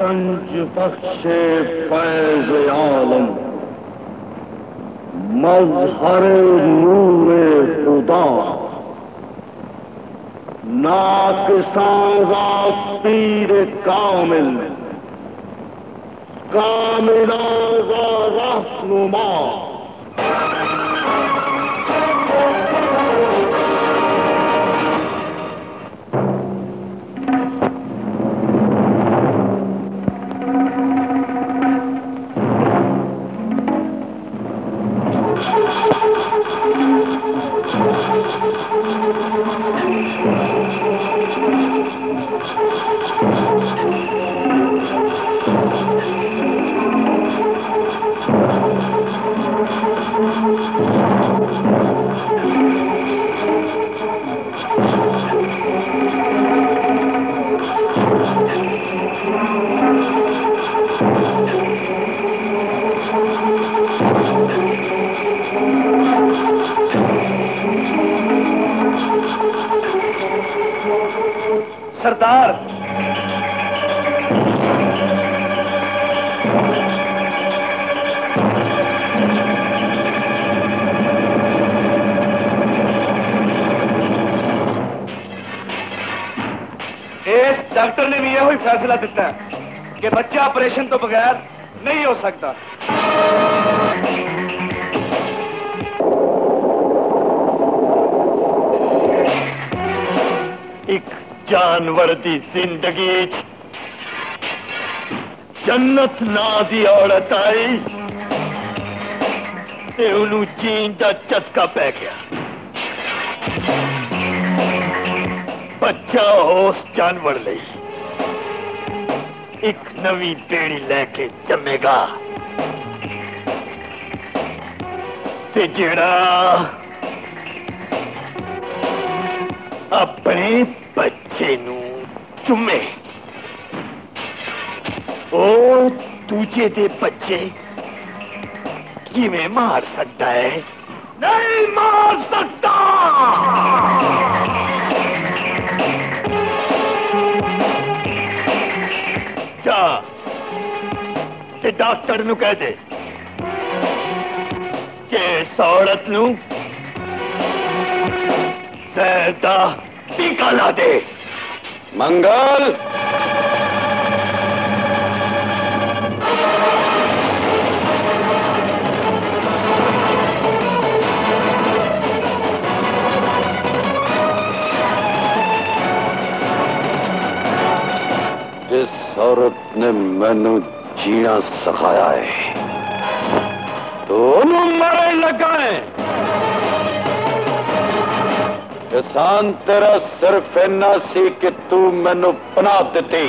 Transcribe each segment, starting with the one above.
गंज बख्शे फैज आलम, मजहर नूरे खुदा, नाकिसाज़ा पीर कामिल, कामिलाज़ा रहनुमा। सरदार, इस डॉक्टर ने भी यही फैसला दिता है कि बच्चा ऑपरेशन तो बगैर नहीं हो सकता। एक जानवर दी जिंदगी जन्नत ना दी औरत आई ते उन्होंने जीन का चस्का पै गया। बच्चा उस जानवर ले एक नवी बेड़ी लेके जमेगा ते जेड़ा अपने बच्चे नू चुमे ओ दूजे दे बच्चे किवें मार सकता है? नहीं मार सकता। जा ते डॉक्टर नू कह दे कि इस औरत नू ज़्यादा टीका ला दे। मंगल, जिस औरत ने मैनू जीना सिखाया है तो उन्होंने मरे लगाए। एहसान तेरा सिर्फ इन्ना सी कि तू मैनू पनाह दिती।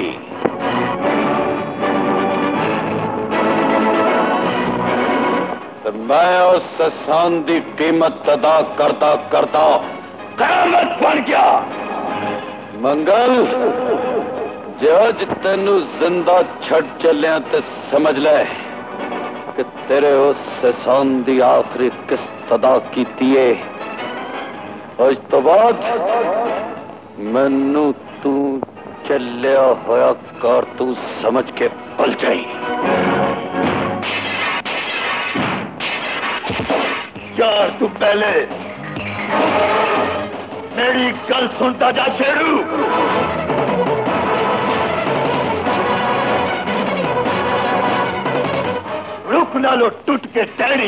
तो मैं उस एहसान की कीमत अदा करता करता क़यामत बन गया। मंगल, जज तेनू जिंदा छड़ चलिया ते समझ ले कि तेरे उस एहसान की आखिरी किस्त अदा की है। आज तो बाद मैनू तू चलिया होया कारतूस समझ के पल जाई। यार तू पहले मेरी गल सुनता जा शेरू। रुक ना लो टूट के टहरी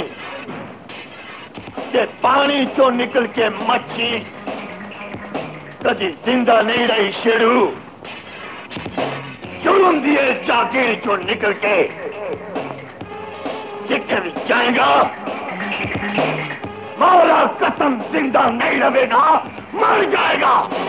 के पानी चो निकल के मच्छी कभी जिंदा नहीं रही शेरू। जुर्म दिए जागीर चो निकल के जिथे भी जाएगा मौला कसम जिंदा नहीं रहेगा, मर जाएगा।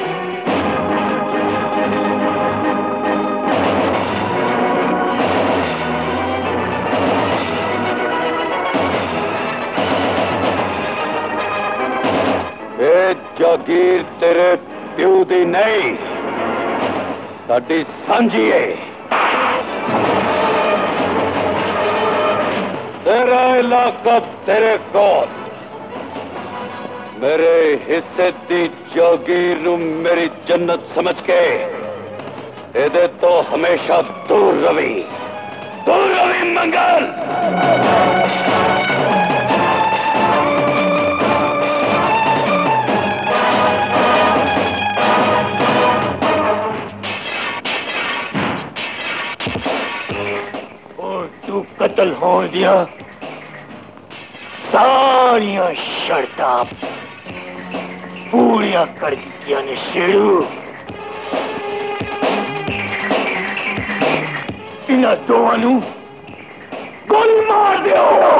ये जागीर तेरे प्यू दी नहीं साडी सांझी है। तेरा इलाका तेरे कोल, मेरे हिस्से दी जागीर नू मेरी जन्नत समझ के ਇਹਦੇ ਤੋਂ ਹਮੇਸ਼ਾ ਦੂਰ ਰਵੀ ਮੰਗਲ। तू कतल हो दिया सारिया शर्तां पूरिया कर दिया ने शेरू। इन्हां दोवां नूं गोली मार दियो।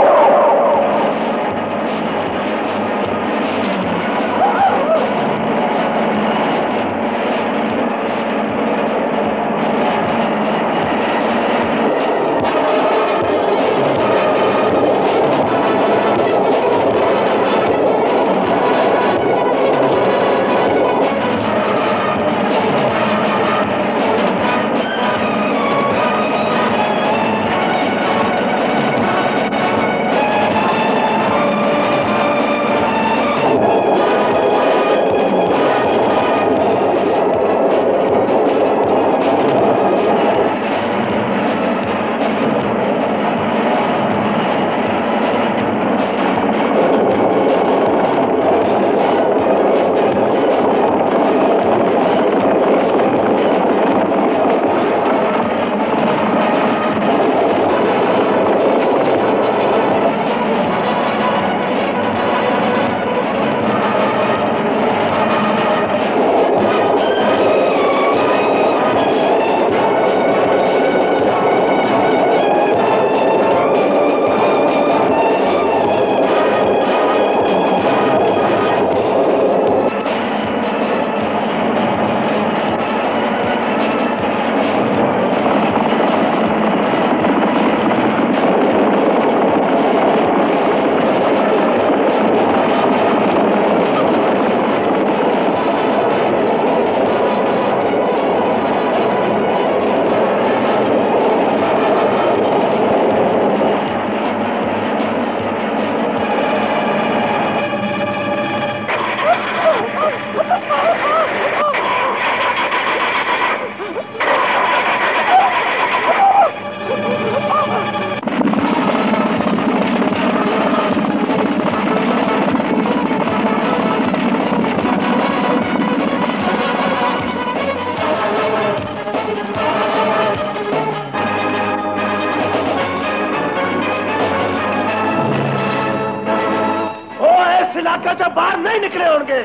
बाहर नहीं निकले होंगे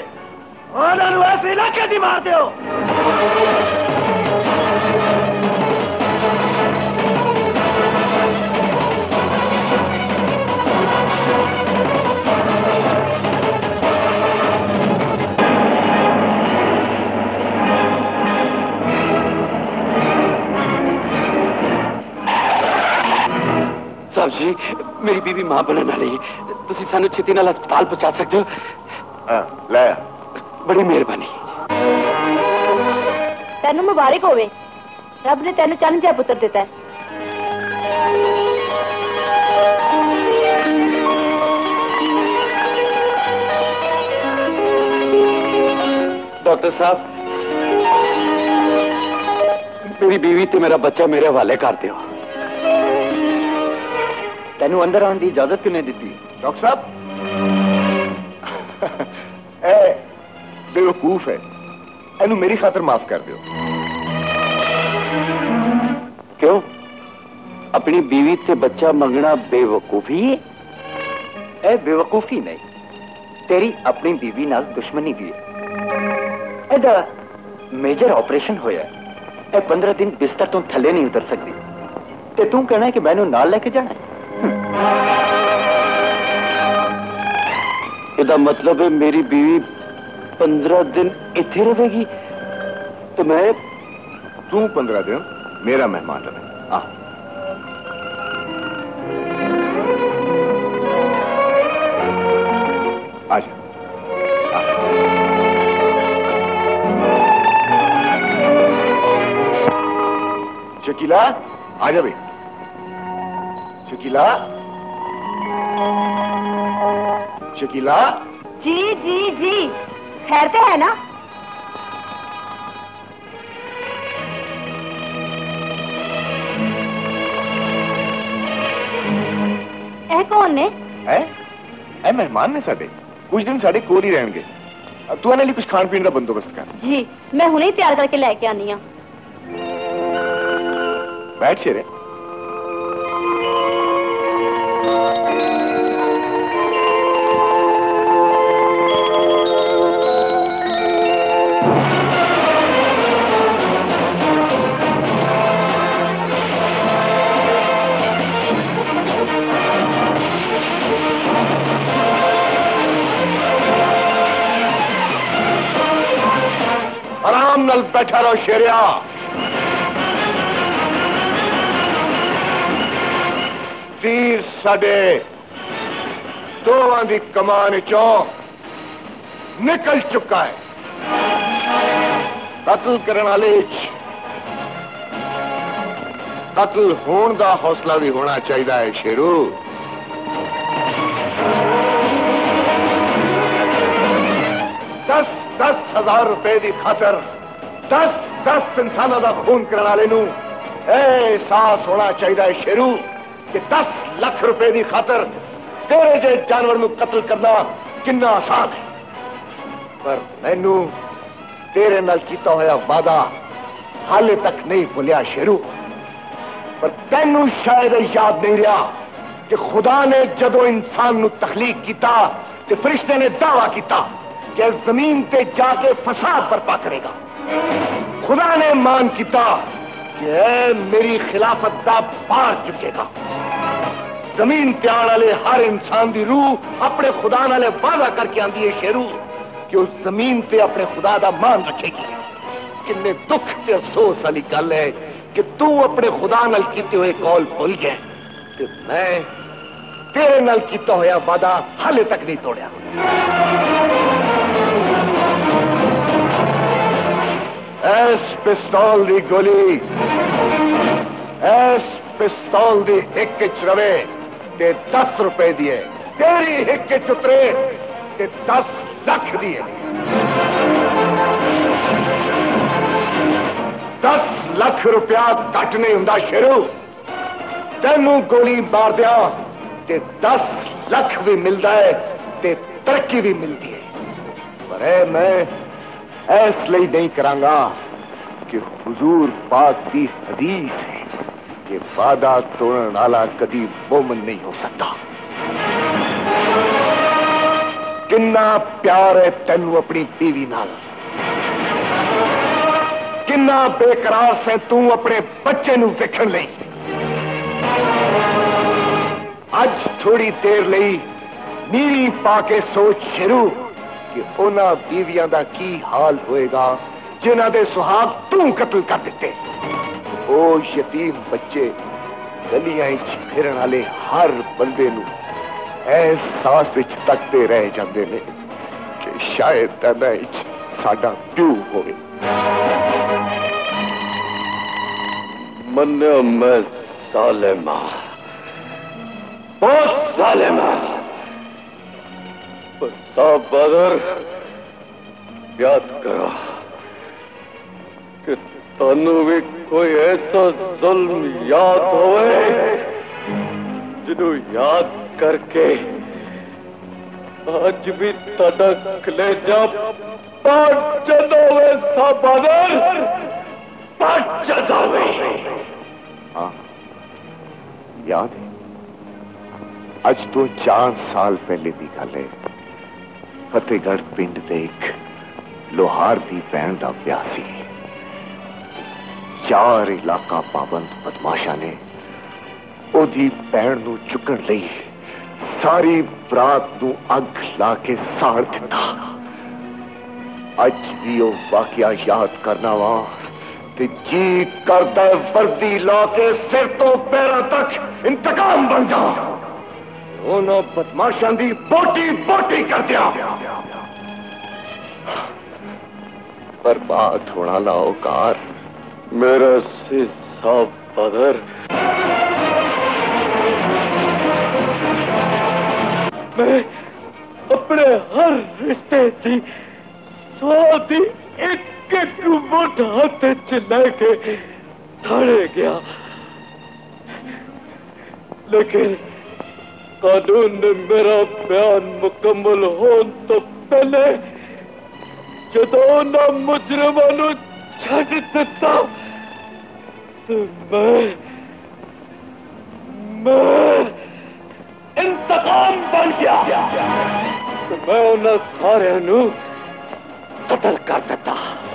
ऐसे इलाके दी मार दो। साहब जी मेरी बीवी मां बनने वाली तुसी सानू छेती नाल अस्पताल पहुंचा सकते हो? ले बड़ी मेहरबानी। तेनू मुबारक होवे, रब ने तेनू चंद जिहा पुत्र दिता है। डॉक्टर साहब मेरी बीवी ते मेरा बच्चा मेरे हवाले कर दियो। तेनू अंदर आने की इजाजत क्यों नहीं दी? डॉक्टर साहब बेवकूफ है, एनू मेरी खातर माफ कर दो। क्यों? अपनी बीवी से बच्चा मंगना बेवकूफी है? ए बेवकूफी नहीं, तेरी अपनी बीवी नाल दुश्मनी भी है। एदा मेजर ऑपरेशन होया, 15 दिन बिस्तर तो थले नहीं उतर सकती ते तू कहना है कि मैनू नाल लेके जाना है? इसका मतलब है मेरी बीवी 15 दिन इत्थे रहेगी तो मैं? तू 15 दिन मेरा मेहमान रहे। आजा। शकीला आजा भाई। शकीला, शकीला। जी जी जी खैर तो है ना? कौन ने ए मेहमान ने साडे कुछ दिन साडे कोल ही रहणगे। तू इन्हां लई कुछ खाण पीण दा बंदोबस्त कर। जी मैं हुणे ही तैयार करके लेके आनी हां। बैठ शेरे। आराम नाल बैठा रहो शेरिया। तीर साडे दोवां दी कमान चों निकल चुका है। कत्ल करने वाले कत्ल होने का हौसला भी होना चाहिए है शेरू। 10,000 रुपए की खातर 10 इंसानों का खून करने वाले नूं एहसास होना चाहिए है शेरू कि 10 लाख रुपए की खातर तेरे जे जानवर नूं कत्ल करना कितना आसान है। पर मैनू तेरे नाल कीता होया वादा हाले तक नहीं भुलिया शेरू। पर तैनू शायद याद नहीं रहा कि खुदा ने जदों इंसान नूं तखलीक किया तो फरिश्ते ने दावा किया कि जमीन ते जाके फसाद बर्पा करेगा। खुदा ने मान किया कि मेरी खिलाफत दा पार चुकेगा। जमीन ते आने वाले हर इंसान की रूह अपने खुदा नाल वादा करके आंदी है शेरू कि उस जमीन पे अपने खुदा दा मान रखेगी। किन्ने दुख ते अफसोस वाली गल है कि तू अपने खुदा नाल कीते हुए कौल भूल गया ते मैं तेरे नाल कीता होया वादा हाले तक नहीं तोड़िया। इस पिस्तौल दी गोली इस पिस्तौल दी हिक च रवे ते 10 रुपए दी है। तेरी हिक च उतरे ते 10 लाख दी है। 10 लाख रुपया घट नहीं हुंदा शेरू। तेनू गोली मार दिया ते 10 लाख भी मिलता है ते तरक्की भी मिलती है। पर मैं ऐस लिए नहीं करांगा कि हुजूर पाक की हदीस है कि वादा तोड़ने वाला कभी मोमिन नहीं हो सकता। किन्ना प्यार है तेनू अपनी बीवी नाल, किन्ना बेकरार से तू अपने बच्चे नू देखण लई। अज थोड़ी देर लई नीरी पाके सोच शुरू कि उन्हां बीवियां दा की हाल होएगा जिन्हां दे सुहाग तू कत्ल कर दिते। ओ यतीम बच्चे गलियां फिरन वाले हर बंदे नू एहसास विच तकते रह जांदे ने कि शायद तैना साडा प्यू होवे। मन्नो मैं सालेमा, बहुत सालेमा। पर साहब बदर याद करो कि तनु भी कोई ऐसा जुल्म याद होवे जिन्हों याद करके आज भी ताड़ा कलेजा पाट जावे। साहब बदर पाट जावे। हाँ याद है, अज तो 4 साल पहले की गल है। फतेहगढ़ पिंड दे एक लोहार दी भैन दा ब्याह सी। 4 इलाका पाबंद बदमाशा ने ओदी भैन नू चुकण लई सारी बरात नू अग ला के साड़ दिता। अज भी वो वाकया याद करना वा ते जी करता वर्दी ला के सिर तो पैरों तक इंतकाम बन जा। उन्होंने बदमाशों की बोटी बोटी कर दिया। बर्बाद होना लाओकार मेरा से साहब बदर। मैं अपने हर रिश्ते की शादी एक एक मुठ हाथ च लेके थाने गया, लेकिन कानून ने मेरा बयान मुकम्मल होने तो पहले जदों ना मुजरिमां नूं छड्ड दिता तो मैं इंतकाम बन गया तो मैं उन्हें सारे नूं कतल कर दिता।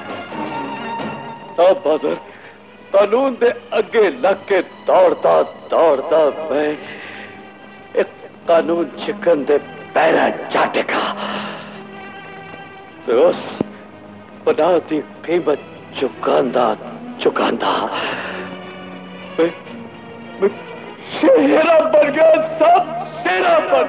तब बदर कानून दे अगे लग के दौड़ता दौड़ता मैं एक कानून चिकन दे पैरा चाटेगा तो उस पनाह की कीमत चुकांदा चुकांदा मैं शेरा बन गया। सब शेरा बन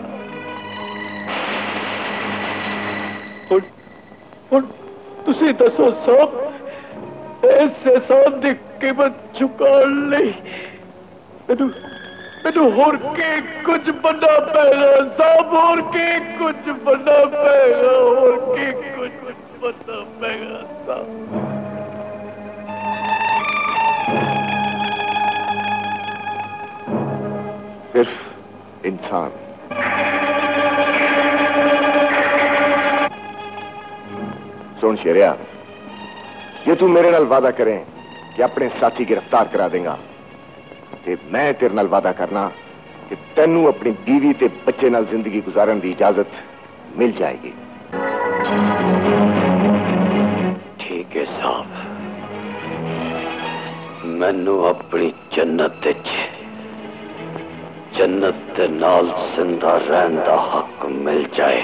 तुसी दसो सब इस एहसान की कीमत चुका नहीं मैनू होर के कुछ बनना पेगा सब होर के कुछ बनना पेगा होर के कुछ बनना पेगा सब। सिर्फ इंसान सुन शेरिया ये तू मेरे नाल वादा करें कि अपने साथी गिरफ्तार करा देगा ते मैं तेरे नाल वादा करना कि तेनू अपनी बीवी ते बच्चे नाल जिंदगी गुजारन की इजाजत मिल जाएगी। ठीक है साहब मैनू अपनी जन्नत दे नाल जिंदा रहन दा हक मिल जाए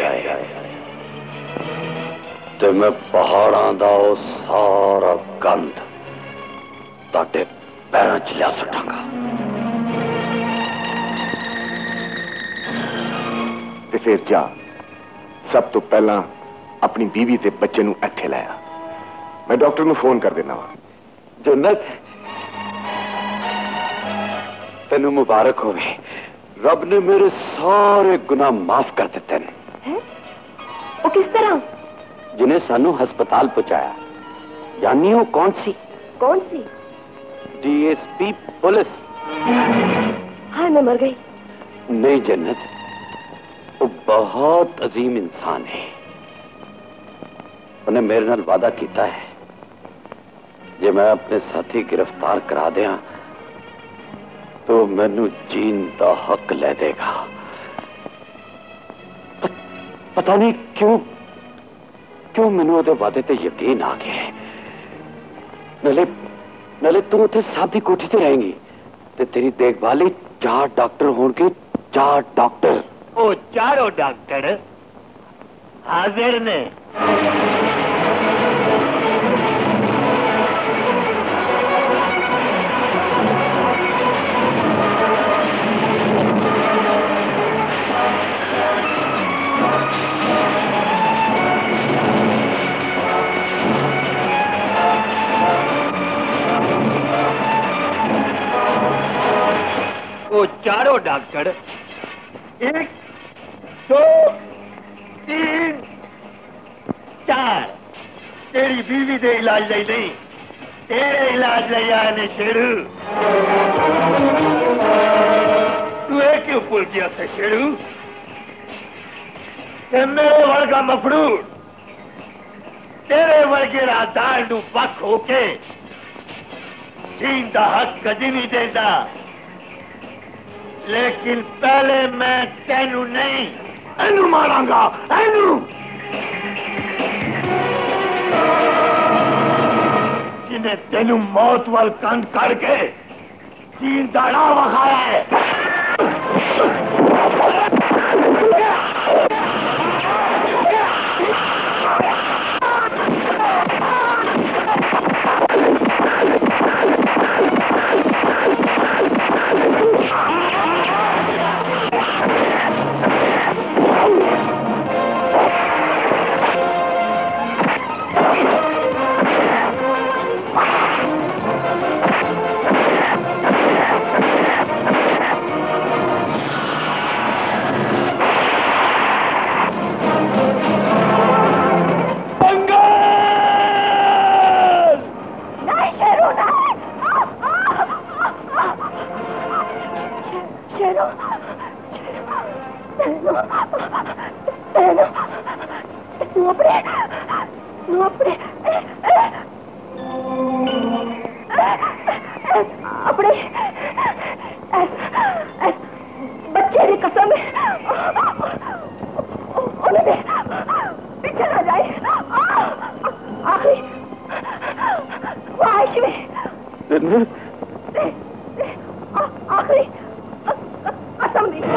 तो मैं पहाड़ां दा ओ सारा गंद ताटे पैरों च लिया सुटांगा। ते फिर जा सब तो पहला अपनी बीवी ते बच्चे नू इत्थे लाया मैं डॉक्टर नू फोन कर देना वा। जन्नत तेनू मुबारक होवे रब ने मेरे सारे गुनाह माफ कर दिते हैं। वो किस तरह? जिन्हें सानू हस्पताल पहुंचाया यानी वो कौन सी डीएसपी पुलिस। हाँ मैं मर गई। नहीं जन्नत वो बहुत अजीम इंसान है उन्हें मेरे नाल वादा किया है जे मैं अपने साथी गिरफ्तार करा दिया तो मैनू जीन का हक ले देगा। पता नहीं क्यों मैनू उहदे वादे ते यकीन आ गया है। नले तू उत्थे साहब की कोठी ते रहेंगी ते तेरी देखभाल 4 डॉक्टर होंगे 4 डॉक्टर। ओ चारों डॉक्टर हाजिर ने। वो चारों डॉक्टर 1 2 3 4 तेरी बीवी दे इलाज नहीं तेरे इलाज ले आए ने शेरू। तू क्यों भूल गया था शेरू? मेरे वर्गा मफड़ूर तेरे वर्गे राजदार नू पक होके दीन दा हक कदी नहीं देता लेकिन पहले मैं तेनू नहीं एनू मारांगा एनू जिन्हें तेनू मौत वाल कंध करके तीन दाड़ा वखाया है। बच्चे की कसम उन्हें पीछे ना जाए। आखिरी ख्वाहिश में आखिरी कसम दी।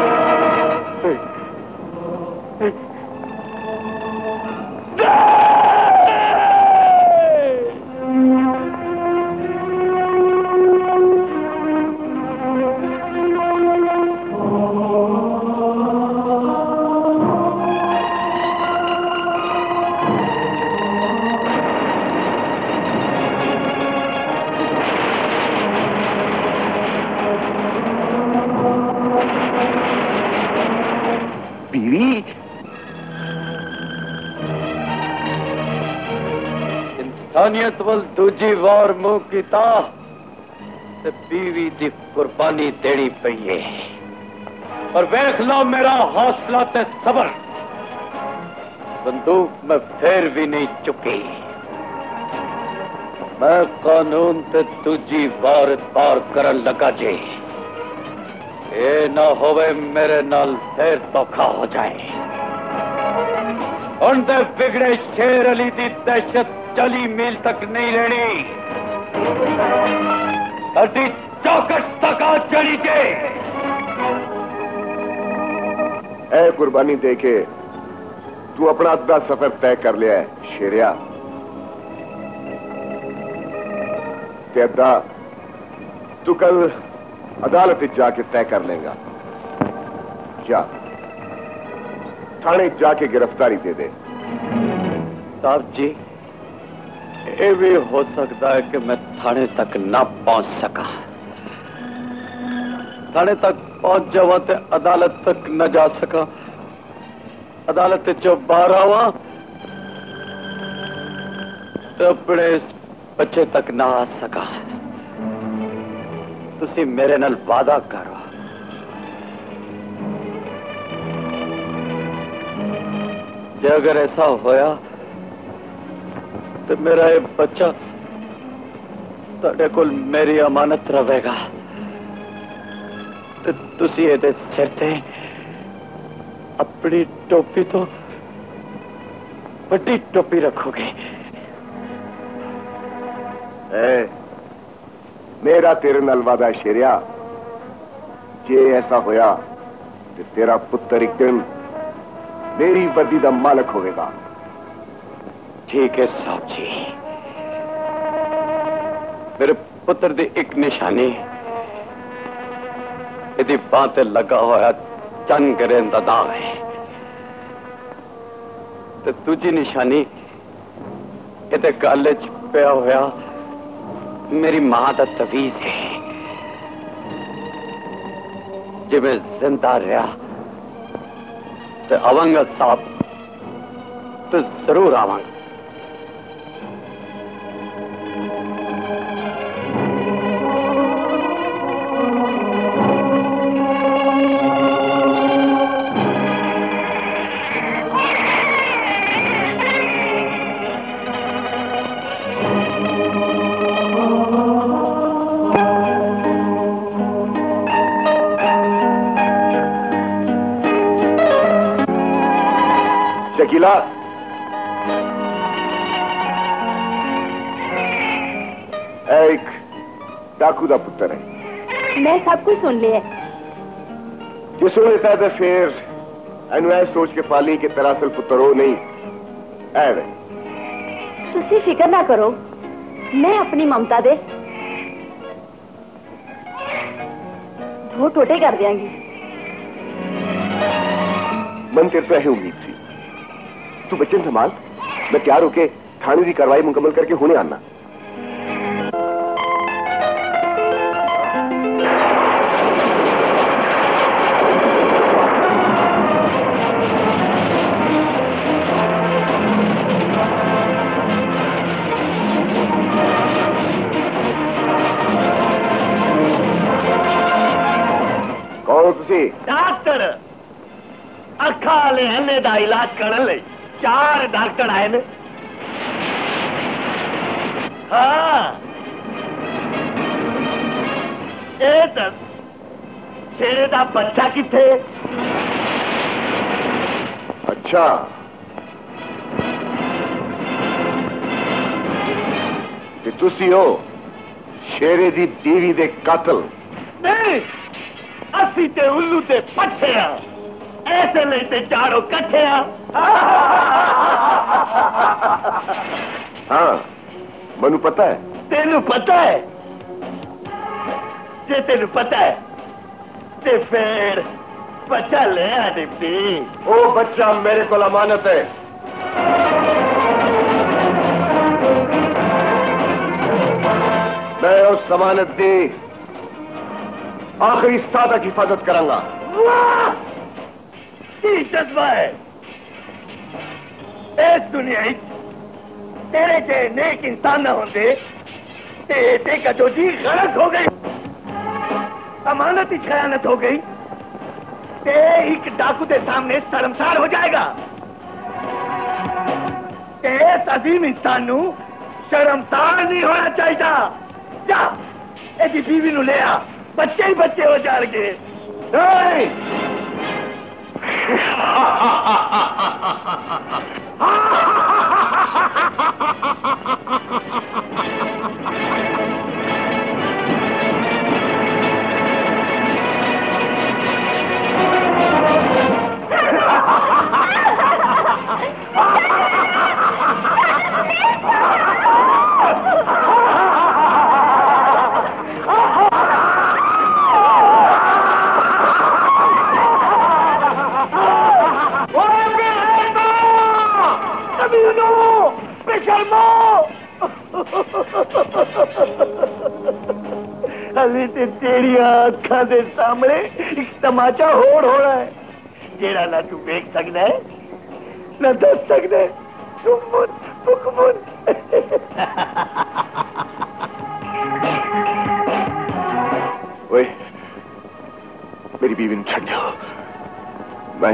इंसानियत वल दूजी वार मुंह कीता ते बीवी दी कुर्बानी देनी पई है। पर वेख लो मेरा हौसला ते सबर, बंदूक में फिर भी नहीं चुकी। मैं कानून ते दूजी वार पार करन लगा जे, ये ना होवे मेरे नाल फिर धोखा हो जाए। उन दे बिगड़े शेर अली दी दहशत 40 मील तक नहीं रहनी, साडी चौकट तक आ चली जे। ए कुर्बानी दे के तू अपना अद्धा सफर तय कर लिया है शेरिया, ते अद्धा तू कल अदालत जाके तय कर लेगा। क्या थाने जाके गिरफ्तारी दे दे। साहब जी, ये भी हो सकता है कि मैं थाने तक ना पहुंच सका। थाने तक पहुंच जावा ते अदालत तक न जा सका, अदालत चो बाहर आवा तो अपने बच्चे तक ना आ सका। तुसी मेरे नाल वादा करो, जे अगर ऐसा होया तो मेरा ये बच्चा तुहाडे कोल मेरी अमानत रहेगा, तो तुसी इहदे सिर ते अपनी टोपी तो बड़ी टोपी रखोगे। मेरा तेरे नाल वादा है शेरिया, जे ऐसा होया तो तेरा पुत्र एक दिन मेरी वर्दी दा मालक होवेगा। ठीक है साहब जी, मेरे पुत्र दी एक निशानी यदि बांह ते लगा होया चन गिरन दा दाग है, तो दूजी निशानी ये गल च पिया होया मेरी मां दा तवीज है। जे मैं जिंदा रहा तो आवांगा साहब, तो जरूर आवांगा। शकीला, एक डाकू दा पुत्र है। मैं सब कुछ सुन लिया। जो सुन लेता है तो फिर एनु सोच के पाली कि तेरा असल पुत्र हो नहीं है। तुसी फिक्र ना करो, मैं अपनी ममता दे धो टोटे कर दियांगी। मन तेरे से है उम्मीद थी। तू बच्चन संभाल, मैं तैयार होके थाने की कार्रवाई मुकम्मल करके होने आना। कौन तुसी? डॉक्टर अखा वाले हल्ले का इलाज करने ले 4 डॉक्टर आए ने। हाँ दस शेरे दा बच्चा किथे? अच्छा, कि तुसी हो शेरे दी बीवी दे कातल? नहीं, असी ते उल्लू ते पट्ठे आ, ऐसे लेते चारों कट्ठे आ। हाँ, मनु पता है। तेनू पता है? जे तेनू पता है ते फिर बच्चा ले आ डिप्टी। ओ बच्चा मेरे को अमानत है। मैं उस जमानत दी आखिरी साल तक हिफाजत करांगा। वाह! की जज्बा है इस दुनिया तेरे जे नेक इंसान न होंगे ते का जो जी गलत हो गई, अमानत की खयानत हो गई, ते एक डाकू के सामने शर्मसार हो जाएगा। ते इस अजीम इंसान नू शर्मसार नहीं होना चाहिए। जा एदी बीवी नू ले आ, बच्चे ही बच्चे हो जाएंगे। नहीं, हले ते तेरी आंखों के सामने एक तमाचा होड़ हो रहा है, जेड़ा ना तू देख सकता है ना दस सकता है। ओए, मेरी बीवी ने छड़ जाओ। मैं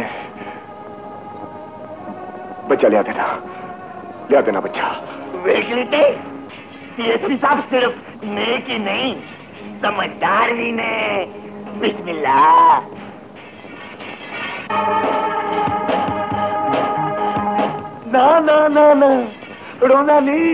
बच्चा ले देना बच्चा। देख लेते डीएसपी साहब सिर्फ नेक ही नहीं समझदार भी ने। बिस्मिल्लाह। ना ना ना ना, रोना नहीं।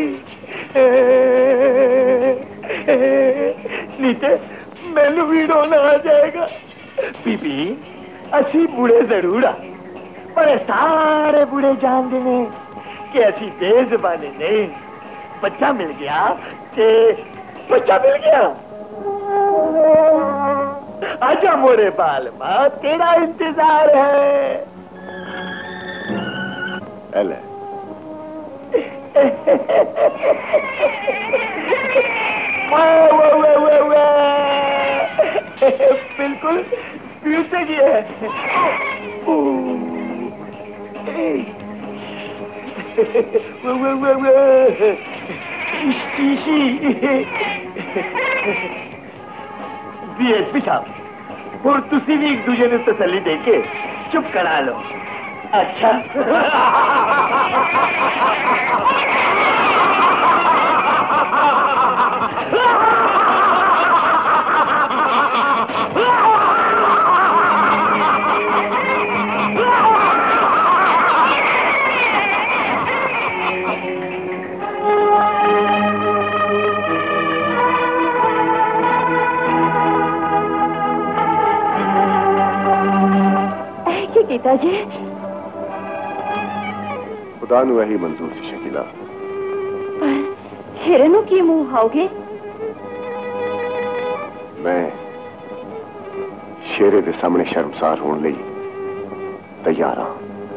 नीचे मैनू भी रोना आ जाएगा। बीबी असी बुढ़े जरूर आ, पर सारे बुढ़े जानते ने कि असी बेज़बानी नहीं। बच्चा मिल गया ते बच्चा मिल गया। आजा मोरे बाल माँ, तेरा इंतजार है। एले। बिल्कुल ब्यूटी की है। डीएसपी साहब, और तुसी भी एक दूसरे ने तसल्ली देके चुप करा लो। अच्छा पिताजी खुदा नू यही मंजूर सी शकीला। पर शेरे नू की मुंह हाओगे? मैं शेरे दे सामने शर्मसार होने लई तैयार हाँ।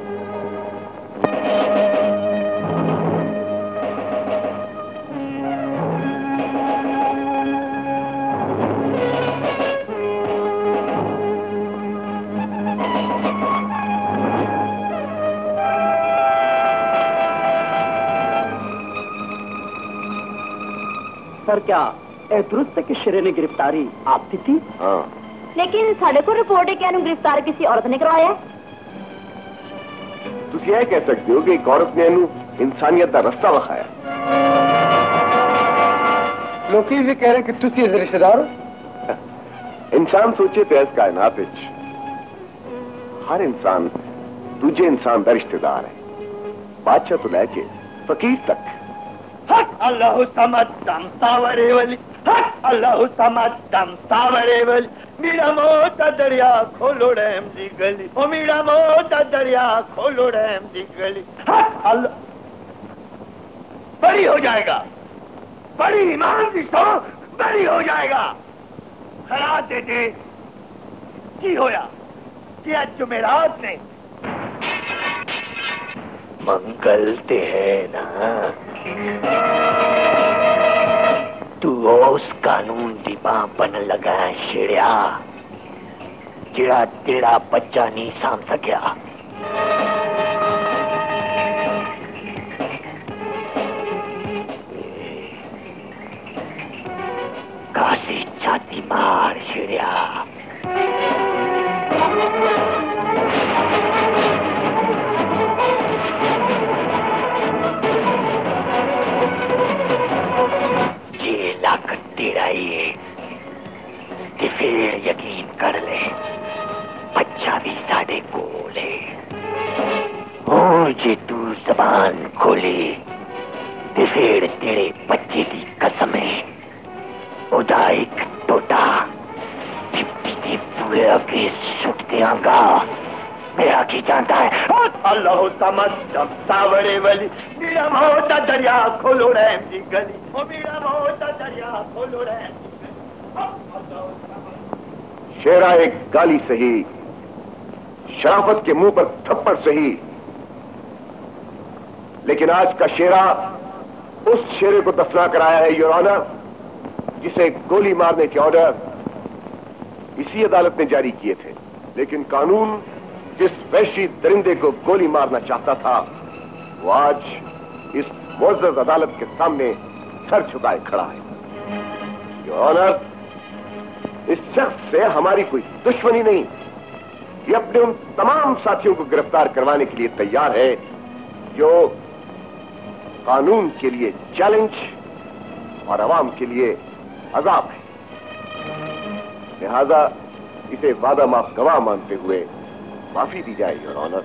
पर क्या दुरुस्त कि शेरे ने गिरफ्तारी आपकी थी? हाँ, लेकिन साढ़े को रिपोर्ट है कि गिरफ्तार किसी औरत ने करवाया। तुम यह कह सकते हो कि एक औरत ने इन्हू इंसानियत का रास्ता विखाया। लोग भी कह रहे हैं कि तुम रिश्तेदार हो। इंसान सोचे तो इस कायनात विच हर इंसान दूजे इंसान का रिश्तेदार है, बादशाह तो लैके फकीर तक। हक अल्लाह समद दम सावरे वली, हक अल्लाह समद दम सावरे वली, मीरा मोटा दरिया खोलो रहम दी गली, ओ मीरा मोटा दरिया खोलो रहम दी गली। हक अल्लाह बड़ी हो जाएगा, बड़ी ईमान की सो बड़ी हो जाएगा। खरा दे दे की होया कि आज जुमेरात ने मंगल ते है ना, तू उस कानून दी बां बन लगा छेड़िया जिड़ा तेरा बच्चा नहीं साम सकिया। काशी छाती मार छेड़िया। ये लाख तेरा ही है ते फिर यकीन कर ले बच्चा भी साढ़े कोल है। और जे तू जबान खोले ते फिर तेरे बच्चे की कसम है उदा एक टोटा चिपटी के पूरे अगे सुट देंगा। मेरा की जानता है अल्लाह समझ सावरे वली, मेरा मोटा दरिया खोलो रहम दी गली, ओ मेरा मोटा दरिया खोलो रहम दी गली। शेरा एक गाली सही, शराफत के मुंह पर थप्पड़ सही, लेकिन आज का शेरा उस शेरे को दफना कराया है योर ऑनर जिसे गोली मारने के ऑर्डर इसी अदालत ने जारी किए थे, लेकिन कानून जिस वैशी दरिंदे को गोली मारना चाहता था वो आज इस मुअज़्ज़ज़ अदालत के सामने सर झुकाए खड़ा है। योर ऑनर, इस शख्स से हमारी कोई दुश्मनी नहीं, ये अपने उन तमाम साथियों को गिरफ्तार करवाने के लिए तैयार है जो कानून के लिए चैलेंज और अवाम के लिए अजाब है। लिहाजा इसे वादा माफ गवाह मानते हुए माफी दी जाए योर ऑनर।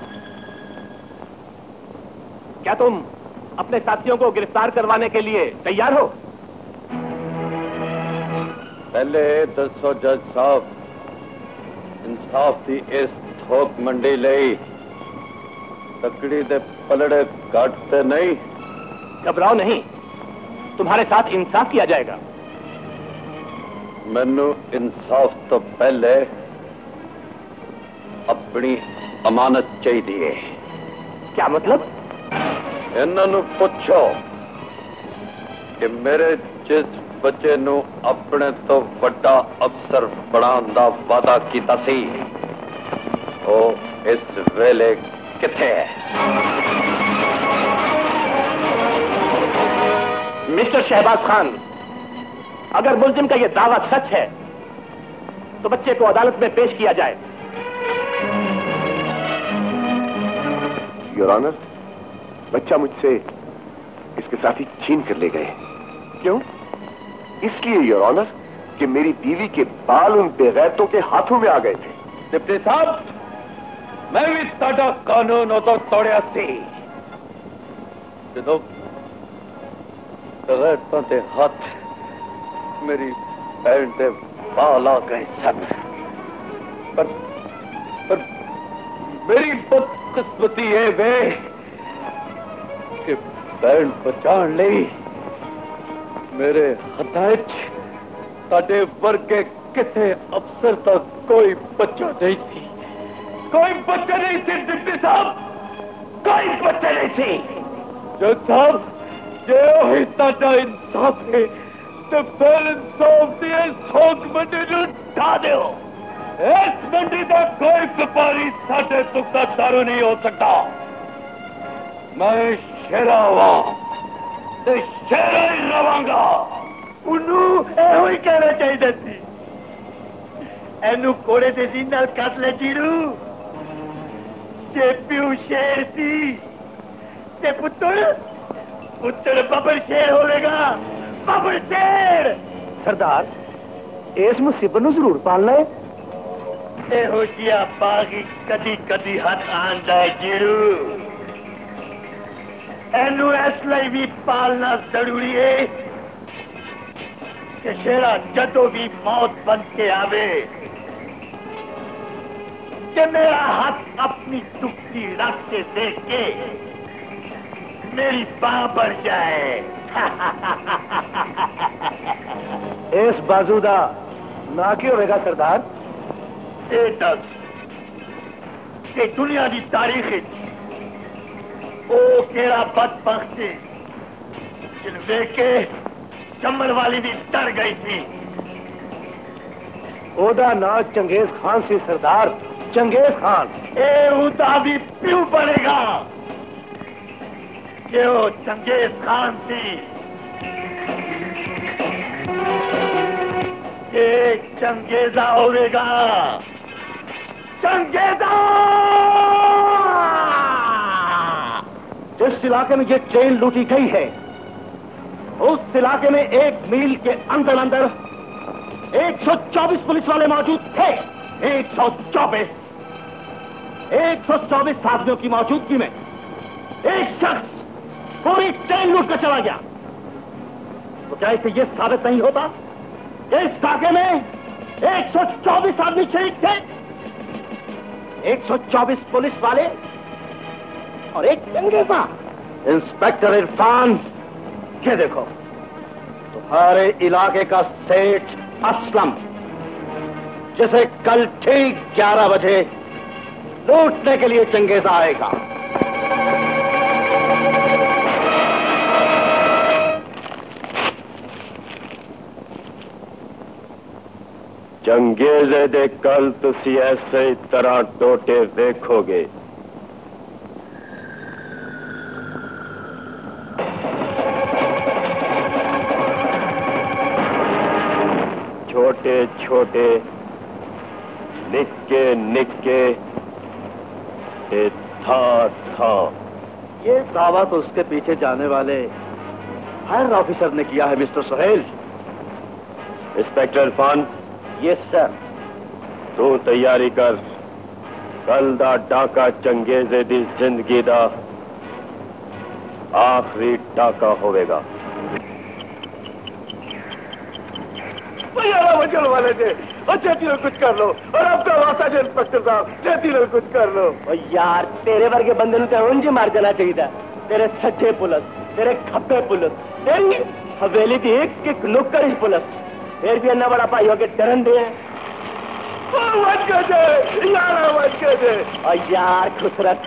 क्या तुम अपने साथियों को गिरफ्तार करवाने के लिए तैयार हो? पहले दसो जज साहब, इंसाफ की इस थोक मंडी लई तकड़ी दे पलड़े काटते नहीं। घबराओ नहीं, तुम्हारे साथ इंसाफ किया जाएगा। मैनू इंसाफ तो पहले अपनी अमानत चाहिए। क्या मतलब? इन्हों पूछो कि मेरे जिस बच्चे नू अपने तो बड़ा अफसर बनाने दा वादा कीता सी वो इस वेले किथे है? मिस्टर शहबाज खान, अगर मुल्जिम का यह दावा सच है तो बच्चे को अदालत में पेश किया जाए। योर ऑनर, बच्चा मुझसे इसके साथी छीन कर ले गए। क्यों? इसलिए योर ऑनर कि मेरी बीवी के बाल उन बेगैरतों के हाथों में आ गए थे। डिप्टी साहब, मैं भी ताड़ा कानून तो तोड़िया सी जो बेगैरतों के हाथ मेरी पैंट के बाल आ गए सन। पर मेरी बदकिस्मती है वे कि पैंट बचाने ली मेरे हदायत ताडे वर्गे किथे अफसर तक कोई बच्चा नहीं थी। कोई बच्चा नहीं थी डिप्टी साहब, कोई बच्चा नहीं थी। जज साहब, जे ही ताडा इंसाफ है तो फिर इंसाफ दिए सोच मंडी नूं ढा दिओ। इस मंडी का कोई व्यापारी साडे तो का दारू नहीं हो सकता। मैं शेरा हुआ ते शेरा ही रवांगा। उन्नू ਇਹੋ ਹੀ ਕਹਿਣਾ ਚਾਹੀਦਾ ਸੀ। ਇਹਨੂੰ ਕੋੜੇ ਦੇ ਸੀ ਨਾਲ ਕੱਟ ਲੈ ਚੀਰੂ। ਜੇ ਪਿਓ ਸ਼ੇਰ ਸੀ ਤੇ ਪੁੱਤਰ ਬੱਬਰ ਸ਼ੇਰ ਹੋਵੇਗਾ। ਬੱਬਰ ਸ਼ੇਰ। सरदार, इस मुसीबत नूं जरूर पालना है। ਇਹੋ ਜਿਹਾ ਬਾਗੀ ਕਦੀ ਕਦੀ ਹੱਥ ਆਂਦਾ ਹੈ ਜੀਰੂ। ਇਹਨੂੰ ਇਸ ਲਈ ਵੀ ਪਾਲਣਾ ਜ਼ਰੂਰੀ ਹੈ ਕਿ ਜਿਹੜਾ ਜਦੋਂ ਵੀ ਮੌਤ ਬਣ ਕੇ ਆਵੇ कि मेरा हाथ अपनी दुखती रख के देख के मेरी बाह बढ़ जाए। इस बाजू का ना की होगा सरदार? ये दस कि दुनिया की तारीख वो केड़ा बदबख्त जिन देख के चमन वाली भी डर गई थी। ओदा ना चंगेज खान सी सरदार, चंगेज खान। उदा भी प्यू बनेगा कि वो चंगेज खान थी। एक चंगेजा होगा, चंगेजा। जिस इलाके में ये ट्रेन लूटी गई है उस इलाके में 1 मील के अंदर अंदर 124 पुलिस वाले मौजूद थे। 124 आदमियों की मौजूदगी में एक शख्स पूरी ट्रेन लूट कर चला गया। तो क्या इससे यह साबित नहीं होता कि इस काके में 124 आदमी शहीद थे? 124 पुलिस वाले और एक चंगेजा। इंस्पेक्टर इरफान, ये देखो तुम्हारे इलाके का सेठ असलम, जिसे कल ठीक 11 बजे लूटने के लिए चंगेजा आएगा। चंगेजे दे कल तुसी ऐसे ही तरह टोटे देखोगे। छोटे छोटे निक्के निक्के था था। ये दावा तो उसके पीछे जाने वाले हर ऑफिसर ने किया है mister Sohail. Inspector Irfan. Yes sir. तू तैयारी कर, कल दा डाका चंगेजे दी जिंदगी दा आखिरी डाका होवेगा। चलो वाले थे और छेती लोग कुछ कर लो। और अब तो वास्ता जो इंस्पेक्टर साहब, छेती लोग कुछ कर लो। और यार तेरे वर्गे बंदे ने तो उंज मार देना चाहिए था। तेरे सच्चे पुलिस, तेरे खप्पे पुलिस, तेरी हवेली की एक एक नुक्कड़ ही पुलिस, फिर भी इतना बड़ा भाई होके डरन दे। और यार खुसरत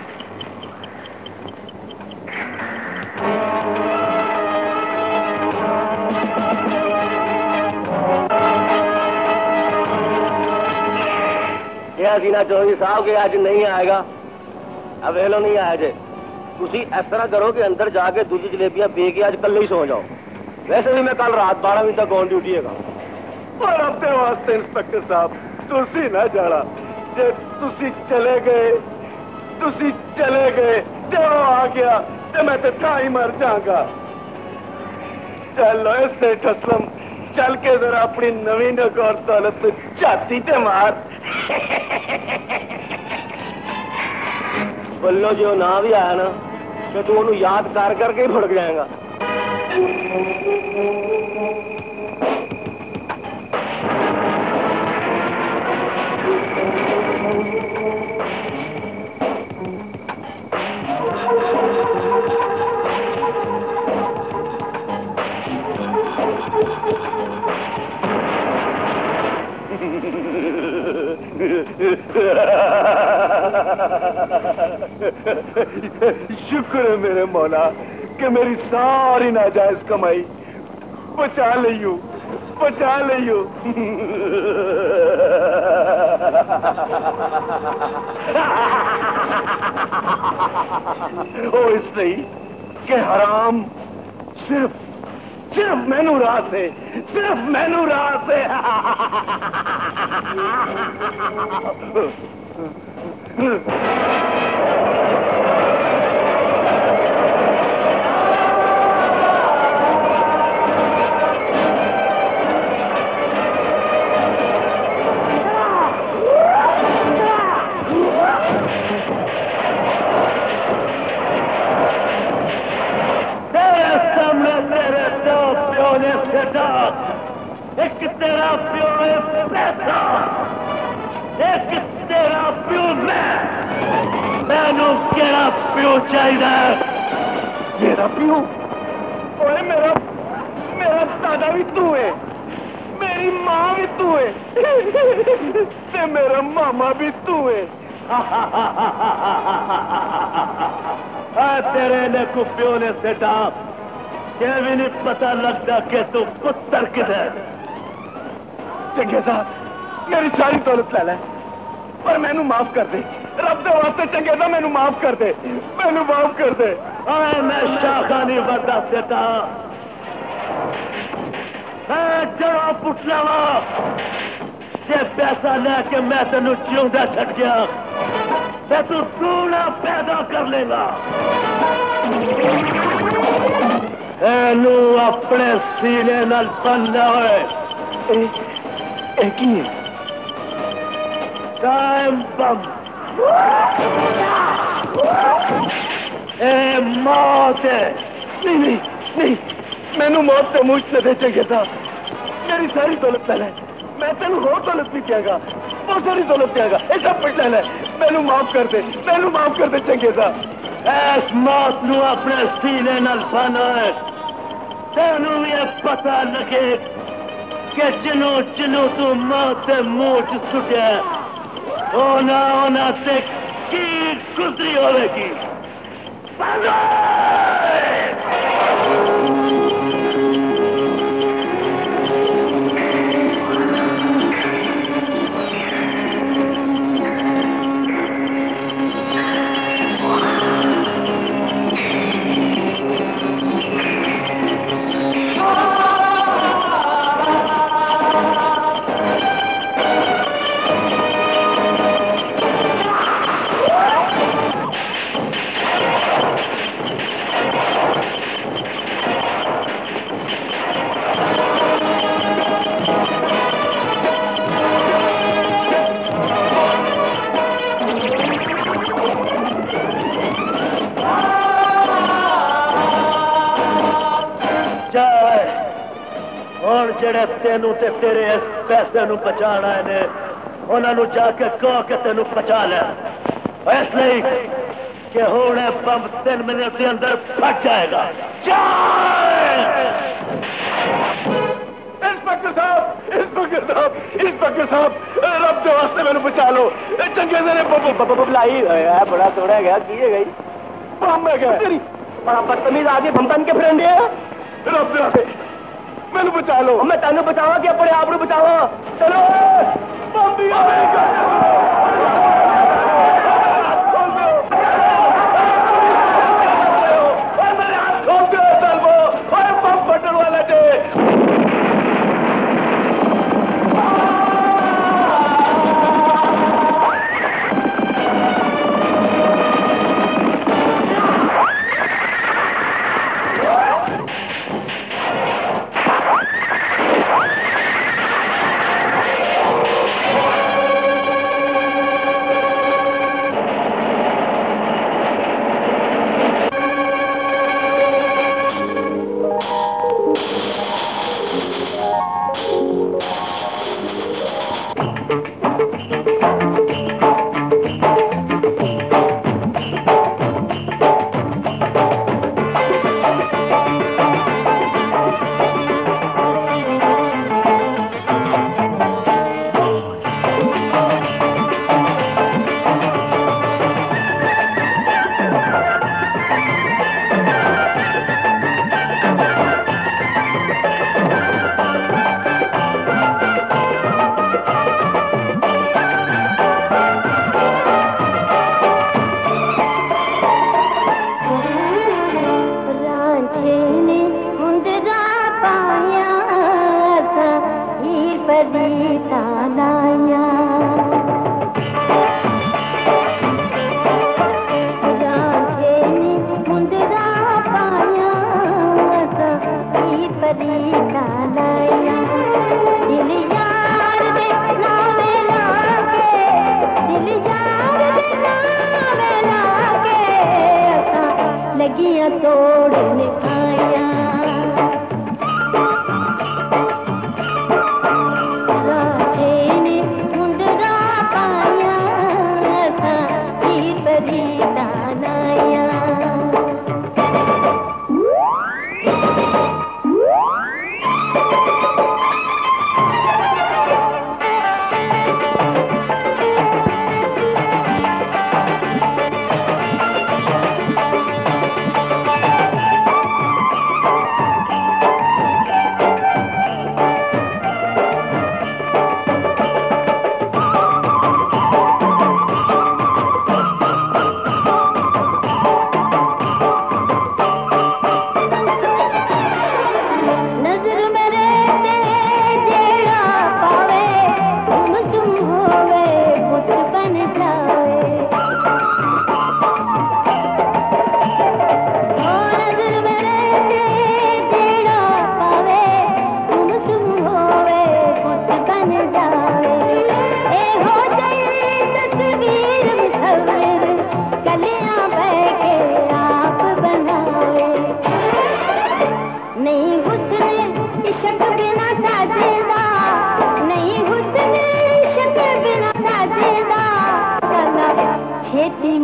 सीना चौधरी साहब के आज नहीं आएगा। अब वेलो नहीं आया जे तुसी इस तरह करो कि अंदर जाके दूसरी जलेबियां पी के आज कल ही सो जाओ। वैसे भी मैं कल रात 12 बजे तक ऑन ड्यूटी है। और अपने वास्ते इंस्पेक्टर साहब तुसी ना जाना। जे तुसी चले गए जो आ गया तो मैं तो था ही मर जाऊंगा। चलो इससे ठसलम चल के जरा अपनी नवीन और दौलत तो छाती ते मार। बल्लो जो ना भी आया ना तो तू उन्हें याद कर करके ही भड़क जाएगा। शुक्र है मेरे मौला कि मेरी सारी नाजायज कमाई बचा लियो। ओ इसलिए कि हराम सिर्फ मैनू रात है, सिर्फ मैनू रात है। पैसा एक तेरा प्यो मैनू केड़ा प्यो चाहिए मेरा प्यो ओए मेरा दादा भी तू है मेरी माँ भी तू है ते मेरा मामा भी तू है तेरे ने कुप्पियों ने सेटा ये भी नहीं पता लगता कि तू पुत्र किधर चंगेजा मेरी सारी दौलत ले ले पर मैनू माफ कर दे रब दे वास्ते चंगेजा मैनू माफ कर दे मैनू माफ कर दे आए मैं शाखा नहीं बढ़ता सेटा जरा पुछना वा जे पैसा लेके मैं तेन जिंदा छड़ गया ते तू सोना पैदा कर लेगा एनू अपने सीने नाल बन्ना होए की टाइम बम ए मौत नहीं मैनू मौत से मुझ से दे चंगेजा मेरी सारी दौलत ले ले मैं तेन और दौलत भी देगा बहुत सारी दौलत देगा ये सब कुछ ले ले मैनू माफ कर दे चंगेजा ऐस मौत नू अपने सीने नाल बन होए तेनू ये पता लगे कि जिन्हों तू मौत के मुंह च सुटिया होना से की गुजरी होगी जेड़े तेनू ते तेरे इस पैसे नू बचाना ने उन्होंने जाके कह के तेनू बचा ले इसलिए कि हुणे बम 3 मिनट के अंदर फट जाएगा इंस्पेक्टर साहब रब के वास्ते मैंने बचा लो चंगेजे ने बुलाई बड़ा थोड़ा गया की है गई बम है गया बड़ा बदतमीज आगे बम बन के फ्रेंड है रब के वास्ते मैंने बचा लो मैं तेन बचावा कि अपने आप बचावा चलो मेरे हाथ खोल दो बम फटन वाला जे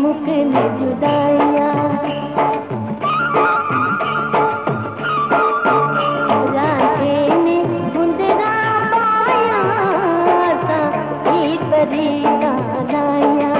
मुकल जुदाइयाँ राजे ने बुंदरा पाया सा ही परी लाया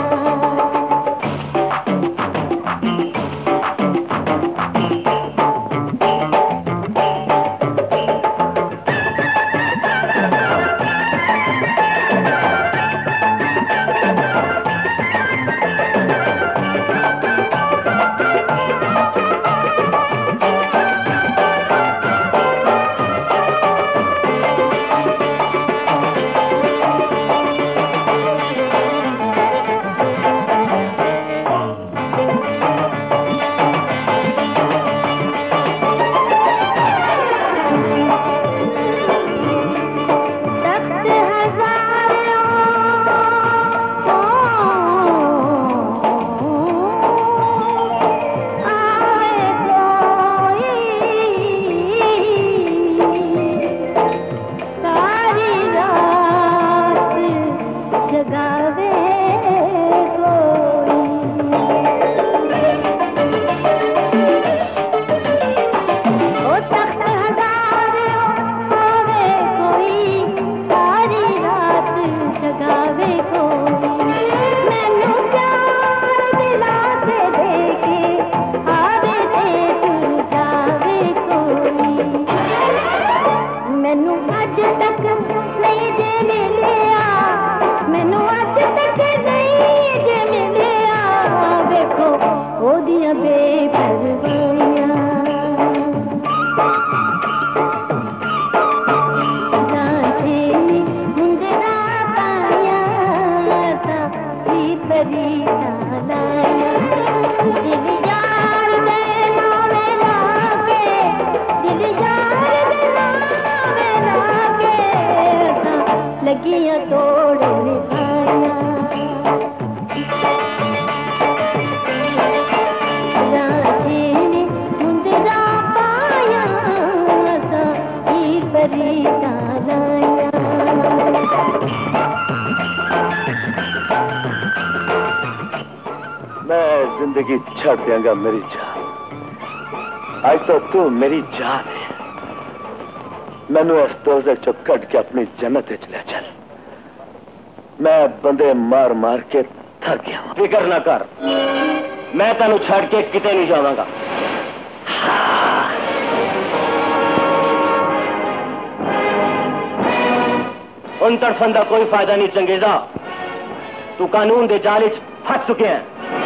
जिंदगी छड़ देंगा मेरी जान। आज तो तू मेरी जान है। मैनू इस दोज़ख चो कट के अपनी जन्नत चले चल। मैं बंदे मार मार के थक गया हूं। फिक्र ना कर, मैं तेनू छड़ के किते नहीं जावांगा। उन तड़फन का कोई फायदा नहीं चंगेजा, तू कानून दे जाल च फस चुके हैं।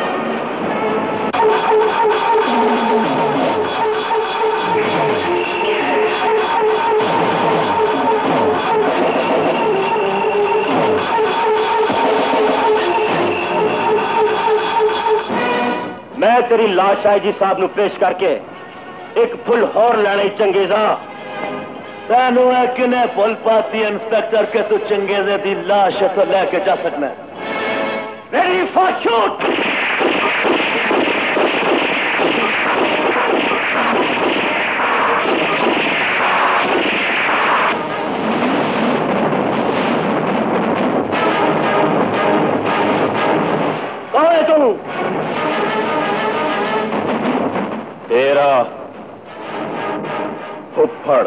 मैं तेरी लाश आई जी साहब नू पेश करके एक फुल होर लैने चंगेजा। तैनू है किने फुल पाती इंस्पेक्टर के तू चंगेजे दी लाश तो लेके जा सकना। Ready for shoot. कौन है तू? तेरा फुफड़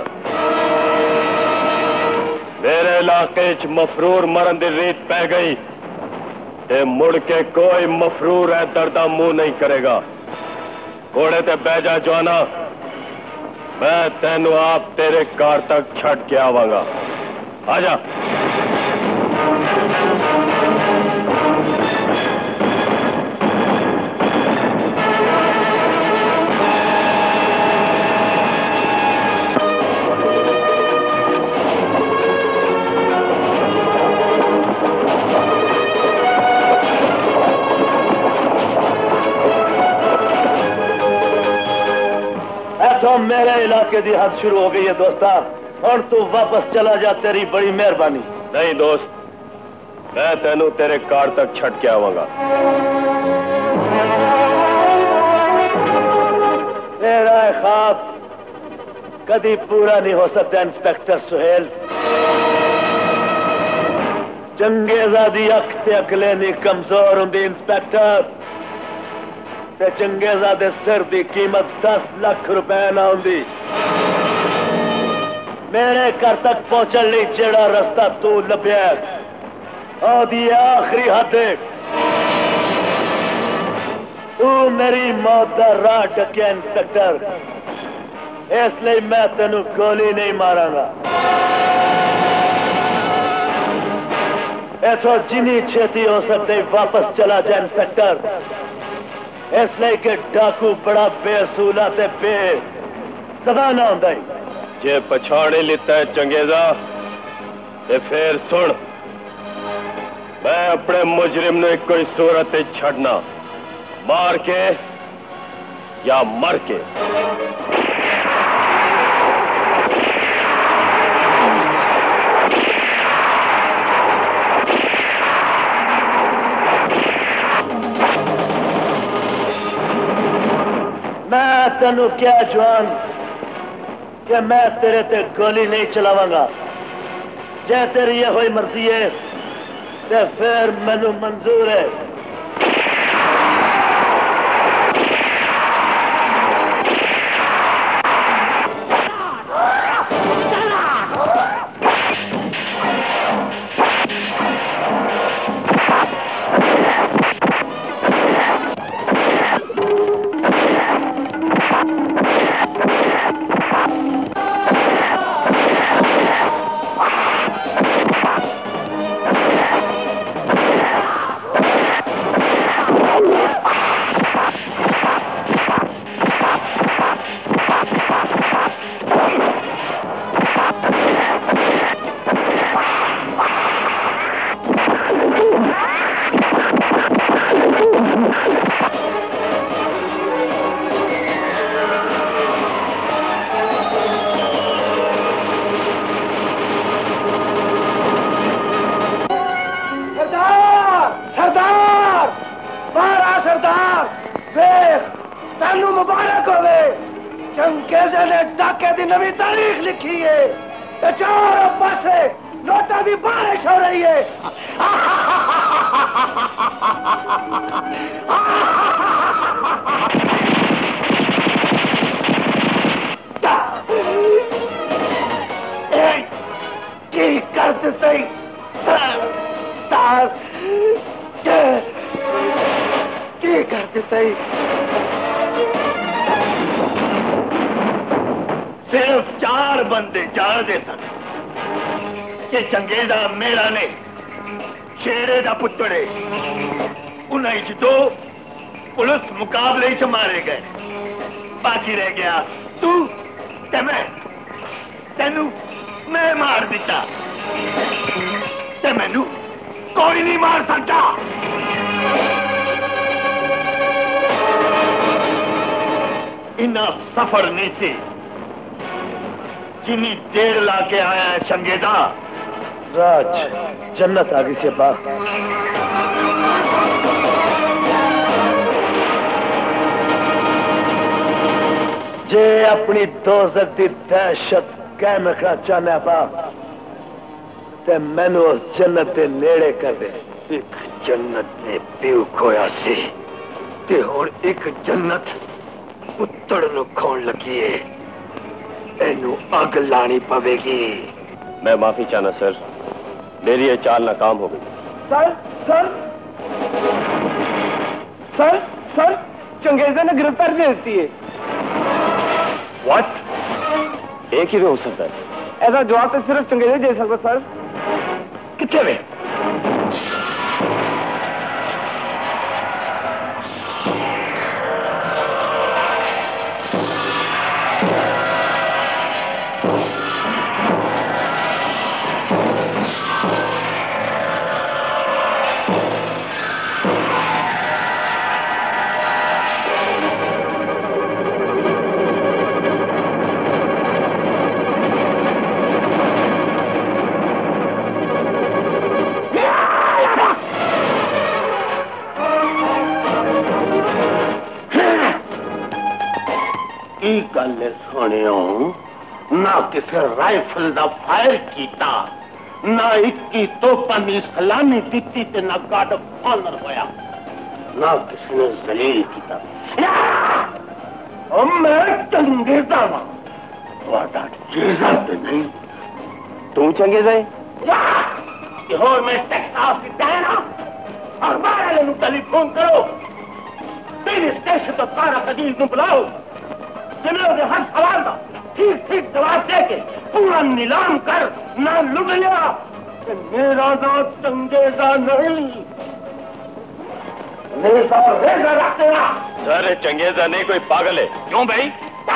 मेरे इलाके च मफरूर मरन दी रीत पै गई ते मुड़ के कोई मफरूर है दर्दा मुंह नहीं करेगा। घोड़े ते बह जा जवाना, मैं तेनू आप तेरे कार तक छड़ के आवांगा। आजा। तो मेरे इलाके की हद शुरू हो गई है दोस्ता, और तू वापस चला जा, तेरी बड़ी मेहरबानी। नहीं दोस्त, मैं तेनू तेरे कार तक छड़ के आवांगा। तेरा ख्वाब कभी पूरा नहीं हो सकता इंस्पेक्टर सुहेल। चंगेजा दी अख ते अकले नहीं कमजोर होंदी इंस्पेक्टर। ते चंगेजा दे सिर की कीमत 10 लाख रुपए ना होंदी। मेरे घर तक पहुंचने लिए जेड़ा रास्ता तू लभ्या आदि आखिरी हद तू मेरी मौत का राह डकिया इंस्पेक्टर, इसलिए मैं तेनू गोली नहीं मारांगा। ऐसा जिनी छेती हो सकते वापस चला जाए इंस्पेक्टर, इसलिए कि डाकू बड़ा बेसूला ते बेसदा ना होंदा। जे पछाड़े लेता है चंगेजा ते फिर सुन, मैं अपने मुजरिम ने कोई सूरत छड़ना, मार के या मर के। मैं तेनू क्या जवान कि मैं तेरे ते गोली नहीं चलावांगा। जे तेरी ये हुई मर्जी है तो फिर मैनू मंजूर है। चंगेज़े ने डाके की नवी तारीख लिखी है, तो चारों पासे नोटा की बारिश हो रही है। की करते सही की करते सही सिर्फ 4 बंदे जानते सन कि चंगेजा मेरा ने शेरे का पुत्र है। उन्हें 2 पुलिस मुकाबले च मारे गए, बाकी रह गया तू ते मैं। तेनू मैं मार दिता ते मैनू कोई नहीं मार सकता। इन्ना सफर नहीं थी जिन्नी देर ला के आया है चंगेजा। राज जन्नत आगे से बात जे अपनी दोज़ख दी दहशत कायम रखना चाहना पा ते मैनू उस जन्नत के नेड़े कर दे। एक जन्नत ने प्यू खोया सी ते हुण एक जन्नत पुत्तड़ नूं खोण लगी है। एनू अग लानी पवेगी। मैं माफी चाहना सर, मेरी ये चाल नाकाम हो गई। Sir sir sir sir Changeza ने गिरफ्तार दे दी है। व्हाट? एक ही में हो सकता है? ऐसा जवाब तो सिर्फ चंगेजा दे सकता सर। कितने में? गल सुनियो ना किसी राइफल का फायर किया, ना 21 तोपां दी सलामी दी ते ना गार्ड ऑफ ऑनर होया। ना किसी ने जलील किया। और मैं चंगेजा वा चेजा तो नहीं। तू चंगेजा है? हो मैं टेक्सास की टहना और बारह लोग टेलीफोन करो। तीन स्टेशन तो सारा कदीर को बुलाओ। जिन्होंने हर सवाल का ठीक ठीक जवाब दे के पूरा नीलाम कर ना लुट लिया। मेरा नाम चंगेजा नहीं, रेजा रेजा रखते ना। सर चंगेजा नहीं, कोई पागल है। क्यों भाई?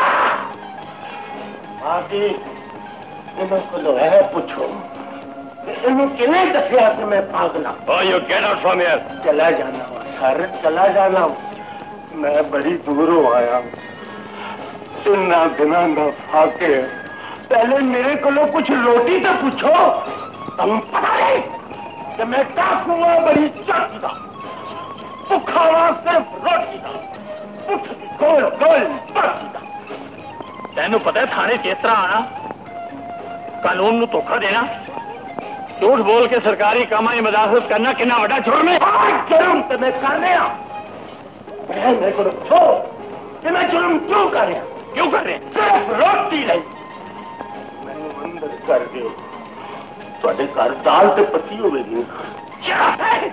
बाकी इनको तो है पूछो, इन्हों किन्हें दसिया कि मैं पागल हूं। Oh, you get out from here. चला जाना हुआ सर, चला जाना। मैं बड़ी दूरों आया हूं, इन्ना दिना ना फाके। पहले मेरे को कुछ रोटी तो पूछो। तुम पता नहीं कि मैं काफूंगा बड़ी चौकी का, भूखा हुआ सिर्फ रोटी का, उठ गोल गोल बस। तेनू पता है थाने किस तरह आना, कानून नू धोखा देना, झूठ बोल के सरकारी कामां दी मदाखलत करना कितना बड़ा जुर्म है। जुर्म तो मैं कर रहा, मेरे को पूछो कि मैं जुर्म क्यों कर रहा। क्यों कर रहे? सिर्फ रोटी नहीं। मैंने अंदर कर दो, थोड़े घर दाल ते पत्ती होगी। क्या है?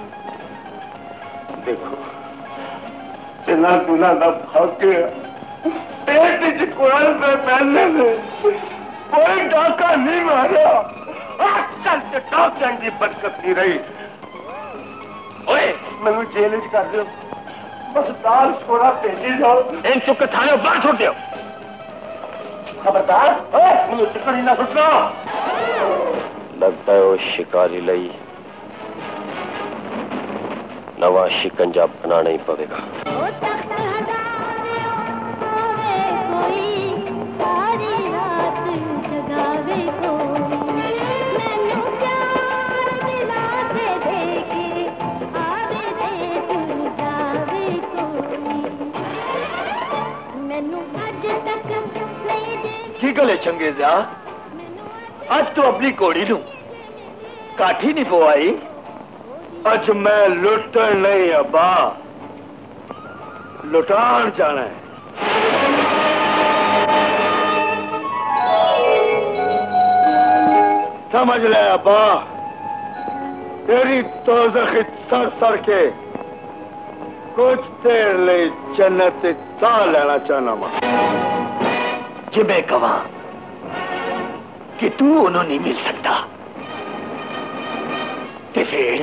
देखो इना दुना का फाके पेट च कोल पे पहनने से कोई डाका नहीं मारा। आजकल के डाकन की बरकत नहीं रही। ओए मैंने जेल च कर दो, बस दाल छोड़ा भेजी जाओ। इन चुप के थाने बाहर छोड़ दो। खबरदार मुझे टिकड़ी ना सुटना। लगता है वो शिकारी लई नवा शिकंजा बनाना ही पड़ेगा। की गले चंगेजा, आज तो अपनी घोड़ी नू काठी नहीं पवाई। अज मैं लुटन नहीं अब्बा, लुटान जाना है। समझ ले अब्बा, तेरी तोज़ख सर सर के कुछ देर ले जन्नत सा लेना चाहना वा। जी मैं कहा कि तू उन्होंने नहीं मिल सकता, तो फिर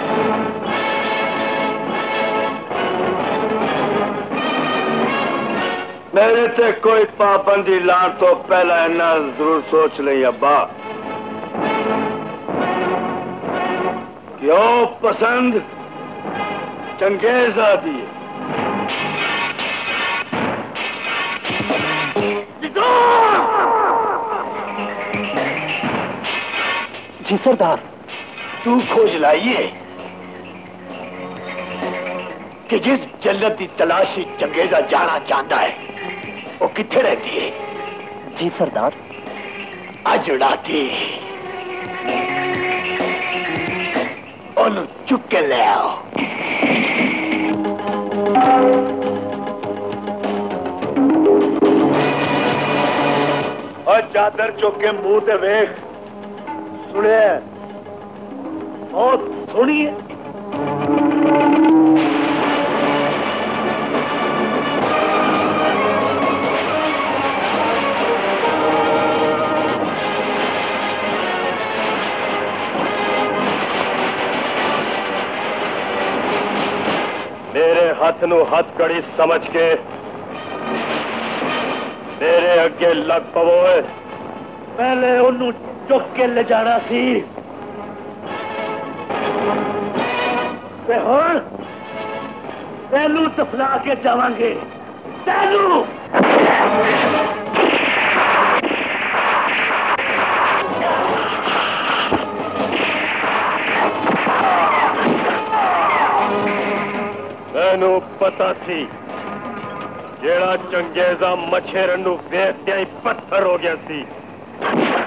मेरे से कोई पाबंदी लान तो पहला इन्ना जरूर सोच ले अब्बा, क्यों पसंद चंगेजा दी। जी सरदार, तू खोज लाइए कि जिस जन्नत की तलाशी चंगेजा जाना चाहता है वो किथे रहती है। जी सरदार। अज उड़ाती ओनू चुक के ले आओ। और चादर चुक के मुंह ते वेख, सुने और सुनिए। मेरे हथ नू हथकड़ी समझ के मेरे अगे लग पवो। पहले उन्होंने चुक के ले जाना सी, ते हुण तेनू तफला के जावांगे। तेनू मैनू पता सी जेड़ा चंगेजा मछेरन नू वेखदे ही पत्थर हो गया सी,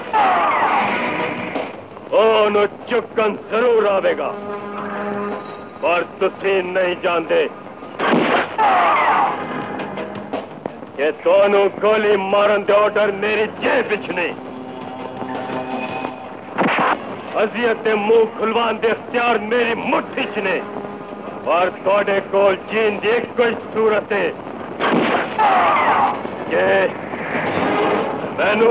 ओनू चुकन जरूर आवेगा। पर तुसी नहीं जानते ये दोनों गोली मारन दे ऑर्डर मेरी जेब विच ने अजियत दे मुंह खुलवान दे इख्तियार मेरी मुट्ठी च ने और थोड़े कोल जीन दी कोई सूरत है कि मैनू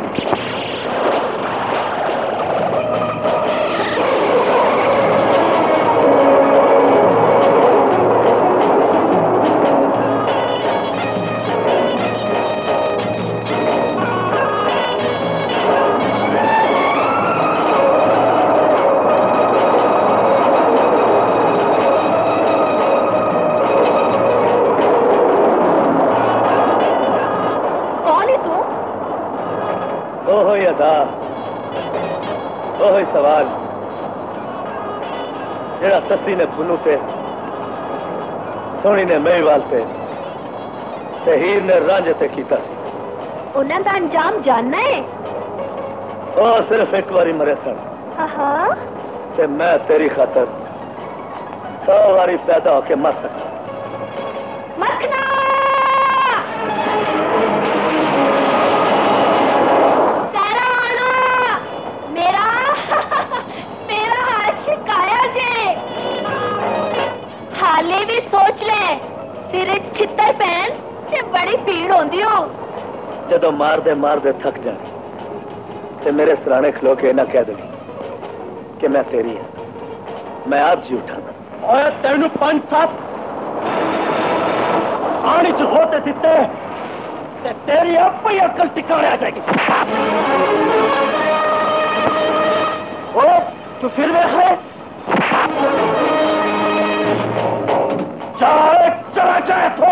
सवाल जेड़ा सस्सी ने पुनू से सोनी ने मेवाल से हीर ने रांझे से कीता सी उन्हें का अंजाम जानना है ओ सिर्फ एक बारी मरे सन ते मैं तेरी खातर 100 बारी पैदा होके मर सकता मरना हाले भी सोच ले तेरे छितर पैन से बड़ी पीड़ होती हो जदों मार दे थक जाए ते मेरे सराने खलो के ना कह दे कि मैं तेरी है मैं आप जी उठाना और तेन 5-7 पानी च होते दिते ते तेरी आप ही अकल टिकाने आ जाएगी ओ तू फिर वे है चाहे चला जाए तो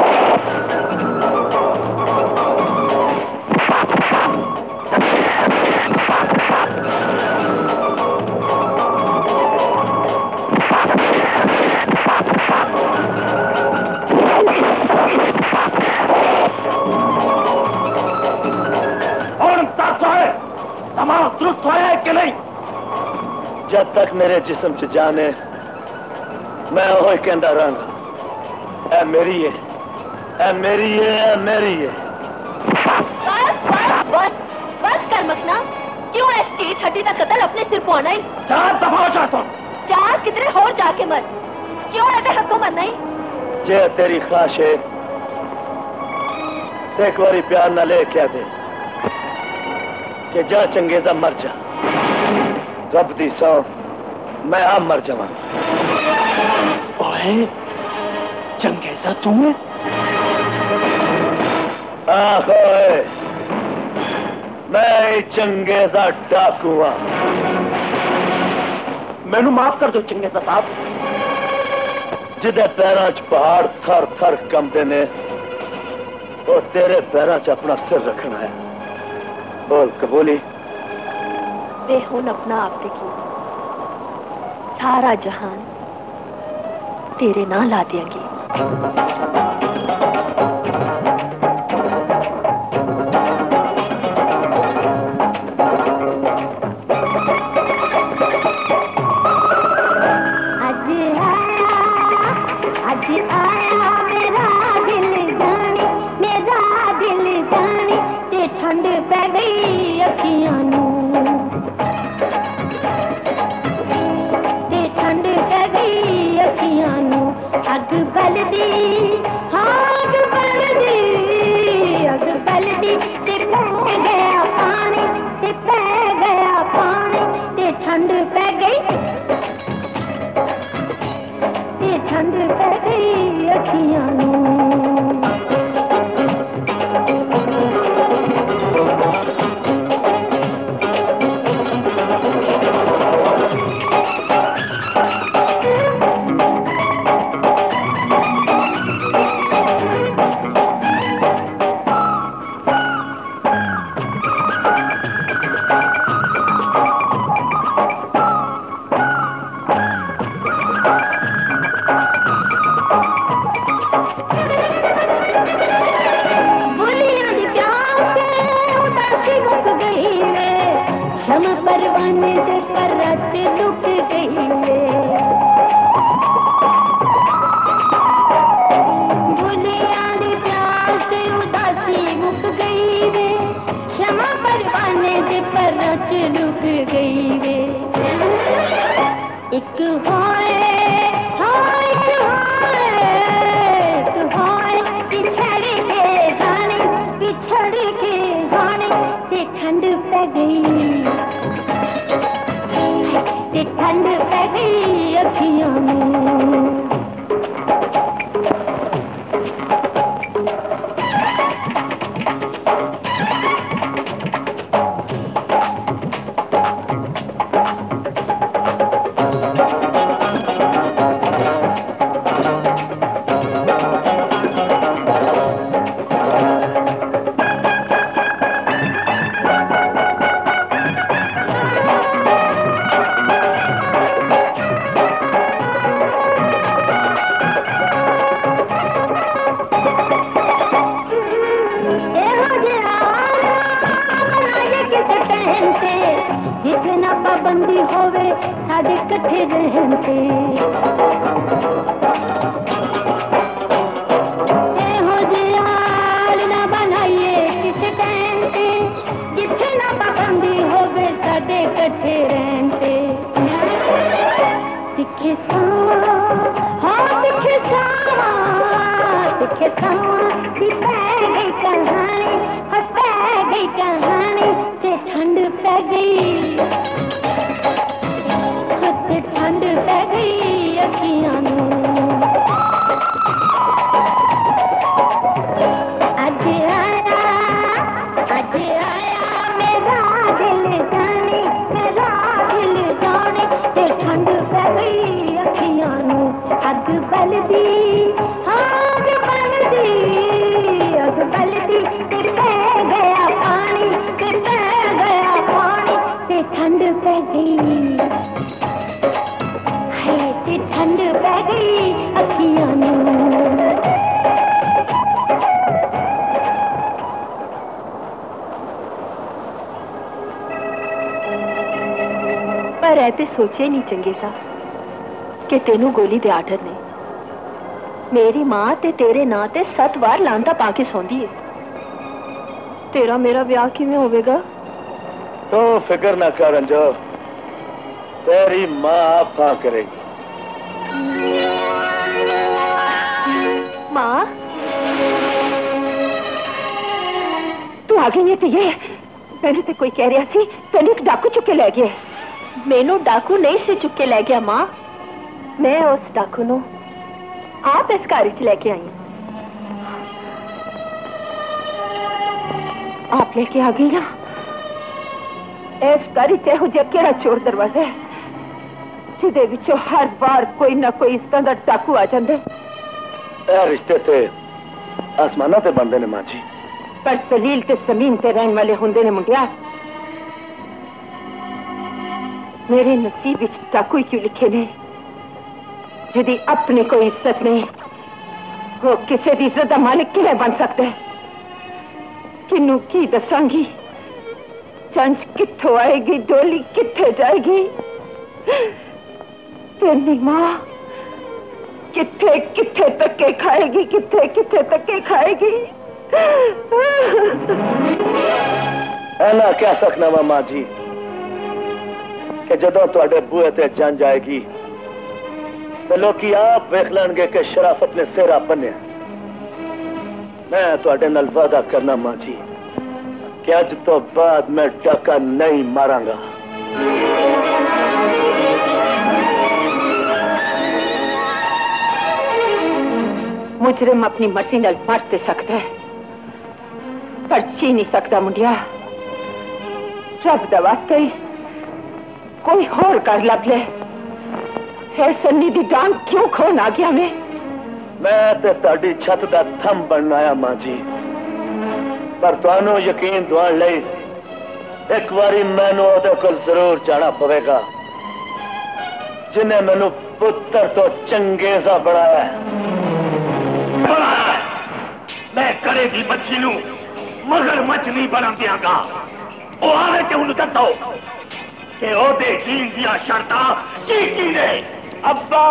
और तमाम दुरुस्त होया है कि नहीं जब तक मेरे जिस्म च जान है मैं वो कहता रहूंगा ऐ मेरी है ऐ मेरी है ऐ मेरी है बस कर मकना क्यों स्टेट हड्डी का कत्ल अपने सिर पहुंचना ही 4 दफा चाहता हूँ 4 कितने और जाके मर क्यों ऐसे हकों मरना ही जे तेरी ख्वाहिश है एक बारी प्यार न ले क्या दे कि जा चंगेजा मर जा रब दी सौ मैं आप मर जावा ओए चंगेजा तू है आहो मैं चंगेजा डाकू हाँ मैनू माफ कर दो चंगेजा साहब जिदे पैरों च पहाड़ थर थर कंबदे ने वो तेरे पैरों च अपना सिर रखना है बोल कबूली वे हुन अपना आप देखी सारा जहान तेरे ना ला देंगे ठंड पै गई अखियां नू ते ठंड पै गई अखियां नू अग बलदी हाँ अग बलदी ते पै गया पानी ते पै गया पानी ते ठंड पै गई अखियां नू एक होए हाँ एक होए पिछड़ के जाने ते ठंड पै गई ते ठंड पै गई अखियों में पाबंदी होवे साढ़े कट्ठे रहते हो जियाल ना बनाइए किस टाइम पे जिथे ना पाबंदी होवे साढ़े कट्ठे रहते दिखे सावा हाँ दिखे सावा पै गई कहानी पै गई कहानी ते ठंड पै गई ठंड पै गई अखियां अज आया मेरा दिल जाने ते ठंड पै गई अखियां अग बलदी आग बलदी ते पै गया पानी ते ठंड पै गई ठंड पै गई अखियां पर ऐते सोचे नहीं चंगे सा कि तेनू गोली दे आर्डर ने मेरी मां ते तेरे नां ते 7 बार लांता पाके सौंदी है तेरा मेरा ब्याह किवें होवेगा तो फिक्र ना कर अंजो तेरी मां आपा करेगी माँ तू आ गई है तो ये मैंने तो कोई कह रहा थी तेन एक डाकू चुके ले गया मैनू डाकू नहीं से चुके ले गया माँ मैं उस डाकू नु आप इस घर च लेके आई आप लेके आ गई ना इस घर च यहो जिहा केड़ा चोर दरवाजा है जिदे विचों हर बार कोई ना कोई इस तरह दा डाकू आ जांदा रिश्ते ते आसमाना ते बनते ने मां जी पर सलील ते जमीन ते रहने वाले होंदे ने मुंडिया मेरे नसीब विच डाकू क्यों लिखे ने जिदी अपनी कोई इज्जत नहीं वो किसी दी इज्जत दा मालिक किवें बन सकता है किन्नू की दसांगी चंच कित्थों आएगी डोली कित्थे जाएगी तेरी मां किथे किथे तक्के खाएगी किथे किथे तक्के खाएगी ऐना कह सकना वा मां जी कि जदों तुहाडे बूहे ते जंज आएगी तो लोकी आप वेख लैणगे कि शराफत ने सेरा बन्निया मैं तुहाडे नाल वादा करना मां जी कि अज तो बाद मैं डाका नहीं मारांगा मुजरिम अपनी मर्जी नाल मर ते सकता है पर जी नहीं सकता मुंडिया रब दा वास्ते कोई होर कर लब ले है सन्नी दी डांग क्यों खोन आ गया मैं ते ताड़ी छत दा थम बनना आया मां जी पर तुहानू यकीन दुआन लई एक बारी मैनू ओदे कोल जरूर जाना पवेगा जिन्हें मैनू पुत्र तो चंगेजा बनाया मैं करे दी बच्ची नू मगरमच्छ नहीं बना दियांगा ओ आवे ते उन्हें दसो कि ओदे जीन दियां शर्तां की ने अब्बा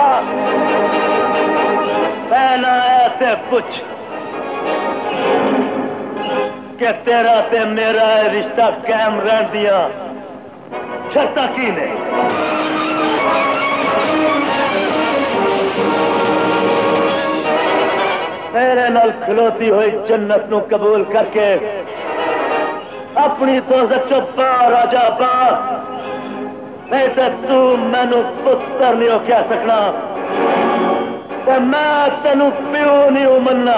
पहला ऐसे पूछ कि तेरा ते मेरा रिश्ता कायम रहन दिया शर्तां की ने खलोती हुई जन्नत नू कबूल करके अपनी तो चुप्पा राजा पा, नहीं तो तू मैनू पुत्र नहीं कह सकना, तो मैं तेनू प्यो नहीं मनना।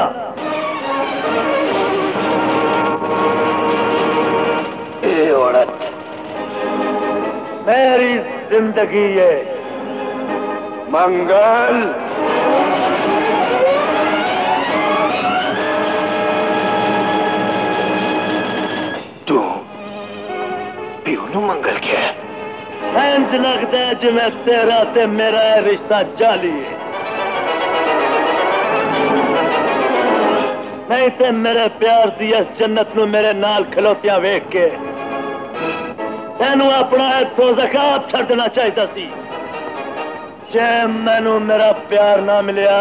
ये औरत मेरी जिंदगी है। मंगल तू प्यो नू मंगल क्या है? इंज लगता है जिवें तेरा ते मेरा रिश्ता जाली है। नहीं ते मेरे प्यार दी इस जन्नत नू मेरे नाल खलोतियां वेख के तेनू अपना इथों ज़कात छड्डना चाहिदा सी। जे मैनू मेरा प्यार ना मिलिया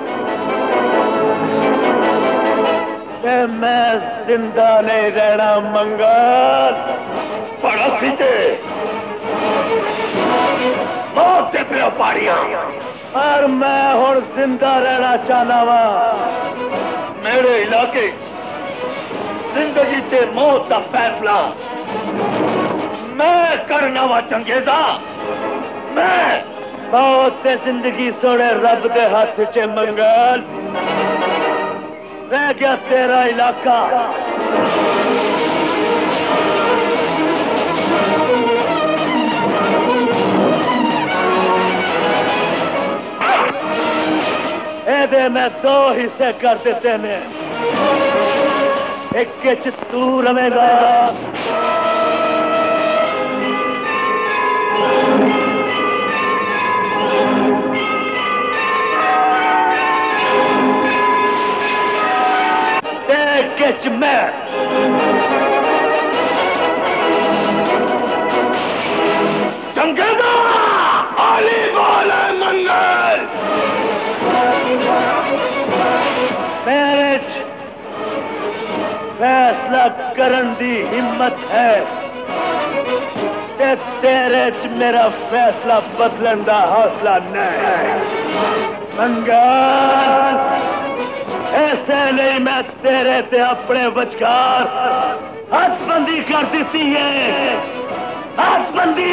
ते मैं जिंदा नहीं रहना। मंगल बड़ा सीते मौत से पे पाड़ियां, और मैं हुण जिंदा रहना चाहना वा। मेरे इलाके जिंदगी से मौत का फैसला मैं करना वा चंगेजा। मैं मौत से जिंदगी सोने रब दे हाथ च। मंगल रह गया तेरा इलाका। एदे मैं 2 हिस्से कर देते ने, एक के तू रवेगा, एक मैं। चंगेजा आली बोले मंगल। मेरे फैसला करन दी हिम्मत है ते तेरे च मेरा फैसला बदलन दा हौसला नहीं। मंगल ऐसे नहीं मैं तेरे ते अपने वचकार हथबंदी कर दी है। हथबंदी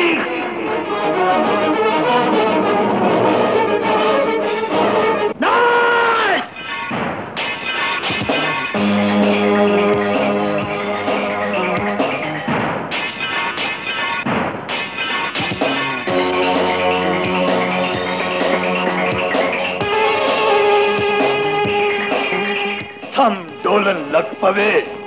थम डोलन लग पवे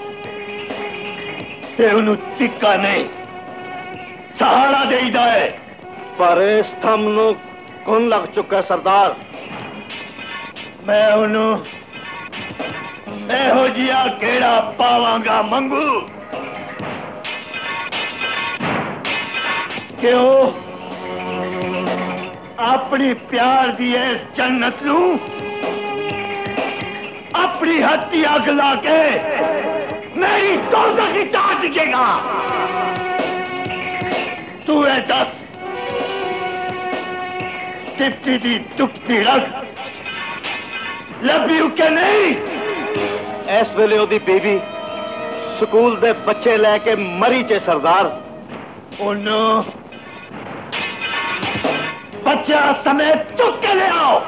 ते उन्हें टिक्का नहीं सहारा देईदा है। पर इस थम नू कौन लग चुका सरदार? मैं उन्हों एहो जिया केड़ा पावांगा मंगू। क्यों अपनी प्यार दी इस जन्नत नू अपनी हत्ती अग ला के मेरी दोज़ख की चाह दिखेगा। तू है दस टिप्टी दी टुप्पी रख लभी के नहीं। इस वेले ओदी बीवी स्कूल दे बच्चे लेके मरी चे सरदार। उन्हों बच्चा समेत चुप के ले आओ।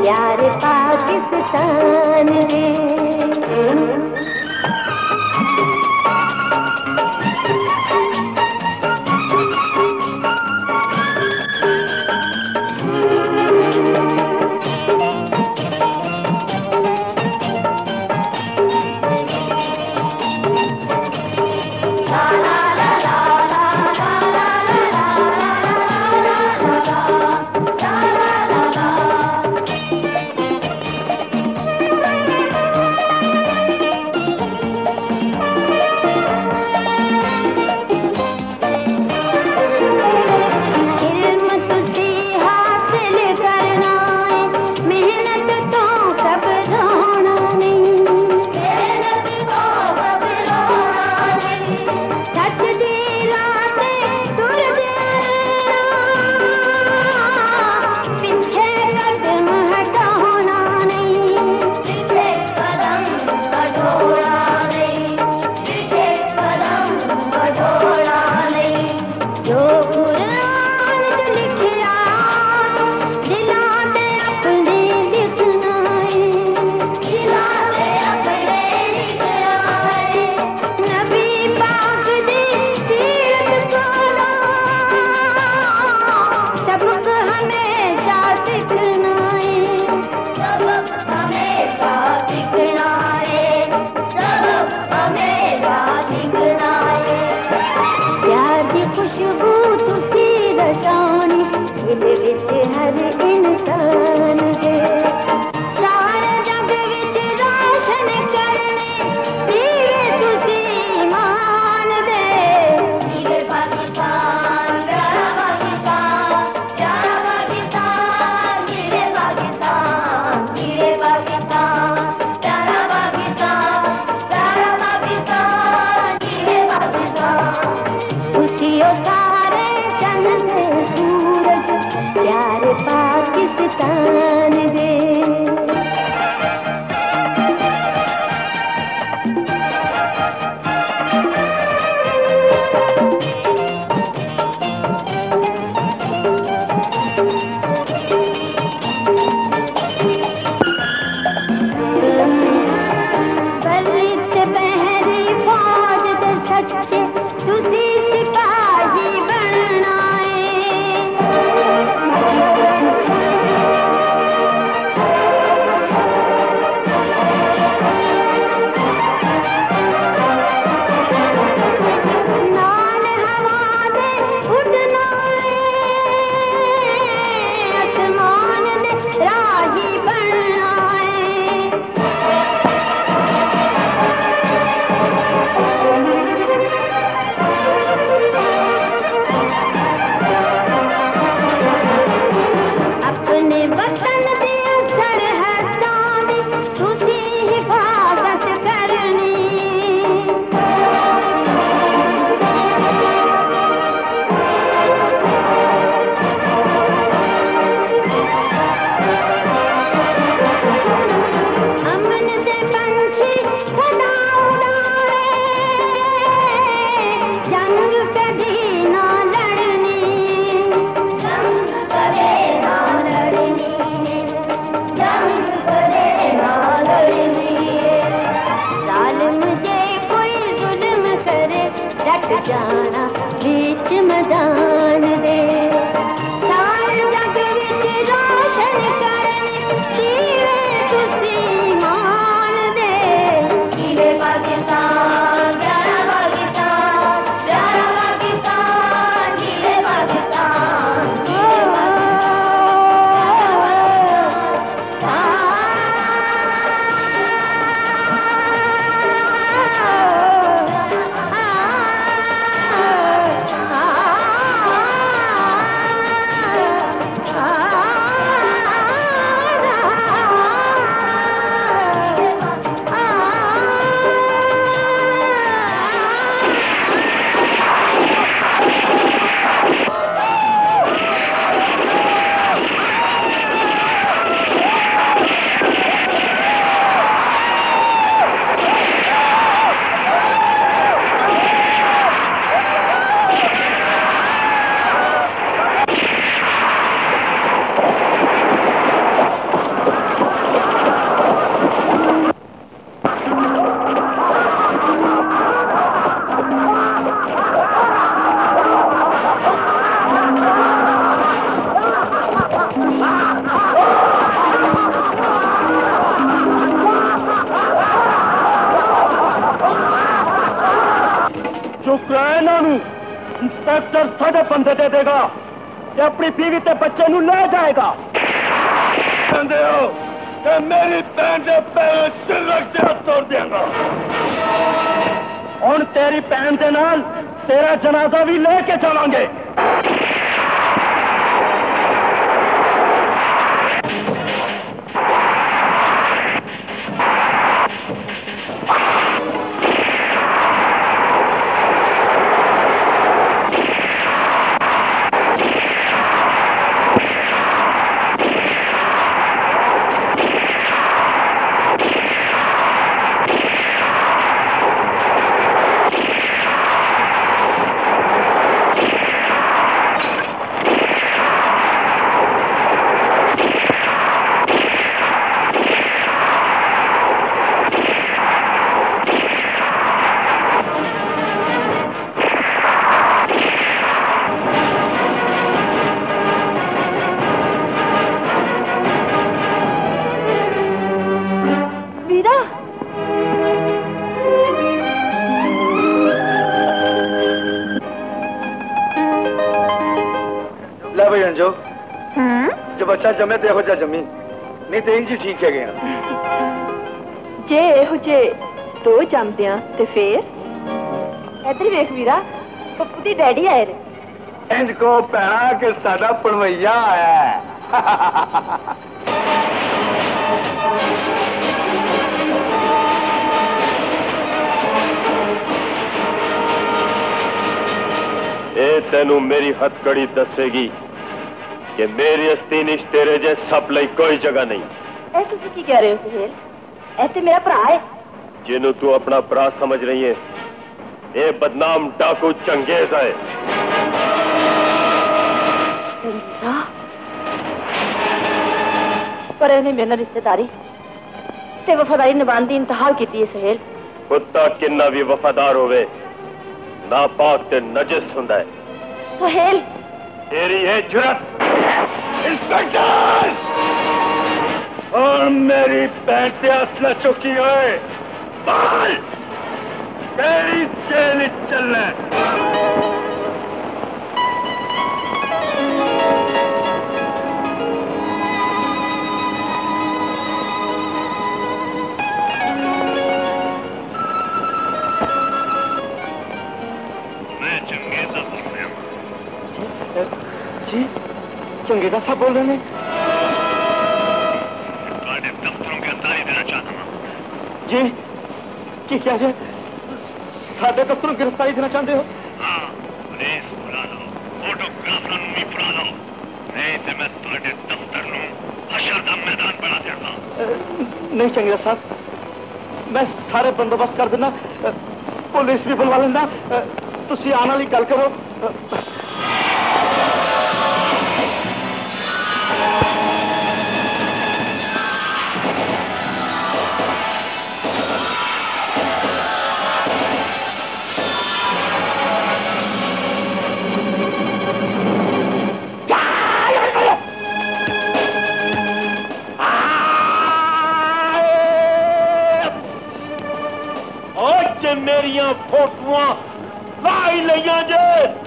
प्यारे पाकिस्तान रे। जाना बीच मैदान दे सारे जग विच रोशन करनी तीरे तुसी मान दे कीरे पाकिस्तान प्यारा पाकिस्तान कीरे पाकिस्तान चुप रहे इन्हों इंस्पेक्टर साढ़े बंदे दे देगा ते अपनी बीवी ते बच्चे नू ले जाएगा। कहते हो कि मेरी भैन के पैरों सिर रख के तोड़ देंगा। हुण तेरी भैन के नाल तेरा जनाजा भी लेके चलांगे। जब बच्चा जमे तो यहो जमी नहीं तो इंज ठीक है गया जे यहो जे दो जमदियां ते फिर इधर वेख वीरा पप्पू दी डैडी आए रे। इंज को भैणा कि साडा पणवैया आया है। ए तेनू मेरी हथकड़ी दसेगी कि मेरी अस्ती निश तेरे जे सब लई कोई जगह नहीं। ऐ तुसी की कह रहे हो सुहेल? ऐसे मेरा भरा है जिन्हों तू अपना भरा समझ रही है ये बदनाम डाकू चंगेज है। पर इन्हें मेरे रिश्तेदारी ते वफादारी निभाने की इंतहा की है सुहेल। कुत्ता किन्ना भी वफादार होवे नापाक ते नजिस हुंदा है। सुहेल तेरी है जुरत इंस्पेक्टर और मेरी भैन से असला चुकी है बाल तेरी जेल चलना। मैं चंगेजा बोल रहा हूँ। जी चंगेजा साहब बोल रहे हैं? दफ्तरों के अंदर ही देना चाहता हूँ। जी की क्या है? साढ़े दफ्तरों गिरफ्तारी देना चाहते हो? हाँ पुलिस बुला लो फोटोग्राफर भी बुला लो नहीं तो मैं तुम्हारे दफ्तर नू हशर दा मैदान बना देता। नहीं चंगेजा साहब मैं सारे बंदोबस्त कर देना पुलिस भी बुलवा लेना तुसी आने वाली गल करो। मेरिया फोटुआ लाई लिया जे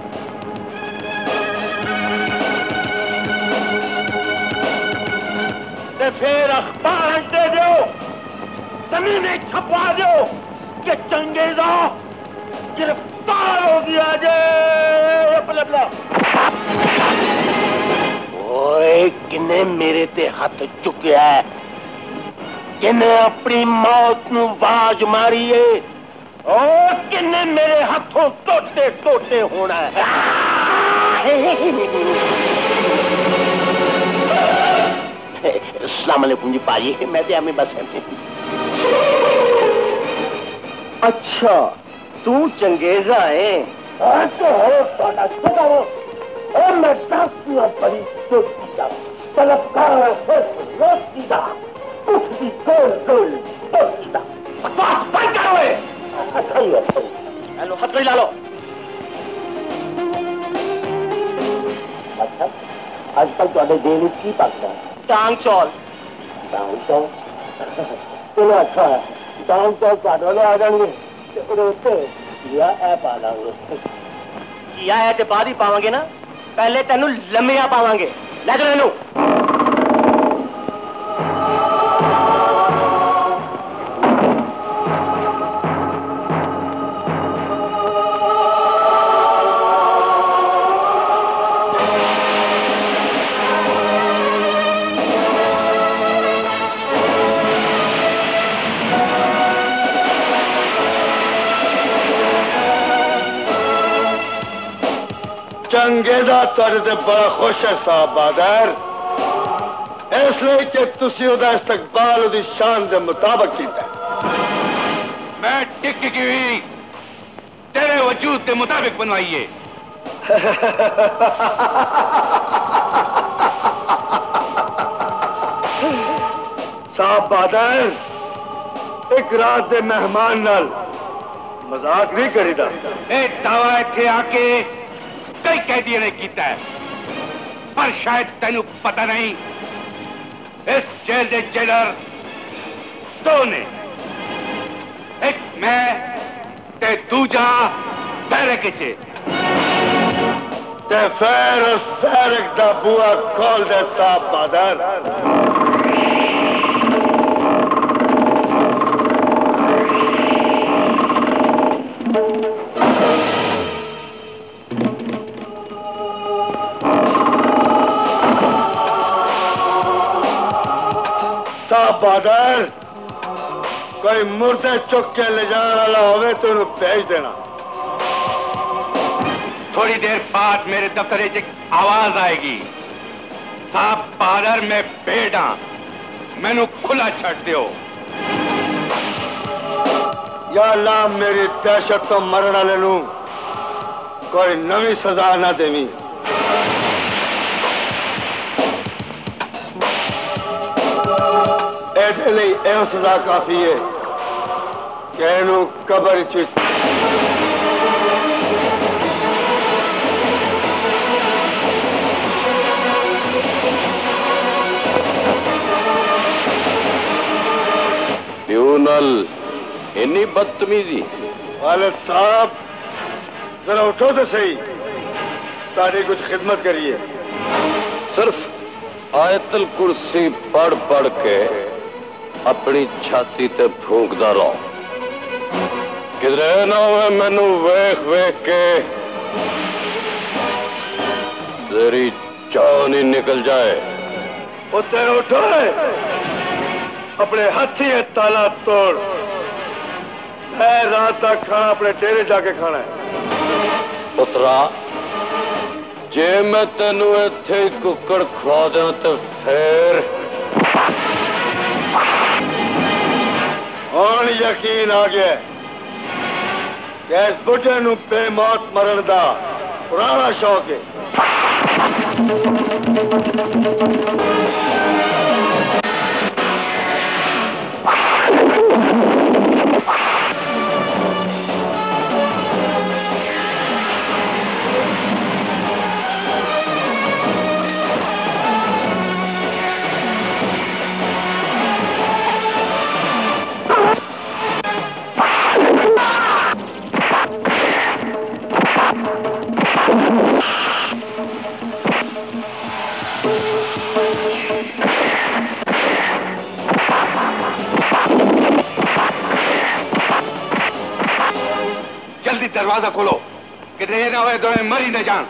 ते फिर अखबार दे दो जमीने छपवा दो कि चंगेजा गिरफ्तार हो गया जे। ओए किने मेरे ते हाथ चुकिया है किने अपनी मौत नू बाज मारी है और किन्ने मेरे हाथों टोटे टोटे होना है। अस्सलाम वालेकुम जी पाजी मैं तो हमें बस अच्छा तू चंगेजा है? मैं शास्त्रीय बड़ी सोचता तलबकार रोचीदा उठती गोल गोल सोचता बस बंद करो। हेलो हथकड़ी ला लो। अच्छा आजकल थोड़े जेल की पकता है टांग चौल चलो अच्छा है टांग चौल काटोले आ जाएंगे उत्ते जिया ऐ पा लांगे जिया है ते बाद ही पावांगे ना पहले तेनू लम्मिया पावांगे ले चलो इनू चंगेजा तुहाडे ते बड़ा खुश है साहब बहादुर इसलिए कि तुसी उहदा इस्तकबाल उहदी शान के मुताबिक कीता मैं टिक्की की हुई तेरे वजूद के मुताबिक बनवाई है साहब बहादुर एक रात के मेहमान नाल मजाक नहीं करीदा दावा इत्थे आके कई कैदियों ने किया है पर शायद तेनू पता नहीं इस जेल के जेलर दो ने एक मैं ते दूजा बैरक च ते फिर उस बैरक दा बुआ खोल दे साहब बहादुर बहादुर कोई मुर्दे चुक के ले जाने वाला होवे तो उन्हें भेज देना थोड़ी देर बाद मेरे दफ्तर से आवाज आएगी साहब बहादुर मैं पेड़ हाँ मैनू खुला छड़ दियो या अल्लाह मेरी दहशत तो मरण वाले नू कोई नवी सजा ना देवी ए सजा काफी है कि इनू कबर च प्यूनल इन्नी बदतमीजी वालिद साहब जरा उठो तो सही तारी कुछ खिदमत करिए सिर्फ आयतल कुर्सी पढ़ पढ़ के अपनी छाती ते फूंकदा रहो किधरे ना होवे मैनू वेख वेख के तेरी जान ही निकल जाए उत्ते उठो अपने हाथी ताला तोड़ मैं रात का खाना अपने डेरे जाके खाना है पुत्रा जे मैं तेनू इत्थे कुकड़ खवा दियां ते फिर हुण यकीन आ गया कि इस बुढ़े नू बेमौत मरण दा पुराना शौक है दरवाजा खोलो किधरे ना हुए दोनों मरी न जान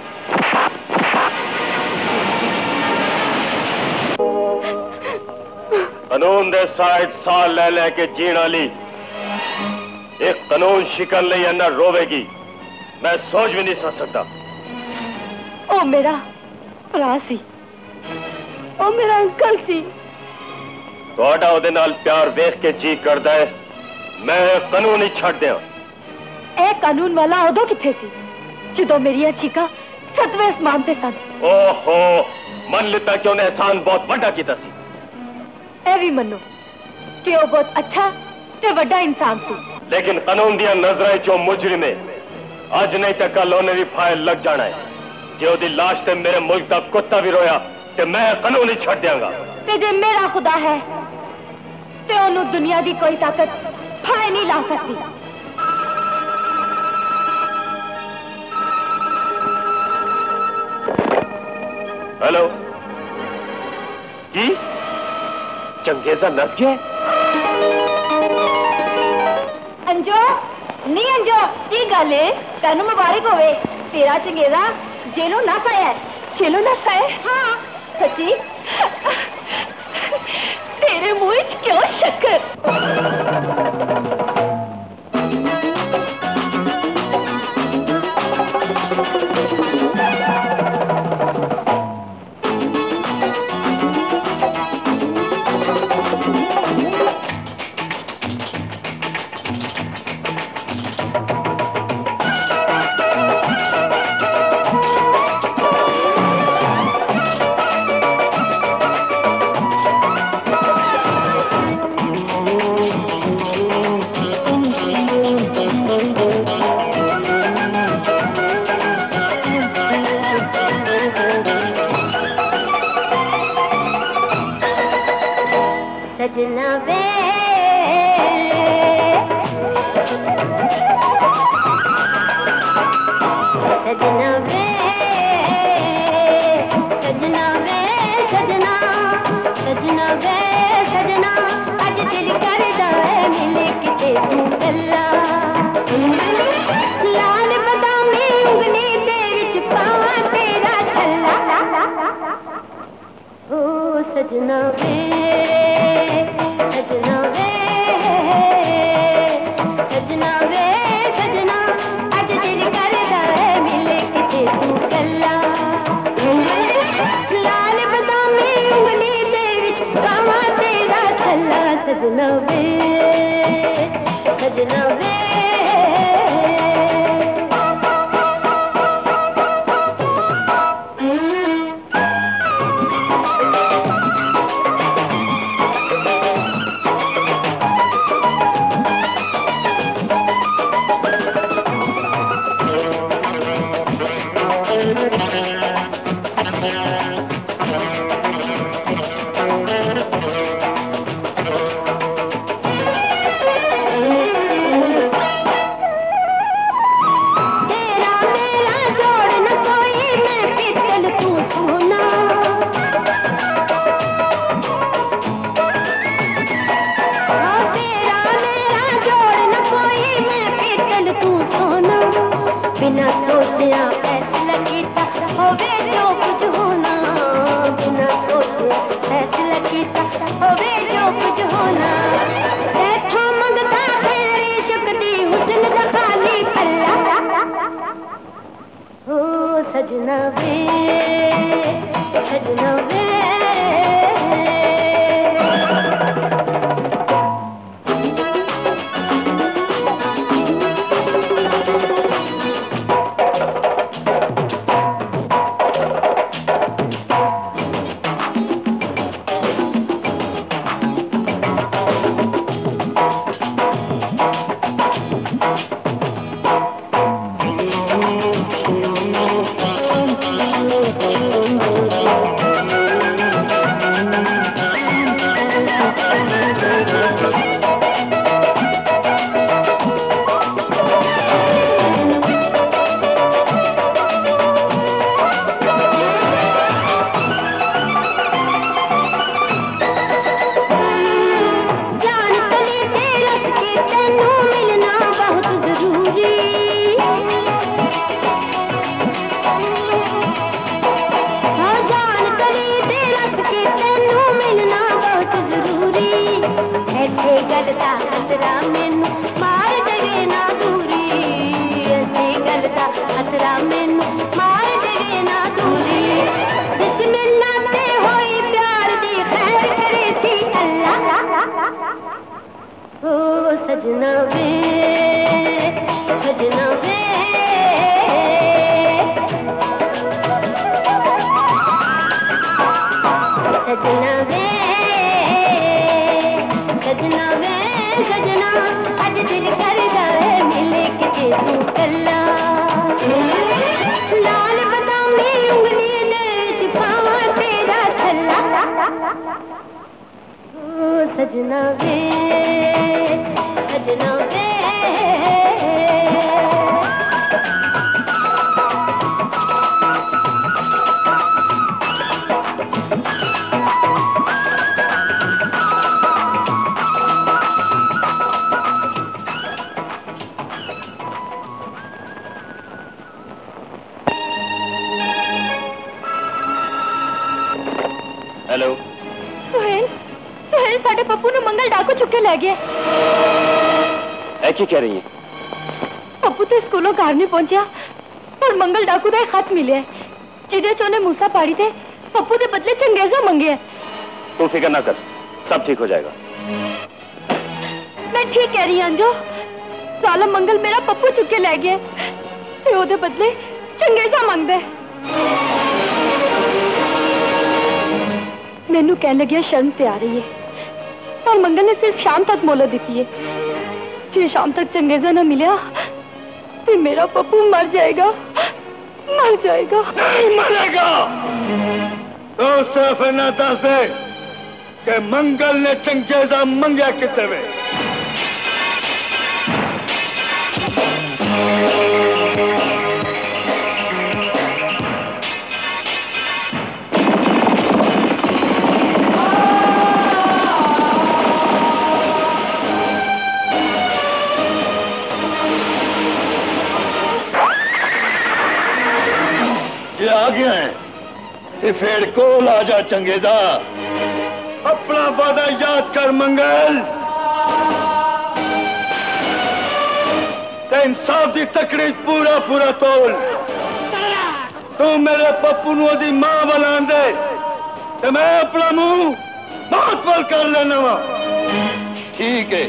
कानून दे साइड साल ले लेके जीण वाली एक कानून शिकन ले अन्ना रोवेगी मैं सोच भी नहीं सकता ओ मेरा भरा सी ओ मेरा अंकल सी ਤੁਹਾਡਾ ਉਹਦੇ ਨਾਲ प्यार वेख के जी करदा है मैं कानून ही छड़ दिया ए कानून वाला उदो किथे सी जदों मेरिया चीका सतवें आसमान ते सन ओहो मन लिता कि उन्हें एहसान बहुत बड़ा कीता सी ए भी मनो कि वो बहुत अच्छा ते बड़ा इंसान सी लेकिन कानून दिया नजरें चो मुजरिम है अज नहीं तो कल उन्हें भी फाइल लग जाना है जे ओदी लाश ते मेरे मुल्क का कुत्ता भी रोया ते मैं कानून ही छड़ दियांगा ते जे मेरा खुदा है ते ओनू दुनिया दी कोई ताकत फाय नहीं ला सकती हेलो की चंगेजा नस गया? अंजो नहीं अंजो की गल है? तेन मुबारक होवे, तेरा चंगेजा जेलों नस आया। जेलों नस आया? हाँ सच्ची। तेरे मुंह च क्यों शक्कर? सजना वे सजना वे सजना वे सजना सजना वे सजना अज दिल करदा है मिले किते तू कल्ला लाल बदामी उंगली दे विच पावां तेरा छल्ला ओ सजना वे सजना वे सजना वे सजना अज दिल करदा है मिले किते तू कल्ला लाल बदामी उंगली दे विच पावां तेरा छल्ला सजना वे सजना वे बिना सोचिया फैसला कीता होवे जो कुछ होना बिना सोचिया फैसला कीता होवे जो कुछ होना ऐठों मंगता तेरी शुक्ति हुस्न दा खाली पल्ला ओ सजना वे सजना वे सजना वे सजना वे सजना वे सजना वे सजना अज दिल करदा है मिले किते तू कल्ला लाल बदामी उंगली दे विच पावां तेरा छल्ला ओ सजना वे सजना वे हेलो सुहेल, सुहेल साडे पप्पू ने मंगल डाकू चुके ले गया। है की कह रही है? पप्पू तो स्कूलों घर नहीं पहुंचा पर मंगल डाकू का एक खत मिले जिदे च उन्हें मूसा पाड़ी थे पप्पू के बदले चंगेजा मंगे। तू फिक्र ना कर, सब ठीक हो जाएगा। मैं ठीक कह रही अंजो, साला मंगल मेरा पप्पू चुके ले गया ते ओदे बदले चंगेजा मंगदे। मैनू कह लगिया शर्म ते आ रही है पर मंगल ने सिर्फ शाम तक मोहलत दी है। जे शाम तक चंगेजा ना मिला तो मेरा पप्पू मर जाएगा, मर जाएगा। नहीं मरेगा तो सिर्फ इतना दस दे कि मंगल ने चंगेजा मंगया कितने में। आ गया है फेड़ को लाजा चंगेजा, अपना वादा याद कर मंगल। इंसाफ की तकड़ी पूरा पूरा तोल। तू मेरे पप्पू नु मां बना दे ते मैं अपना मुंह बहुत बल कर लेना वा। ठीक है?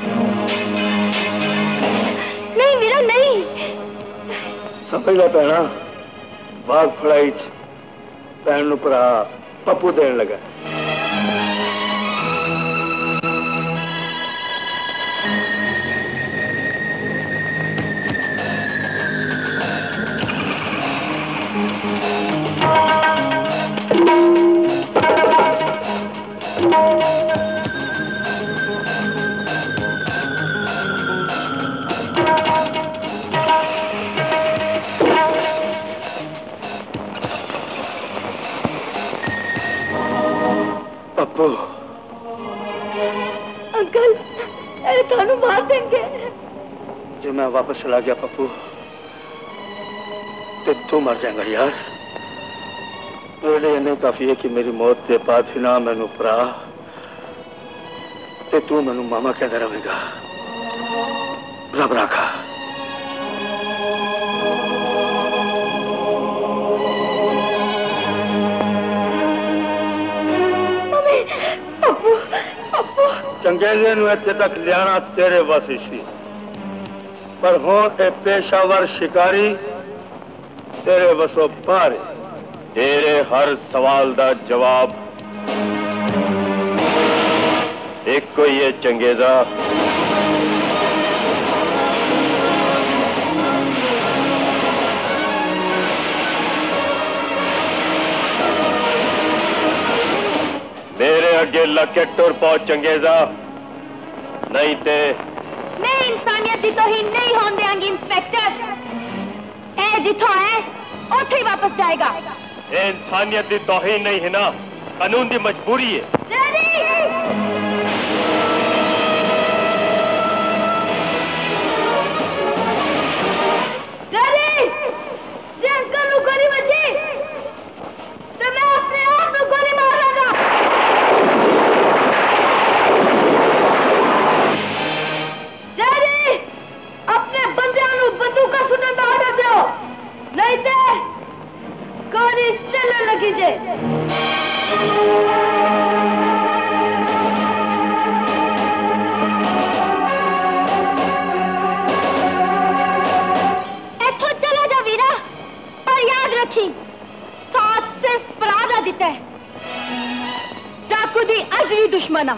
नहीं वीरा नहीं। समझ ला पैना, बाग फड़ाई भैन नु भरा पप्पू देन लगा। पप्पू अंकल थानू मार देंगे। जो मैं वापस चला गया पप्पू तो तू मर जाएगा यार। मेरे इन्हें काफी है कि मेरी मौत के बाद ही ना मैनू भरा ते तू मैनू मामा कहता रहेगा। रब राखा। चंगेजे नूं इत्थे तक लियाना तेरे बस सी, पर हुण ए पेशावर शिकारी तेरे बसों बाहर। तेरे हर सवाल दा जवाब एक को ही है चंगेजा। मेरे अगे लके टुर पहुंच चंगेजा, नहीं ते मैं इंसानियत की तौहीन नहीं होने देंगी इंस्पेक्टर। ए जिथों है उठे ही वापस जाएगा। ये इंसानियत की तौहीन नहीं है ना, कानून की मजबूरी है। गोली बची तो मैं अपने आप को गोली मारूंगा। जरी अपने बंदियां बंदूका सुनने में आ दो, नहीं तो गोली चलने लगी जे। इथों चला जा वीरा, पर याद रखी साथ सिर्फ परादा दिता है, डाकू दी अज भी दुश्मना।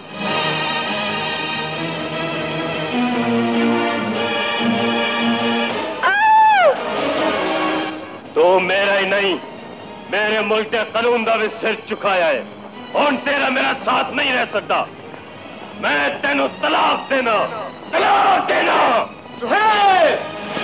तो मेरा ही नहीं, मेरे मुल्क के कानून का भी सिर चुकाया है। और तेरा मेरा साथ नहीं रह सकता। मैं तेनों तलाक देना, तलाक देना। सुहेल!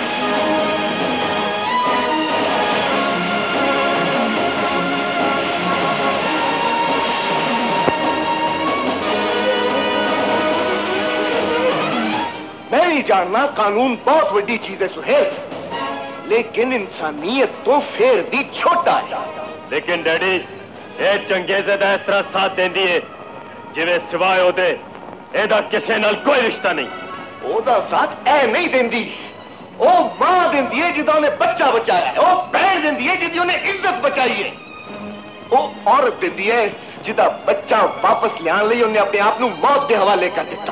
मैं नहीं जानना कानून बहुत बड़ी चीज है सुहेल, लेकिन इंसानियत तो फिर भी छोटा है। लेकिन डैडी, ये चंगेजे दा इस तरह साथ देंदी है जिवें सिवाय ओदे एदा किसे नाल कोई रिश्ता नहीं। ओदा साथ ऐ नहीं देंदी, ओ मां देंदी है जिदा ने बच्चा बचाया है, ओ बहन देंदी है जिदी ने इज्जत बचाई है, ओ औरत देंदी है जिदा बच्चा वापस लियान लई उन्हें अपने आप नूं मौत के हवाले कर दिता।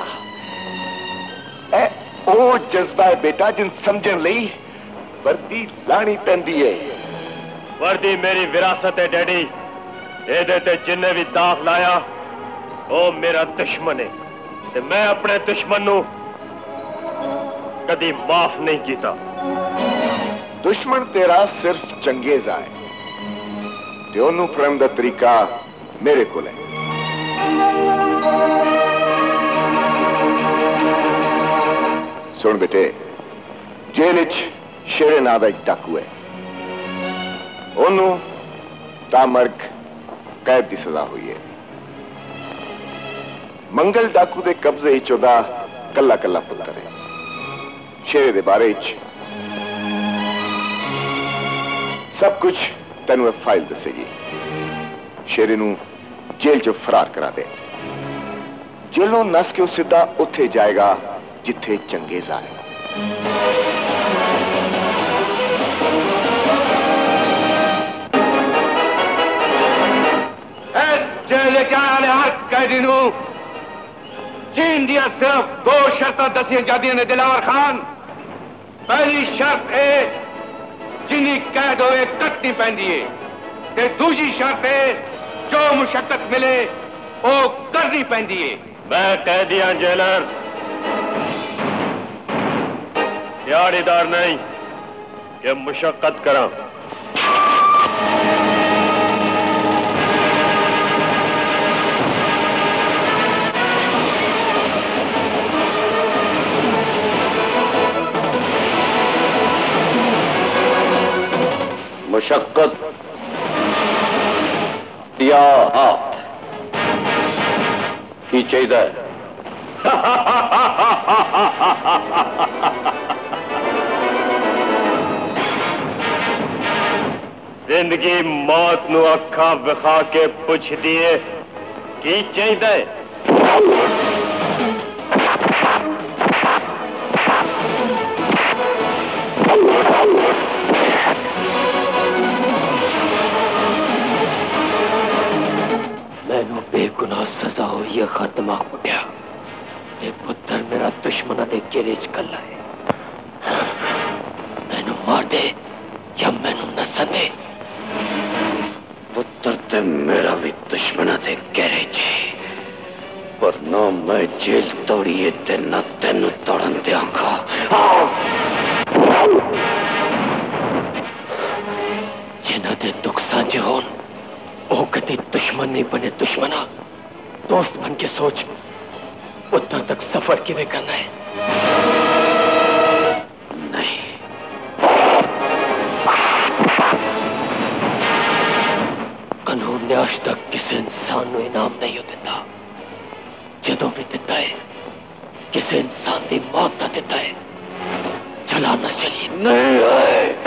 ऐ ओ जज्बा है बेटा जिन समझण लई वर्दी लानी पैंदी है। वर्दी मेरी विरासत है डैडी, एदे ते जिन्ने भी दाग लाया ओ मेरा दुश्मन है ते मैं अपने दुश्मन नूं कदी माफ नहीं कीता। दुश्मन तेरा सिर्फ चंगेजा है ते ओनू फड़न दा तरीका मेरे कोल है। सुन बेटे, जेल च शेरे नां दा एक डाकू है, ओनू तामर्ग कैद की सजा हुई है। मंगल डाकू के कब्जे चौदा कला कला पुत्र है। शेरे दे बारे सब कुछ तेन फाइल दसेगी। शेरे नू जेल चो फरार करा दे, जेलों नस के सीधा उत्थे जाएगा जिथे चंगेजा है। जेल जाने हर कैदी नू चीन दिया सिर्फ 2 शर्तां दसियां जादियां ने दिलावर खान। पहली शर्त है जिन्नी कैद होए कटनी पैंदी है ते दूसरी शर्त है जो मुशक्कत मिले वो करनी पैंदी है। मैं कह दिया जेलर दिहाड़ीदार नहीं कि मुशक्कत करा। मुशक्कत या हाथ की चाहिए। जिंदगी मौत नू अखा विखा के पुछ दिए की चाहिए। मैनू बेगुनाह सजा हो ये खर दिमाग उठा। ये पुत्र मेरा दुश्मन दे घेरे च कला है। मैनू मार दे या मैनू नसन दे। पुत्र ते मेरा भी दुश्मन दे घेरे च, पर ना मैं जेल तोड़िए ते ना तेन तोड़न देंगा। जिन्हां दे दुख साझे होन वो कभी दुश्मन नहीं बने। दुश्मना दोस्त बन के सोच उत्तर तक सफर किवें करना है। नहीं, कानून ने आज तक किसी इंसान को इनाम नहीं दिता। जदों भी दिता है किसी इंसान की मौत का दिता है। चला न चलिए। नहीं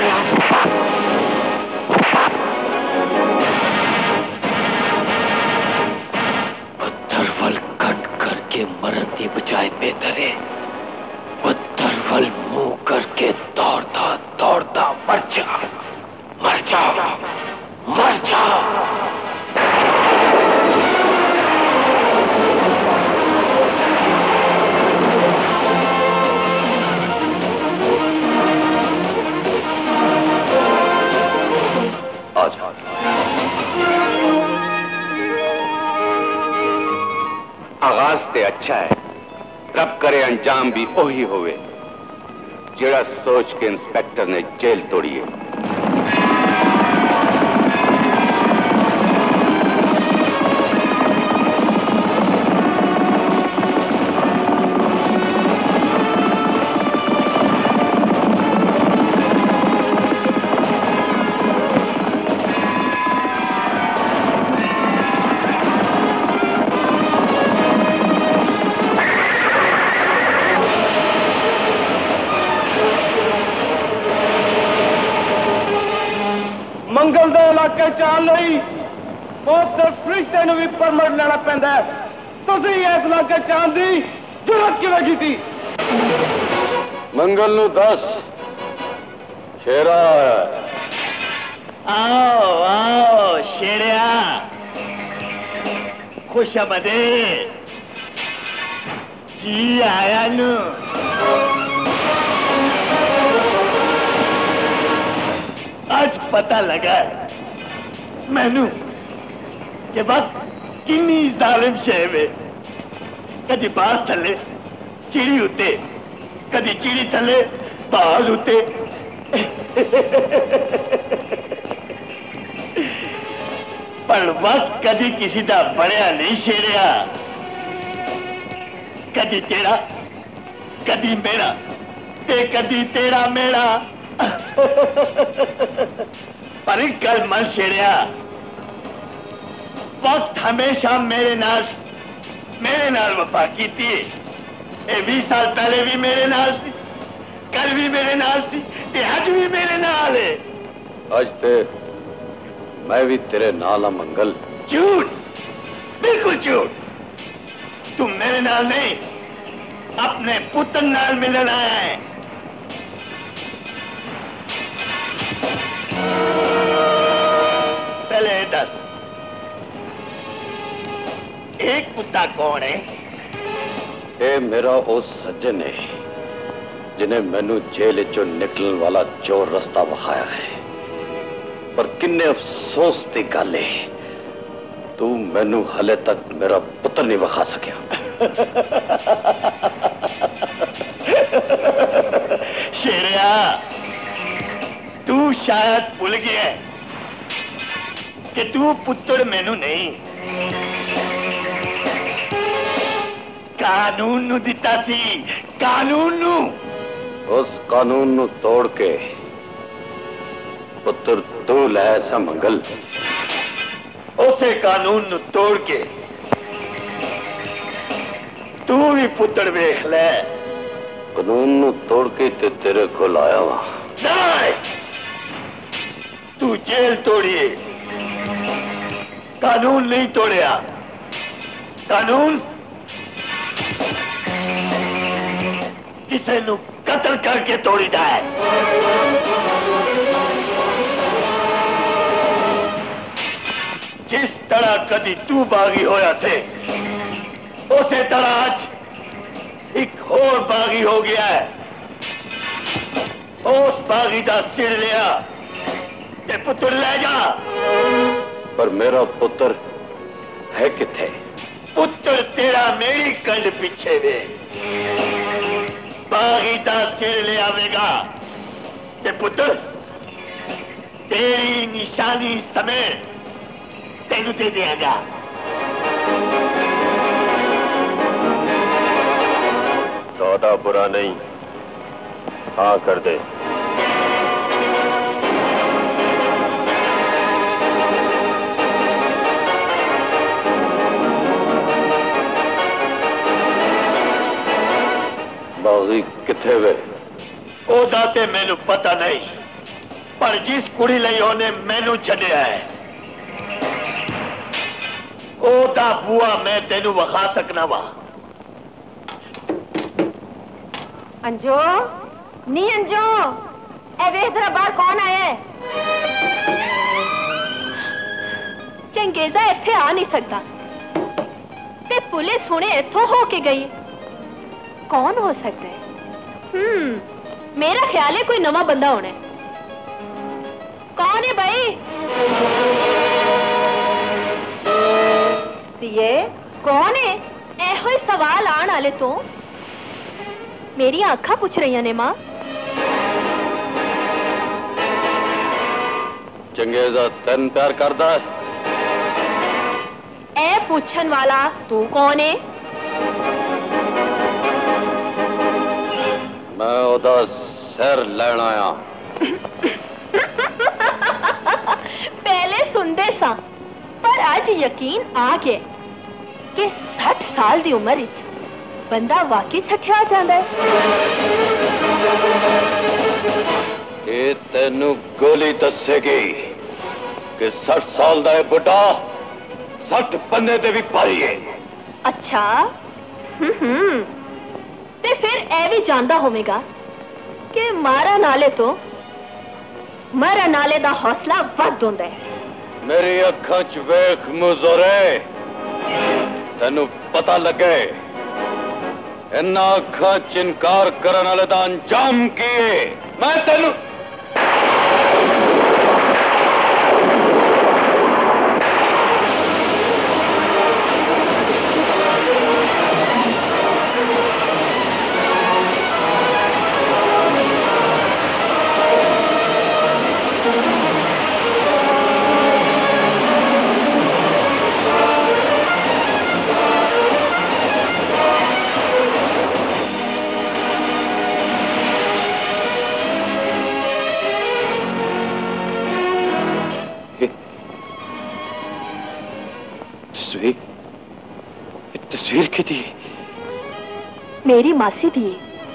पत्थरवल कट करके मरन की बजाय बेहतर है पत्थरवल मुंह करके दौड़ता दौड़ता मर जा, मर जा, मर जा। आगाज ते अच्छा है, रब करे अंजाम भी ओही होवे जेड़ा सोच के इंस्पेक्टर ने जेल तोड़ी है। मंगल दे इलाके चाल नहीं ਉਹ ਸਿਰਫ ਫਰਿਸ਼ਤੇ ਨੂੰ ਵੀ ਪਰਮਿਟ ਲੈਣਾ ਪੈਂਦਾ ਹੈ। ਤੁਸੀਂ ਇਸ ਇਲਾਕੇ ਚ ਆਉਣ ਦੀ ਜ਼ਰੂਰਤ ਕਿਵੇਂ ਕੀਤੀ? मंगल नू दस शेरा आओ आओ शेरिया, खुश आमदे जी आया नू। आज पता लगा मैनू कि वक्त किन्नी जालिम शे वे। कदी बास थले चिड़ी उत्ते, कदी चिड़ी थले बाल उत्ते। पर वक्त कदी किसी का बढ़िया नहीं शेरिया। कदी तेरा, कदी मेरा, ते कदी तेरा मेरा। पर एक गल मन शेरिया, वक्त हमेशा मेरे नाल वफा की थी। 20 साल पहले भी मेरे नाल सी, कल भी मेरे नाल सी, अज भी मेरे नाल है। अज ते मैं भी तेरे नाल आ मंगल। झूठ, बिल्कुल झूठ। तुम मेरे नाल नहीं, अपने पुत्र नाल मिलन आया है। पहले दस, एक कुत्ता कौन है? ये मेरा वो सज्जन है जिन्हें मैनू जेल चो निकलने वाला चोर रास्ता विखाया है। पर किन्ने अफसोस की गल है, तू मैनू हले तक मेरा पुत्र नहीं विखा सकिया। शेरिया, तू शायद भूल गया कि तू पुत्र मैनू नहीं, कानून नू दिता सी। कानून नू, उस कानून नू तोड़ के पुत्र तू लै सा मंगल। उसे कानून नू तोड़ के तू भी पुत्र वेख ले। कानून नू तोड़ के ते तेरे को आया वा। तू जेल तोड़िए, कानून नहीं तोड़िया। कानून किसी नू कत्ल करके तोड़ी जाए। जिस तरह कदी तू बागी होया थे, उसे तरह आज एक और बागी हो गया है। उस बागी का सिर लिया ते पुत्र ले जा। पर मेरा पुत्र है किथे? पुत्र तेरा मेरी कंड पीछे वे। बागी का सिर ले आवेगा ते पुत्र तेरी निशानी समेत तेनू दे देगा। सौदा बुरा नहीं, हाँ कर दे। बागी किथे वे? ओदा ते मैनू पता नहीं, पर जिस कुड़ी लई ओने मैनू छड्या है, ओदा बुआ मैं तेनू वखा सकना वा। अंजो, नी अंजो, ए वेख जरा बाहर कौन आया है? चंगेजा इत्थे आ नहीं सकता ते पुलिस हुणे इत्थों हो के गई। कौन हो सकता है? मेरा ख्याल है कोई नवा बंदा होना है। कौन है भाई? ये कौन है? एहो ही सवाल आने वाले तो मेरी आंखा पूछ रही ने मां। चंगेजा तेन प्यार करदा है? ए पूछन वाला तू कौन है? मैं ओदा सिर लैन आया। पहले सुनते सा, पर आज यकीन आ गया कि 60 साल की उम्र बंदा वाकई छठिया जाता है। ये तेनू गोली दसेगी कि 60 साल का बुढ़ा 60 ਬੰਦੇ ਤੇ ਵੀ ਭਾਰੀ ਹੈ। अच्छा ते फिर ए भी जानदा होवेगा कि मारा नाले तो मरा नाले दा हौसला वध होंदा है। मेरी अखां च वेख मुजोरे, तेनू पता लगे इन्ना अखां च इनकार करने वाले दा अंजाम की है। मैं तेनू तस्वीर की थी, मेरी मासी दी।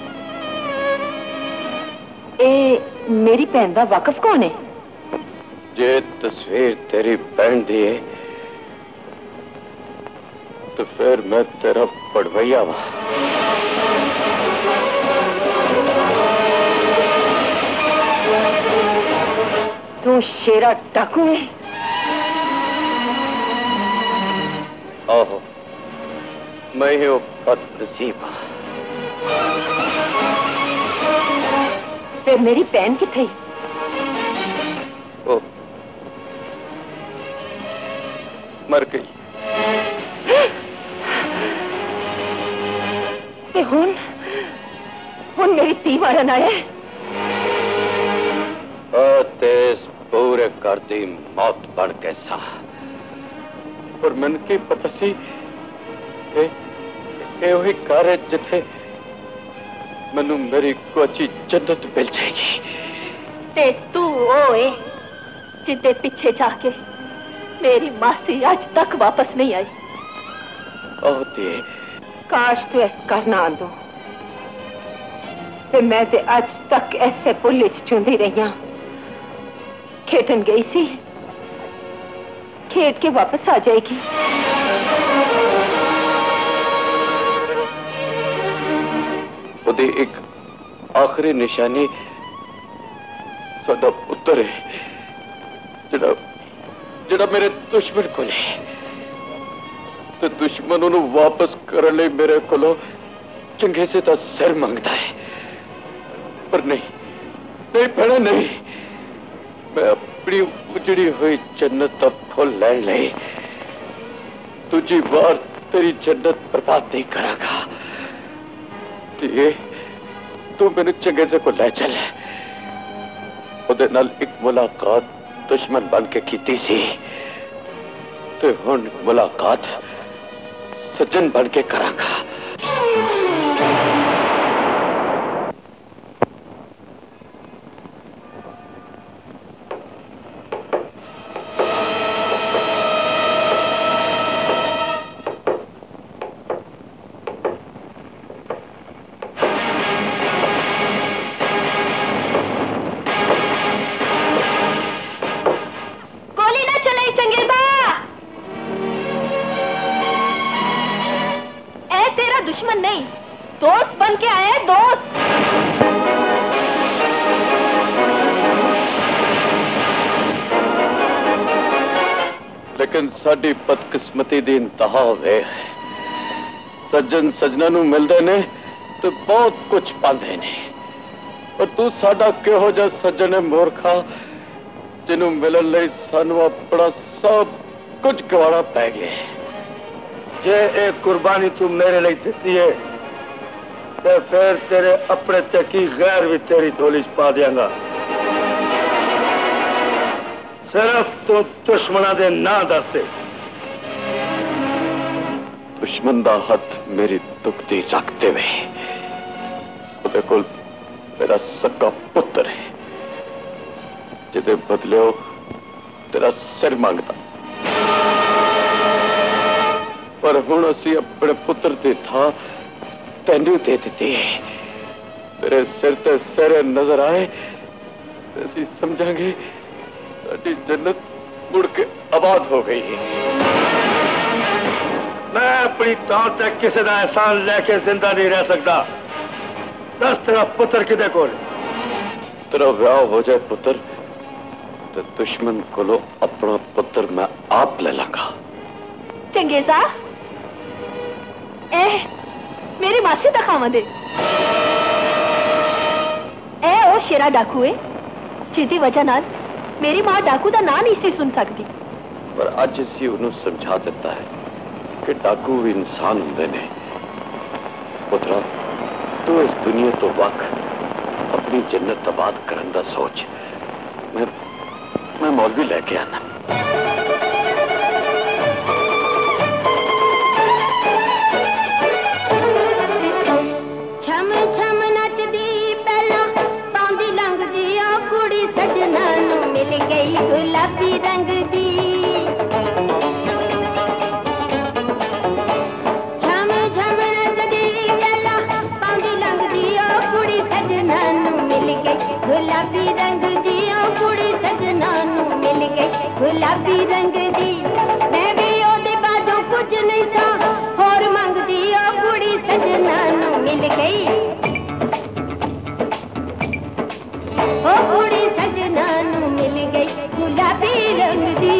ए मेरी भैन दा वाकफ कौन है? जे तस्वीर तेरी बहन दी है तो फिर मैं तेरा पड़वैया वा। तू शेरा डाकू है? आहो, मैं ही वो बदनसीब हाँ। फिर मेरी बहन किथे? वो मर गई। हुन मेरी धी मारन आया है। तेज पूरे कर दी मौत बन के सा, पर मन की पता सी वही घर है जिथे मनु मेरी कोची जन्नत मिल जाएगी। ते तू ओए जिदे पीछे जाके मेरी मासी आज तक वापस नहीं आई। काश तू ऐस करना आंदो ते मैं ते आज तक ऐसे पुल चुंदी रही हूं। खेतन गई सी, खेत के वापस आ जाएगी। उदी एक आखिरी निशानी साडा पुत्र है जिहड़ा मेरे दुश्मन को ले, तो दुश्मन उन्हें वापस करने लिए मेरे को चंगे से तो सिर मांगता है। पर नहीं भैया नहीं, मैं अपनी उजड़ी हुई जन्नत का फुल लैन ले दूजी बार तेरी जन्नत बर्बाद नहीं करागा। तू मैंने चंगे से को ले चल। उहदे नाल एक मुलाकात दुश्मन बन के कीती सी, ते हुण मुलाकात सज्जन बन के करांगा। दुश्मन नहीं, दोस्त बन के आए, दोस्त। लेकिन साडी बदकिस्मती दी इंतहा वे सज्जन सजना नू मिलदे ने तो बहुत कुछ पांदे ने, पर तू साडा किहो जिहा सज्जन है मूर्खा जिन्हों मिलन लई सानू अपना सब कुछ गवाना पै गया। जे एक कुर्बानी तू मेरे लिए देती है तो फिर तेरे अपने तकी गैर भी तेरी झोली च पा देंगा। सिर्फ तू दुश्मना दे ना दसते। दुश्मन दा हाथ मेरी दुखती रखते हुए उहदे कोल मेरा सक्का पुत्र है जिदे बदले तेरा सिर मांगता, पर हुण असी अपने पुत्र की थां तैनू दे दी है। तेरे सिर ते सिर नजर आए असी समझांगे साडी जन्नत मुड़ के आबाद हो गई है। मैं अपनी तौर तक किसी का एहसान लेके जिंदा नहीं रह सकता। दस तेरा पुत्र किदे कोल? तेरा ब्याह हो जाए पुत्र तो दुश्मन को अपना पुत्र मैं आप ले लांगा। चंगेजा ए मेरी मासी दा खावंदे ए ओ शेरा डाकू है जिदी वजह नाल मेरी मां डाकू दा नाम नहीं सी सुन सकती। पर अज असी उन्होंने समझा दिता है कि डाकू भी इंसान होंदे ने। पुत्रा तू इस दुनिया तो वक अपनी जन्नत आबाद करने का सोच। मैं मौलवी लेके आना। छम छम नचदी पहला पांदी लंघदी ओ कुड़ी सजना नू मिल गई गुलाबी रंग दी। छम छम नचदी पहला पांदी लंघदी ओ कुड़ी सजना नू मिल गई गुलाबी रंग दी ओ कुड़ी सजना नू मिल गई गुलाबी रंग दी। मैं भी ओदे बाजों कुछ नहीं सा होर मंगदी ओ कुड़ी सजना नू मिल गई ओ कुड़ी सजना नू मिल गई गुलाबी रंग दी।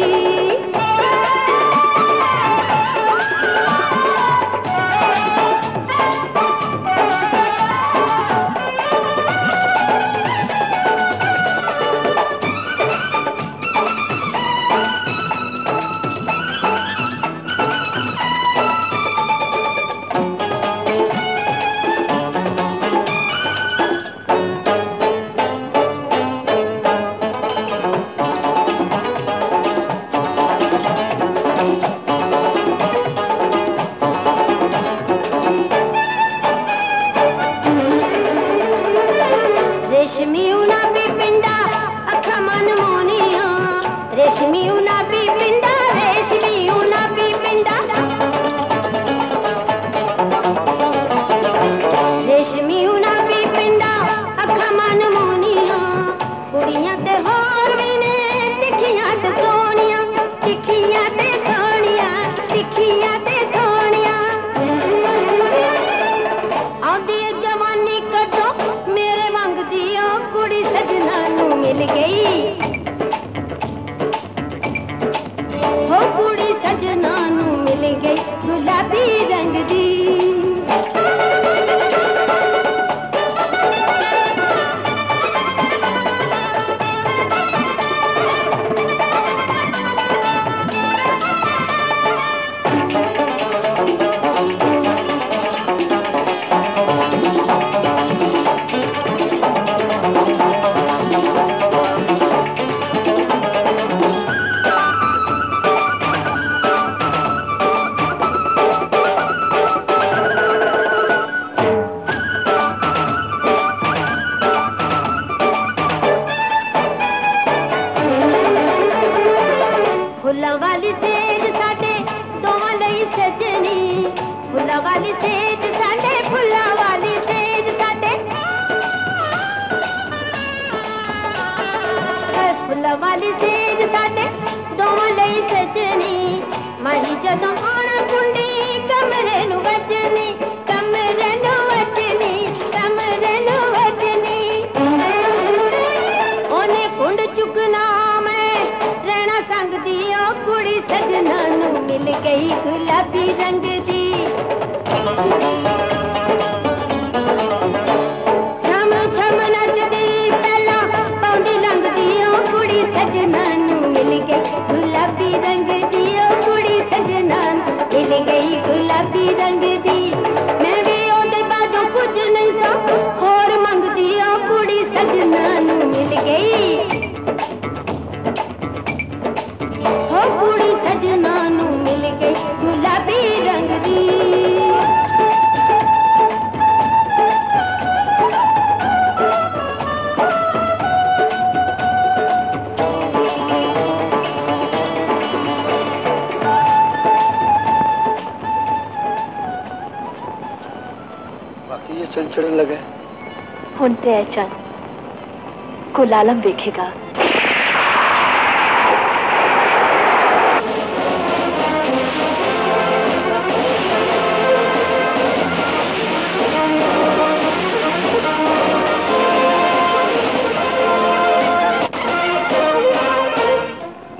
कुलालम देखेगा।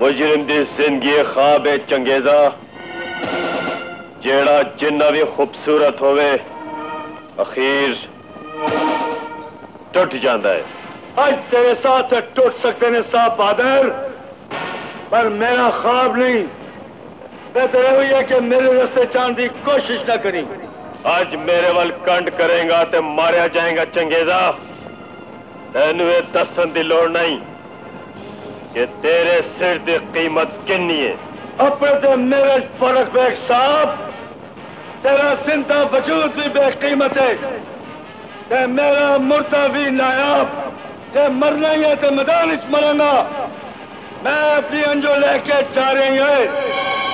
मुजरिम दी जिंदगी ख्वाब है चंगेजा, जेड़ा जिन्ना भी खूबसूरत होवे अखीर टूट जाता है। आज तेरे साथ टूट सकते ने साहब बहादुर, पर मेरा ख्वाब नहीं। बेहतर हुई है कि मेरे रास्ते चांद की कोशिश न करी। आज मेरे वाल कंड करेगा तो मारिया जाएगा चंगेजा। तेन दसन की लोड़ नहीं कि तेरे सिर की कीमत किन्नी है। अपने ते मेरे फर्क बेक साहब, तेरा जिंदा वजूद भी बेकीमत है, ते मेरा मुर्दा भी नायाब। ते मरना ही है तो मैदान में मरना। मैं अपनी अंजो लेके जा रही है।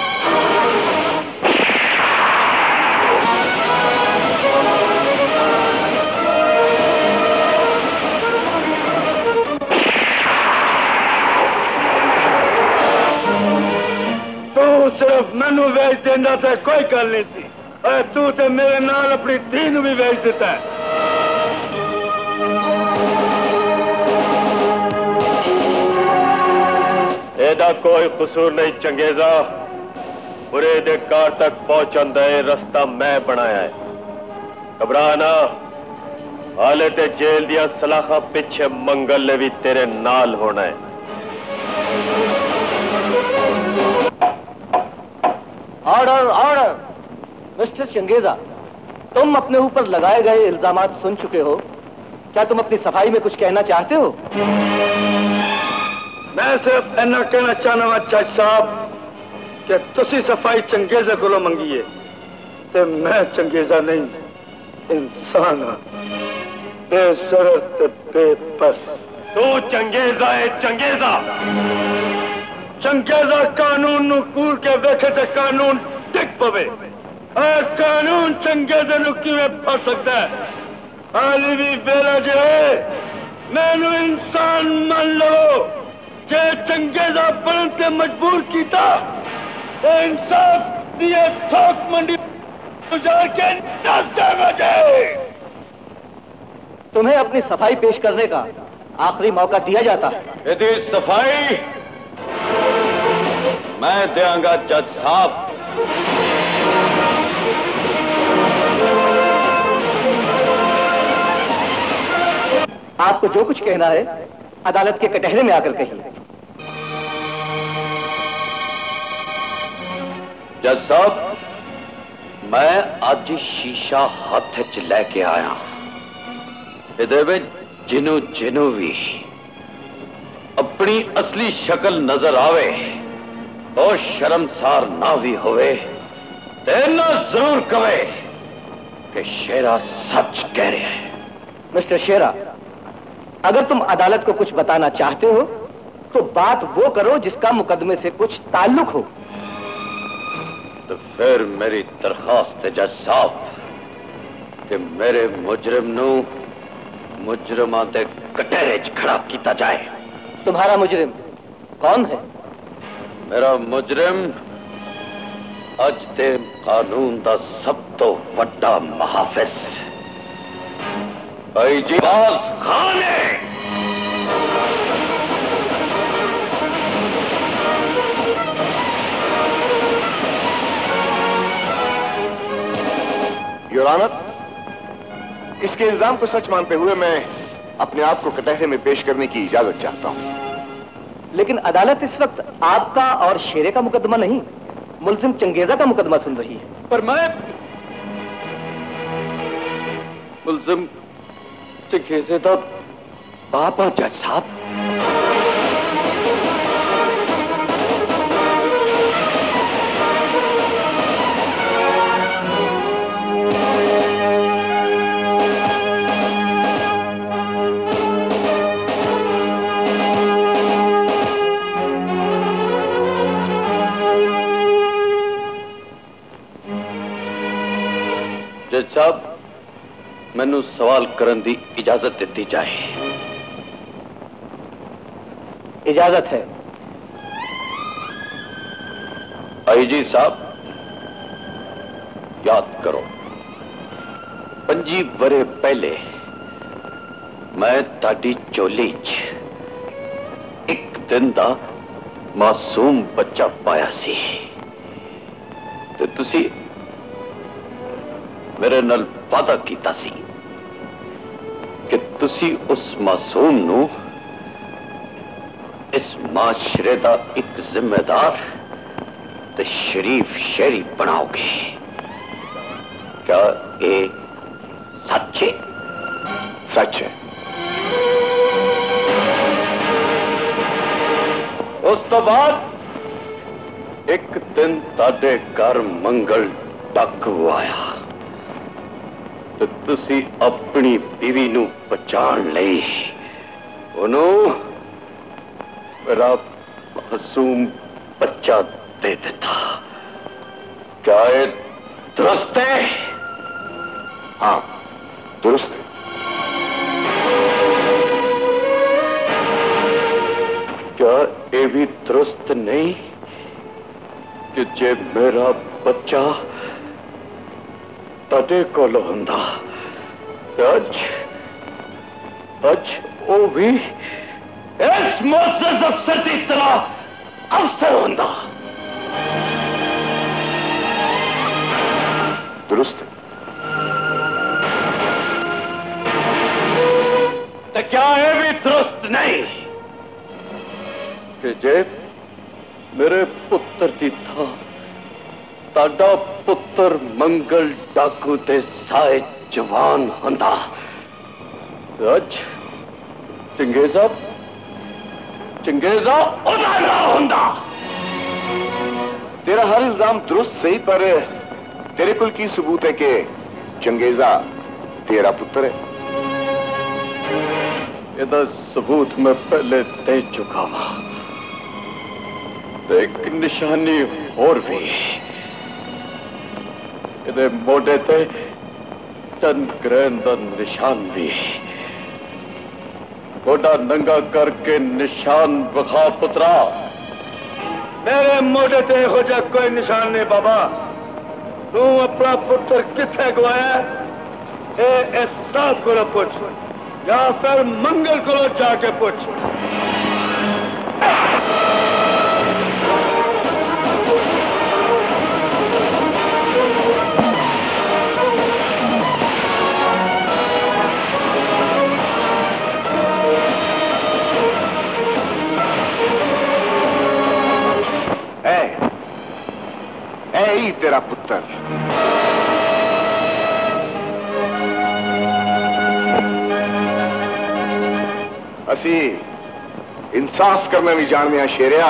तू सिर्फ मैनू वेच देना तो कोई गल नहीं थी, और तू तो मेरे नाल अपनी दीन भी वेच देता है। एदा कोई कसूर नहीं चंगेजा। बुरे दे कार तक पहुंचन दे रास्ता मैं बनाया है। घबरा ना, हाले ते जेल दिया सलाखा पिछे मंगल ने भी तेरे नाल होना है। Order order. मिस्टर चंगेजा, तुम अपने ऊपर लगाए गए इल्जामात सुन चुके हो। क्या तुम अपनी सफाई में कुछ कहना चाहते हो? मैं सिर्फ इन्ना कहना चाहना वा जज साहब कि तुसी सफाई चंगेजा को मंगी है, ते मैं चंगेजा नहीं, इंसान हाँ, बेसरत बेबस। तू चंगेजा है चंगेजा। चंगेजा कानून नू कूड़ के वेखे ते कानून टिक पवे, और कानून चंगेजे नू किवें फड़ सकता है? हाली भी बेला जे मैनू इंसान मान लो जे चंगेजा बनन ते मजबूर कीता, इंसाफ दिए थोक मंडी गुजार के नस जावे। तुम्हें अपनी सफाई पेश करने का आखिरी मौका दिया जाता है। यदि सफाई मैं देंगा जज साहब। आपको जो कुछ कहना है अदालत के कटहरे में आकर कहिए। जज साहब, मैं आज शीशा हाथ च लेके आया। ये जिनू जिनू भी अपनी असली शक्ल नजर आवे और शर्मसार ना भी होवे, तेना जरूर कवे कि शेरा सच कह रहे हैं। मिस्टर शेरा, अगर तुम अदालत को कुछ बताना चाहते हो तो बात वो करो जिसका मुकदमे से कुछ ताल्लुक हो। तो फिर मेरी दरखास्त है जज साहब कि मेरे मुजरिम नू मुजरिमां दे कटहरे च खड़ा किया जाए। तुम्हारा मुजरिम कौन है? मेरा मुजरिम अज दे कानून दा सब तो बड़ा महाफिज आईजी बाज खान है। योर ऑनर, इसके इल्जाम को सच मानते हुए मैं अपने आप को कटहरे में पेश करने की इजाजत चाहता हूं। लेकिन अदालत इस वक्त आपका और शेरे का मुकदमा नहीं, मुलजिम चंगेजा का मुकदमा सुन रही है। पर मैं मुलजिम चंगेजे दा बाप जज साहब। जज साहब, मैनू सवाल करने की इजाजत दी जाए। इजाजत है। आईजी साहब, याद करो 5 बरे पहले मैं ताड़ी चोली च एक दिन दा मासूम बच्चा पाया सी ते तुसी मेरे नाल वादा कीता सी कि तुसी उस मासूम नू इस माशरे का एक जिम्मेदार ते शरीफ शहरी बनाओगे। क्या ये सच है? सच है। उस तो बाद एक दिन ताडे घर मंगल डाकू आया तो तुसी अपनी बीवी नू पहचान लई, उन्हों मेरा मासूम बच्चा दे देता। क्या ये दुरुस्त है? हाँ, दुरुस्त है। क्या ये भी दुरुस्त नहीं कि जे मेरा बच्चा तदे कोल हुंदा अज वो भी इस मुअज़्ज़ज़ अफसर की तरह अफसर होंदा। दुरुस्त। तो क्या ये भी दुरुस्त नहीं कि जे मेरे पुत्र की था ताड़ा पुत्र मंगल डाकू ते साए जवान होंदा अज चंगेजा उदा ना होंदा। तेरा हर इल्जाम दुरुस्त सही, पर तेरे कुल की सबूत है कि चंगेजा तेरा पुत्र है? ਇਹਦਾ सबूत मैं पहले दे चुका वा। एक निशानी और भी ਇਹਦੇ ਮੋਢੇ ਤੇ ਚੰਦ ਗ੍ਰਹਿਣ ਦਾ ਨਿਸ਼ਾਨ भी। गोडा नंगा करके निशान विखा पुत्रा। मेरे मोढे ते हो जा कोई निशान नहीं बाबा। तू अपना पुत्र किथे गवाया इस साहब को पूछ या फिर मंगल को जाके पूछ। ही तेरा पुत्र। असी इंसाफ करना भी जानने शेरिया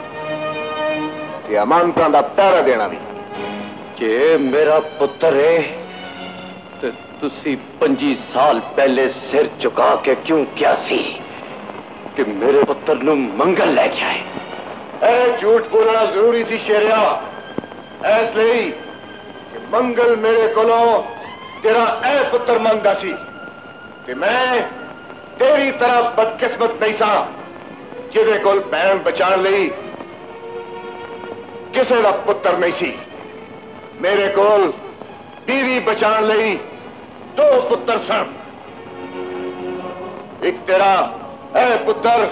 ते अमानतां दा पहरा देना भी। जे मेरा पुत्र है तो तुसी 25 साल पहले सिर झुका के क्यों क्या सी कि मेरे पुत्र नू मंगल लेके आए? झूठ बोलना जरूरी सी शेरिया, इसलिए कि मंगल मेरे कोलों तेरा ए पुत्र मंगदा सी कि मैं तेरी तरह बदकिस्मत नहीं सा जिहदे कोल भैन बचाने लई किसे दा पुत्र नहीं सी। मेरे कोल बीवी बचाने लई 2 पुत्र सन, एक तेरा ए पुत्र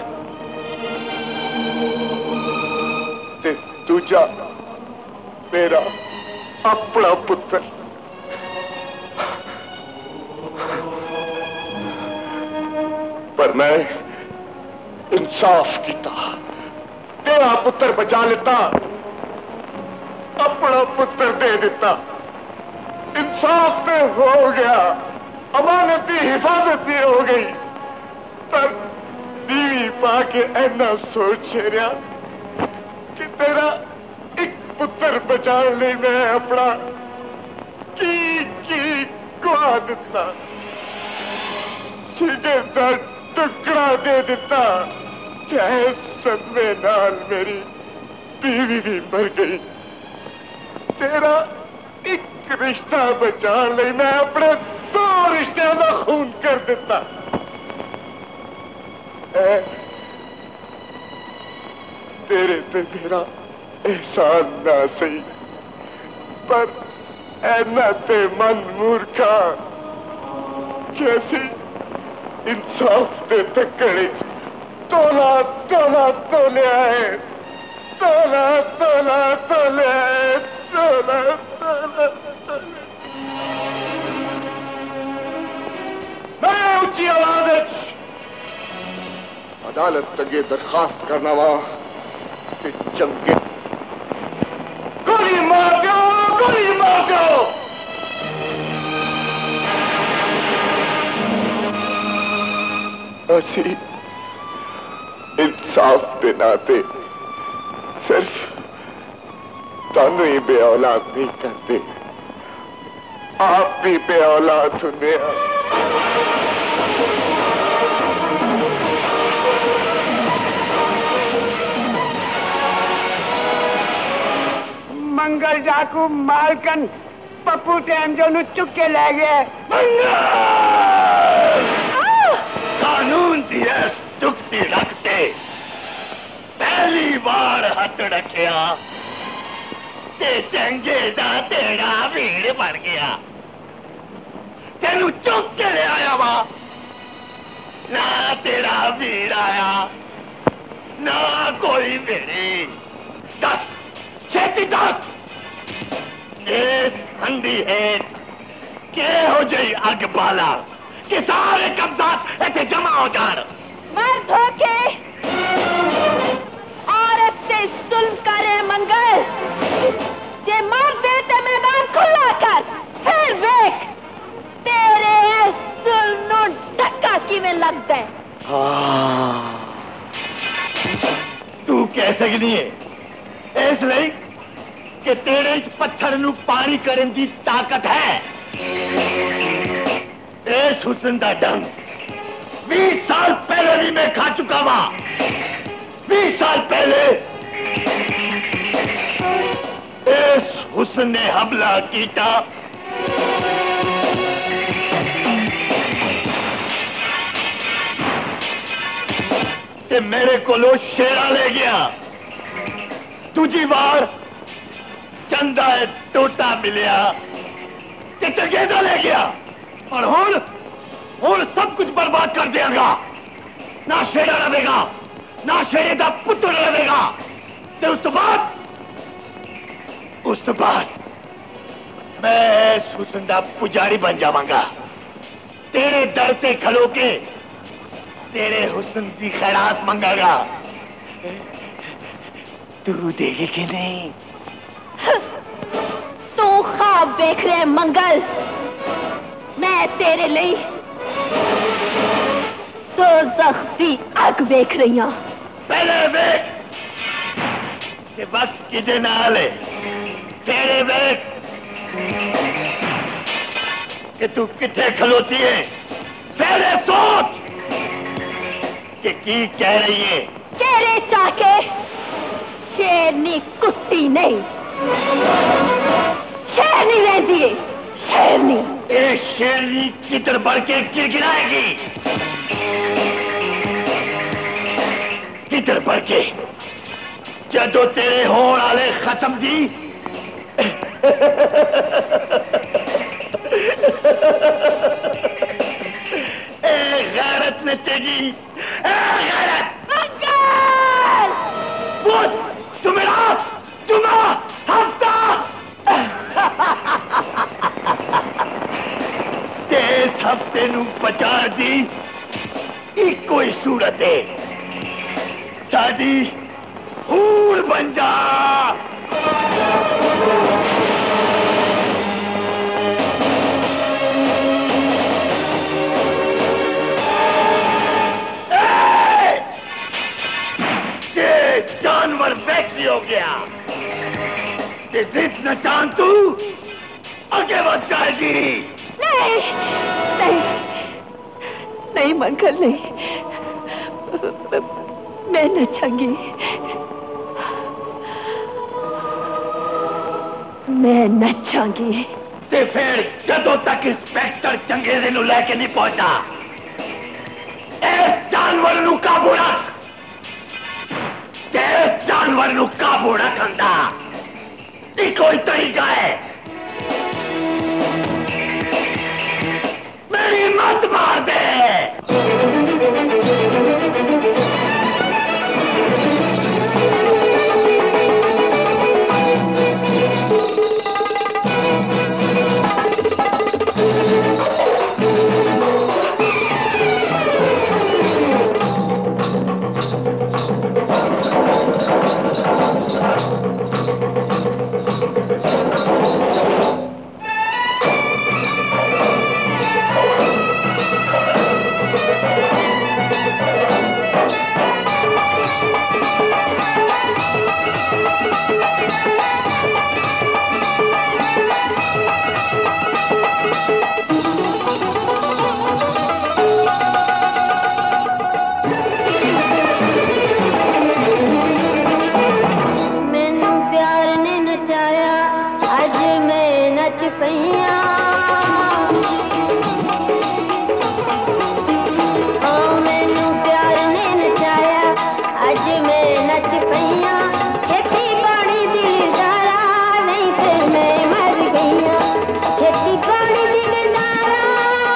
ते दूजा मेरा अपना पुत्र। पर मैं इंसाफ किया, तेरा पुत्र बचा लेता, अपना पुत्र दे देता। इंसाफ तो हो गया, अमानत की हिफाजत भी हो गई, पर बीवी पाके ऐना सोच रहा कि तेरा एक पुत्र बचाने लिए मैं अपना की गुआ दिता, सीधे दर टुकड़ा दे दिता, चाहे सदमे नाल मेरी बीवी भी मर गई। तेरा एक रिश्ता बचाने लिए मैं अपने 2 रिश्तों का खून कर दिता। तेरे पे मेरा एहसान ना सही, पर ऐना ते मन मूर्खा कैसी इंसाफ दे तकड़े तोला तोला तोलिया है तोला तोला तोले तोला तोला मैं ऊंची आवाज अदालत तक ये दरखास्त करना वहां कि चंगे गोली मार दो गोली मार दो। ऐसी इंसाफ के नाते सिर्फ तानू ही बे औलाद नहीं करते, आप भी बे औलाद होंगे। मंगल डाकू मालकन पप्पू टैम जो चुक के ले गए। कानून दिए चुकती रखते पहली बार हथ रखिया ते चंगे दा तेरा भीड़ बन गया। तेनू चुक के ले आया वा ना तेरा भीड़ आया ना कोई भीड़ी। दस छेती दस इस ठंडी है के हो जाई अग बाला कि सारे कब्जात ऐसे जमा हो जान। मर्द होके औरत से जुल्म करे मंगल, जे मर देते मैदान खुला कर फिर देख तेरे जुल्म धक्का किवें लगता है। तू कह सकनी है इसलिए कि तेरे इस पत्थर नू पानी करने की ताकत है। इस हुस्न दा डंग 20 साल पहले भी मैं खा चुका हुआ। 20 साल पहले इस हुस्न ने हमला कीता ते मेरे कोलो शेरा ले गया। दूजी बार चंदा टोटा मिलिया ते चंगेजा ले गया और हुण सब कुछ बर्बाद कर देगा। ना शेरा रहेगा ना शेरे का पुत्र रहेगा। ते उस बाद मैं हुस्न दा पुजारी बन जावांगा। तेरे दर से खलो के तेरे हुस्न की खैरात मंगागा। तू देगी कि नहीं? तू ख्वाब देख रहे मंगल, मैं तेरे लिए तो जख्ती आग देख रही हूं। पहले देख कि बस किजे नाल है। तेरे देख कि तू किथे खलोती है। पहले सोच कि की कह रही है। तेरे चाके शेरनी कुत्ती नहीं, शेरनी रहती है शेरनी। एक शेरनी किधर बढ़ के गिड़गिड़ाएगी, किधर बढ़ के जदों तेरे होण वाले खत्म दी गैरत ने तेजी गैरत जुमा हफ्ता इस हफ्ते नू बचा दी इको ही सूरत है। साडी हूर बन जा। जानवर वैसी हो गया कि जिद न जान तू आगे बढ़ जाएगी। नहीं नहीं नहीं मंगल नहीं, मैं न चंगी, मैं न चंगी। ते फिर जदों तक इंस्पेक्टर चंगेरे नू लेके नहीं पहुंचा इस जानवर नू काबू रख। इस जानवर नू काबू रखन दा इको ही तरीका है। मेरी मत मार दे। नच पैया मैनू प्यार ने नचाया अज मैं नच पैया छेती पानी दिलदारा नहीं ते मैं मर गईया छेती पानी दिलदारा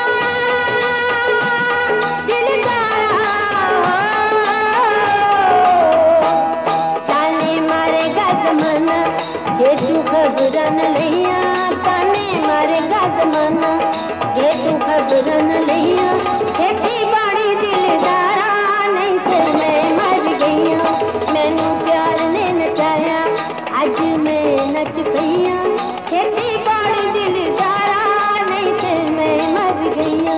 ताने मारेगा जमाना जे तू खबरन लिया ताने मारेगा जमाना जे तू खबरन लिया खेती बाड़ी दिलदारा नहीं ते मैं मर गईया मैनू प्यार ने नचाया अज मैं नच पैया खेती बाड़ी दिलदारा नहीं ते मैं मर गईया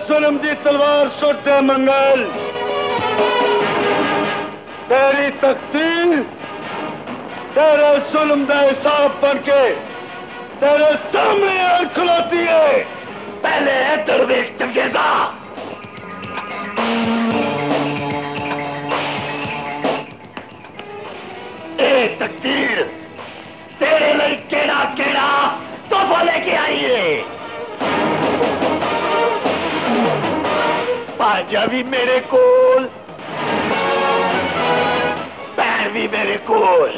जुल्म की तलवार सुट दे मंगल। तेरी तकदीर तेरे जुल्म का हिसाब बन के तेरे सामने आन खलोती है। पहले इधर देख चंगेजा। ए तकदीर तेरे लिए केड़ा केड़ा तोहफा लेके आई है। भाजा भी मेरे कोल, भैन भी मेरे कोल,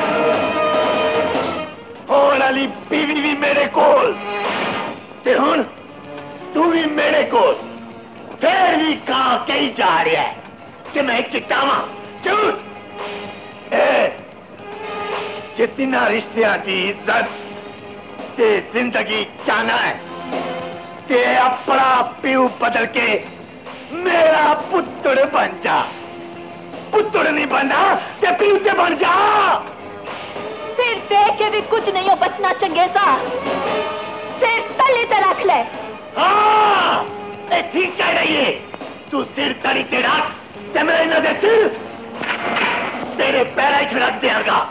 होने वाली बीवी भी मेरे कोल, ते हुण तू भी मेरे कोल। फिर भी कहा कही जा रहा है कि मैं चिट्टावा झूठ। जितना रिश्तियां की इज्जत ते जिंदगी चाहना है ते अपना प्यू बदल के मेरा पुत्र बन जा। पुत्र नहीं बनना ते प्यू से बन जा। सिर देख के भी कुछ नहीं हो बचना चंगेजा। सिर तली ते रख ले। हाँ ठीक कह रही है तू। सिर तली ते रख ते मैं इन्हों दे सिर तेरे पैर च रख देंगा।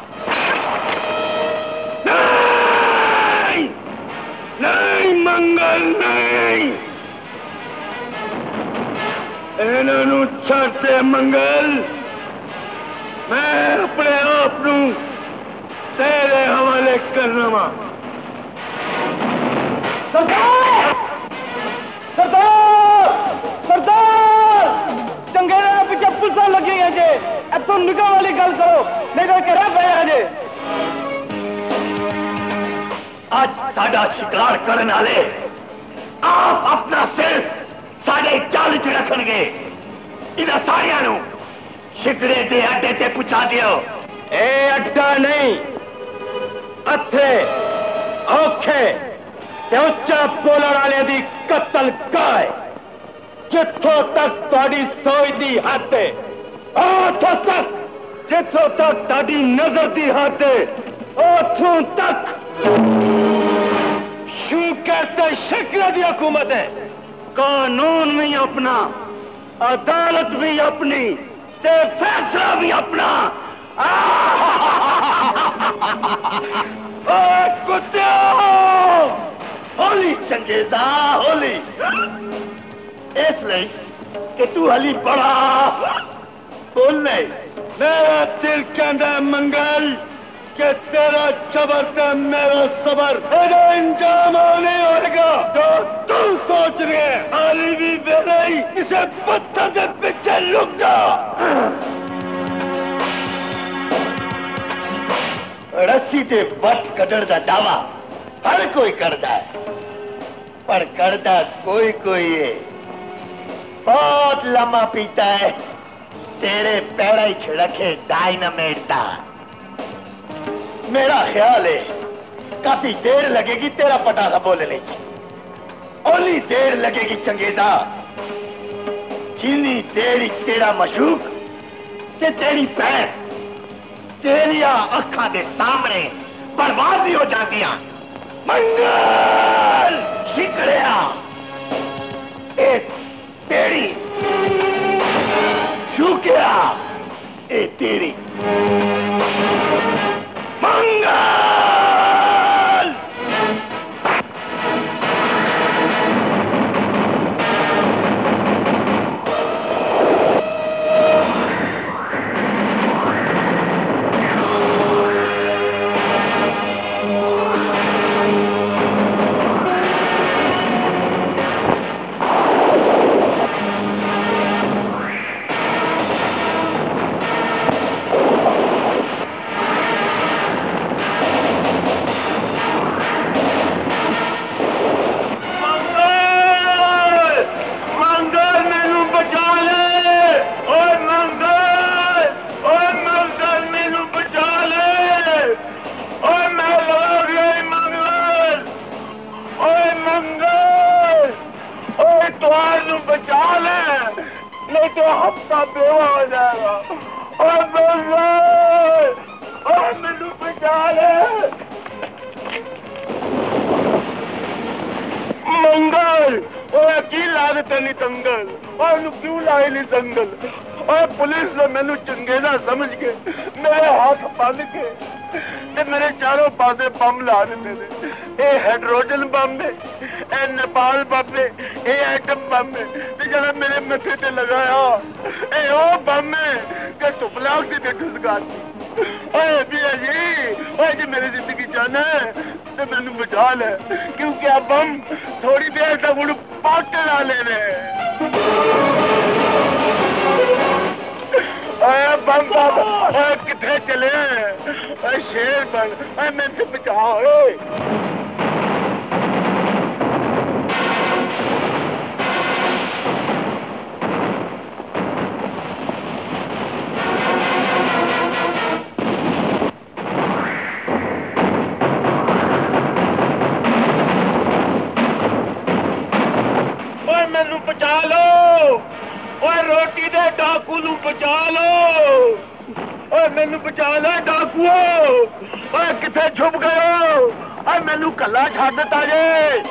नहीं नहीं मंगल नहीं, इन्हों छड़ते मंगल। मैं अपने आप नू तेरे हवाले करना वा। सरदार सरदार सरदार चंगेरे के पीछे पुलिस लगी है जे। अब तुम निकाह वाली गल करो नहीं तो कह रहा जे। आज साडा शिकार करने वाले आप अपना सिर साढ़े जाल च रखणगे। इन्हां सारियां नूं शिकरे दे अड्डे ते पहुंचा दियो। ए अड्डा नहीं, अथे औखे ते उच्चा बोलण वाले दी कत्ल गाय। जिथों तक तुहाडी सोच दी हद है उथों तक, जिथों तक तुहाडी नजर दी हद है उथों तक। शू कहते शिकरे दी हुकूमत है। कानून भी अपना, अदालत भी अपनी, ते फैसला भी अपना। कुत्ते होली चंगेजा होली। इसलिए कि तू हली बड़ा बोलने। मेरा दिल कहता मंगल कि तेरा जबर ते मेरा सबर एदा इंजाम नहीं होगा जो तू सोच रहे है। अली भी मेरे ही किसे पत्थर के पीछे लुक जा। रस्सी ते वट कटण का दावा हर कोई करता है, पर करता कोई कोई है। बहुत लम्बा पीता है तेरे पैर ही छिड़के डायनामाइट दा। मेरा ख्याल है काफी देर लगेगी तेरा पटाखा बोलने की। ओली देर लगेगी चंगेजा जिनी देर तेरा मशूक ते तेरी पैर तेरिया अखा दे सामने बर्बाद भी हो जाती। मंगल शिकड़िया ए तेरी शुक्रिया ए तेरी मंगल। बचा ले, नहीं तो हफ्ता बेवा हो जाएगा। और मैनू बचा ले मंगल। की लागत नहीं दंगल और क्यों लाए नहीं दंगल और पुलिस ने मैनू चंगेजा समझ के मेरे हाथ बंद के ते मेरे चारों पासे बम ला देते थे ये हाइड्रोजन बम है ये नेपाल बम है ये एटम बम है जरा मेरे मथे ते लगाया ये वो बम है कि तुपलाक से ठुसका दी जी मेरी जिंदगी जाना है तो मैंने बचा ले क्योंकि अब हम थोड़ी देर तक उन्हें पाट ला ले रहे बम कितने चले शेर बन मैं से बचाओ मैनू बचा लो ओए रोटी दे डाकू नू बचा लो ओए मैनू बचा लो डाकुओ ओए किथे छुप गए ओए मैनू कल्ला छड्ड दिता जे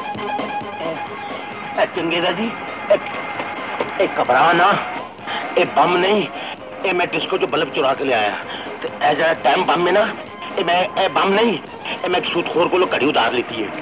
चंगेजा जी घबरा ना ये बम नहीं ये मैं डिस्को जो बल्ब चुरा के ले आया जरा टाइम बम में ना मैं बम नहीं मैं सूदखोर को घड़ी उतार लेती है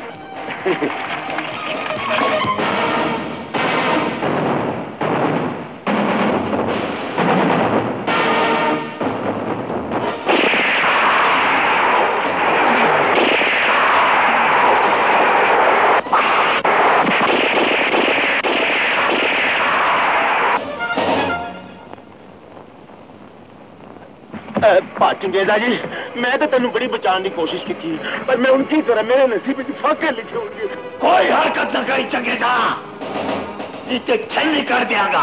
चंगेजा जी मैं तो तेन बड़ी बचाने की कोशिश की थी पर मैं उनकी तरह मेरे नसीब में फाके लिखे होंगे कोई हरकत न करी चंगेजा जिसे छलनी कर दियागा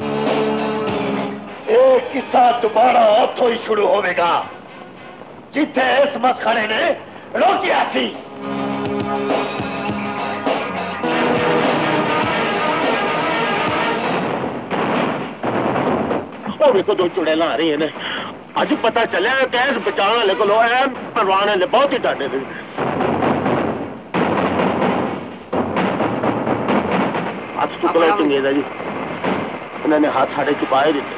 एक किस्सा दोबारा उतो ही शुरू होगा जिथे इस मसखड़े ने रोकिया सी देखो दो चुड़ैल आ रही है ना अज पता चलिया कैस बचाने वाले को परवाने वाले बहुत ही डाटे थे हाथ चुक लो चंगेजा जी इन्होंने हाथ साढ़े चुकाए दिते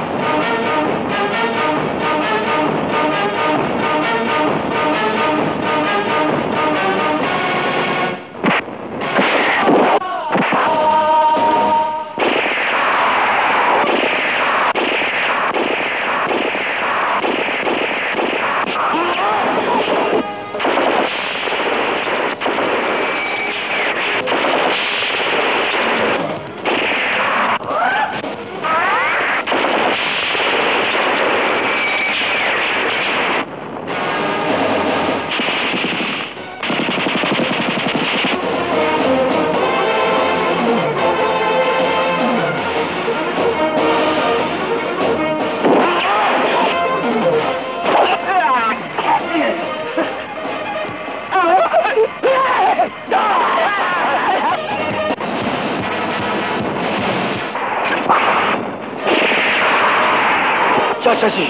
चाचा जी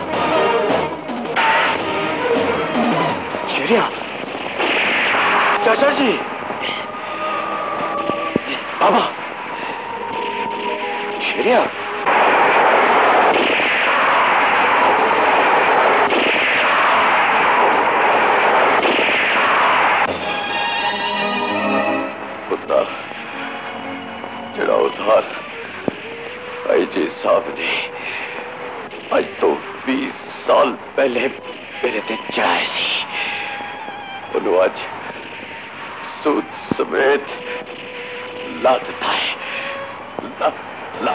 शेरिया चाचा जी बाबा शेरिया पुत्रा जरा उधार आई जी साहब ने आज तो 20 साल पहले मेरे दिन चढ़ाए सी उन्होंने आज सूद समेत ला देता है ला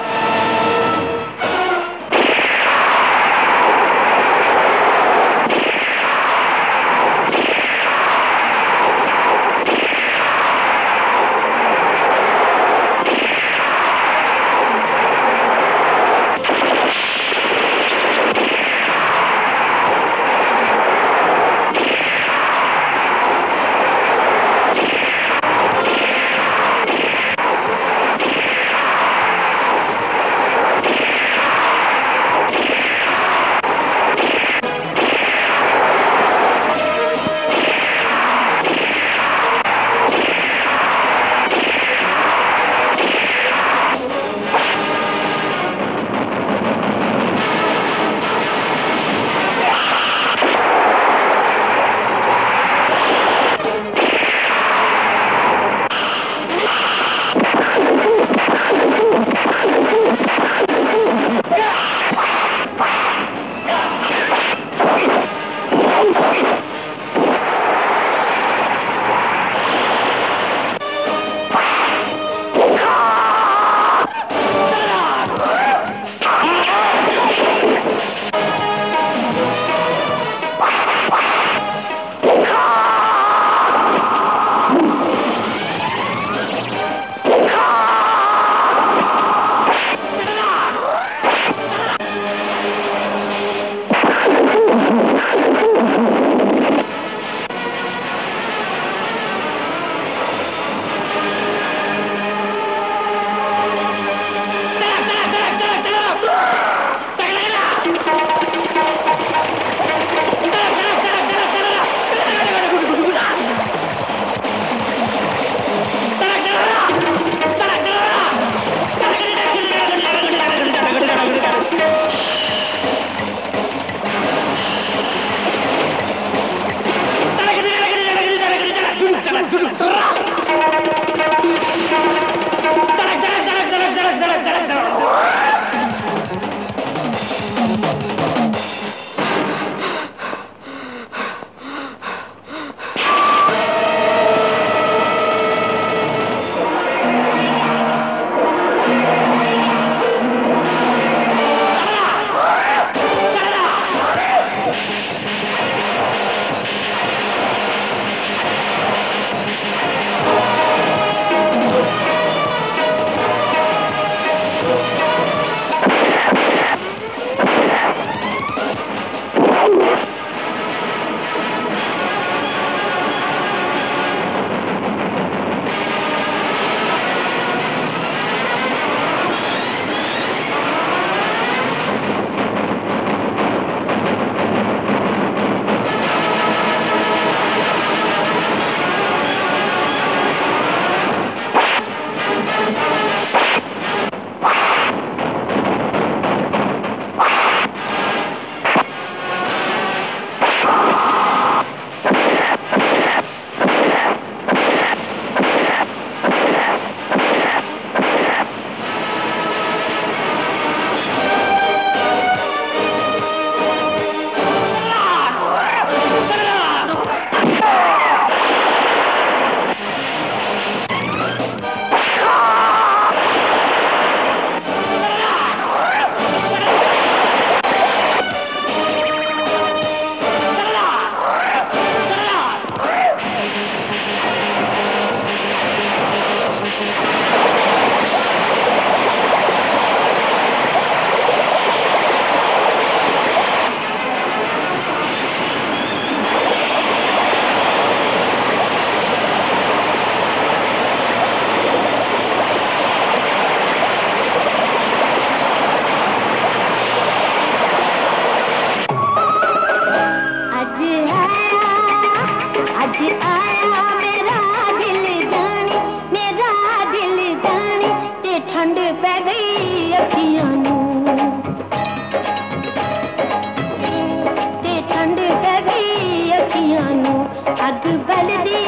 अग बलदी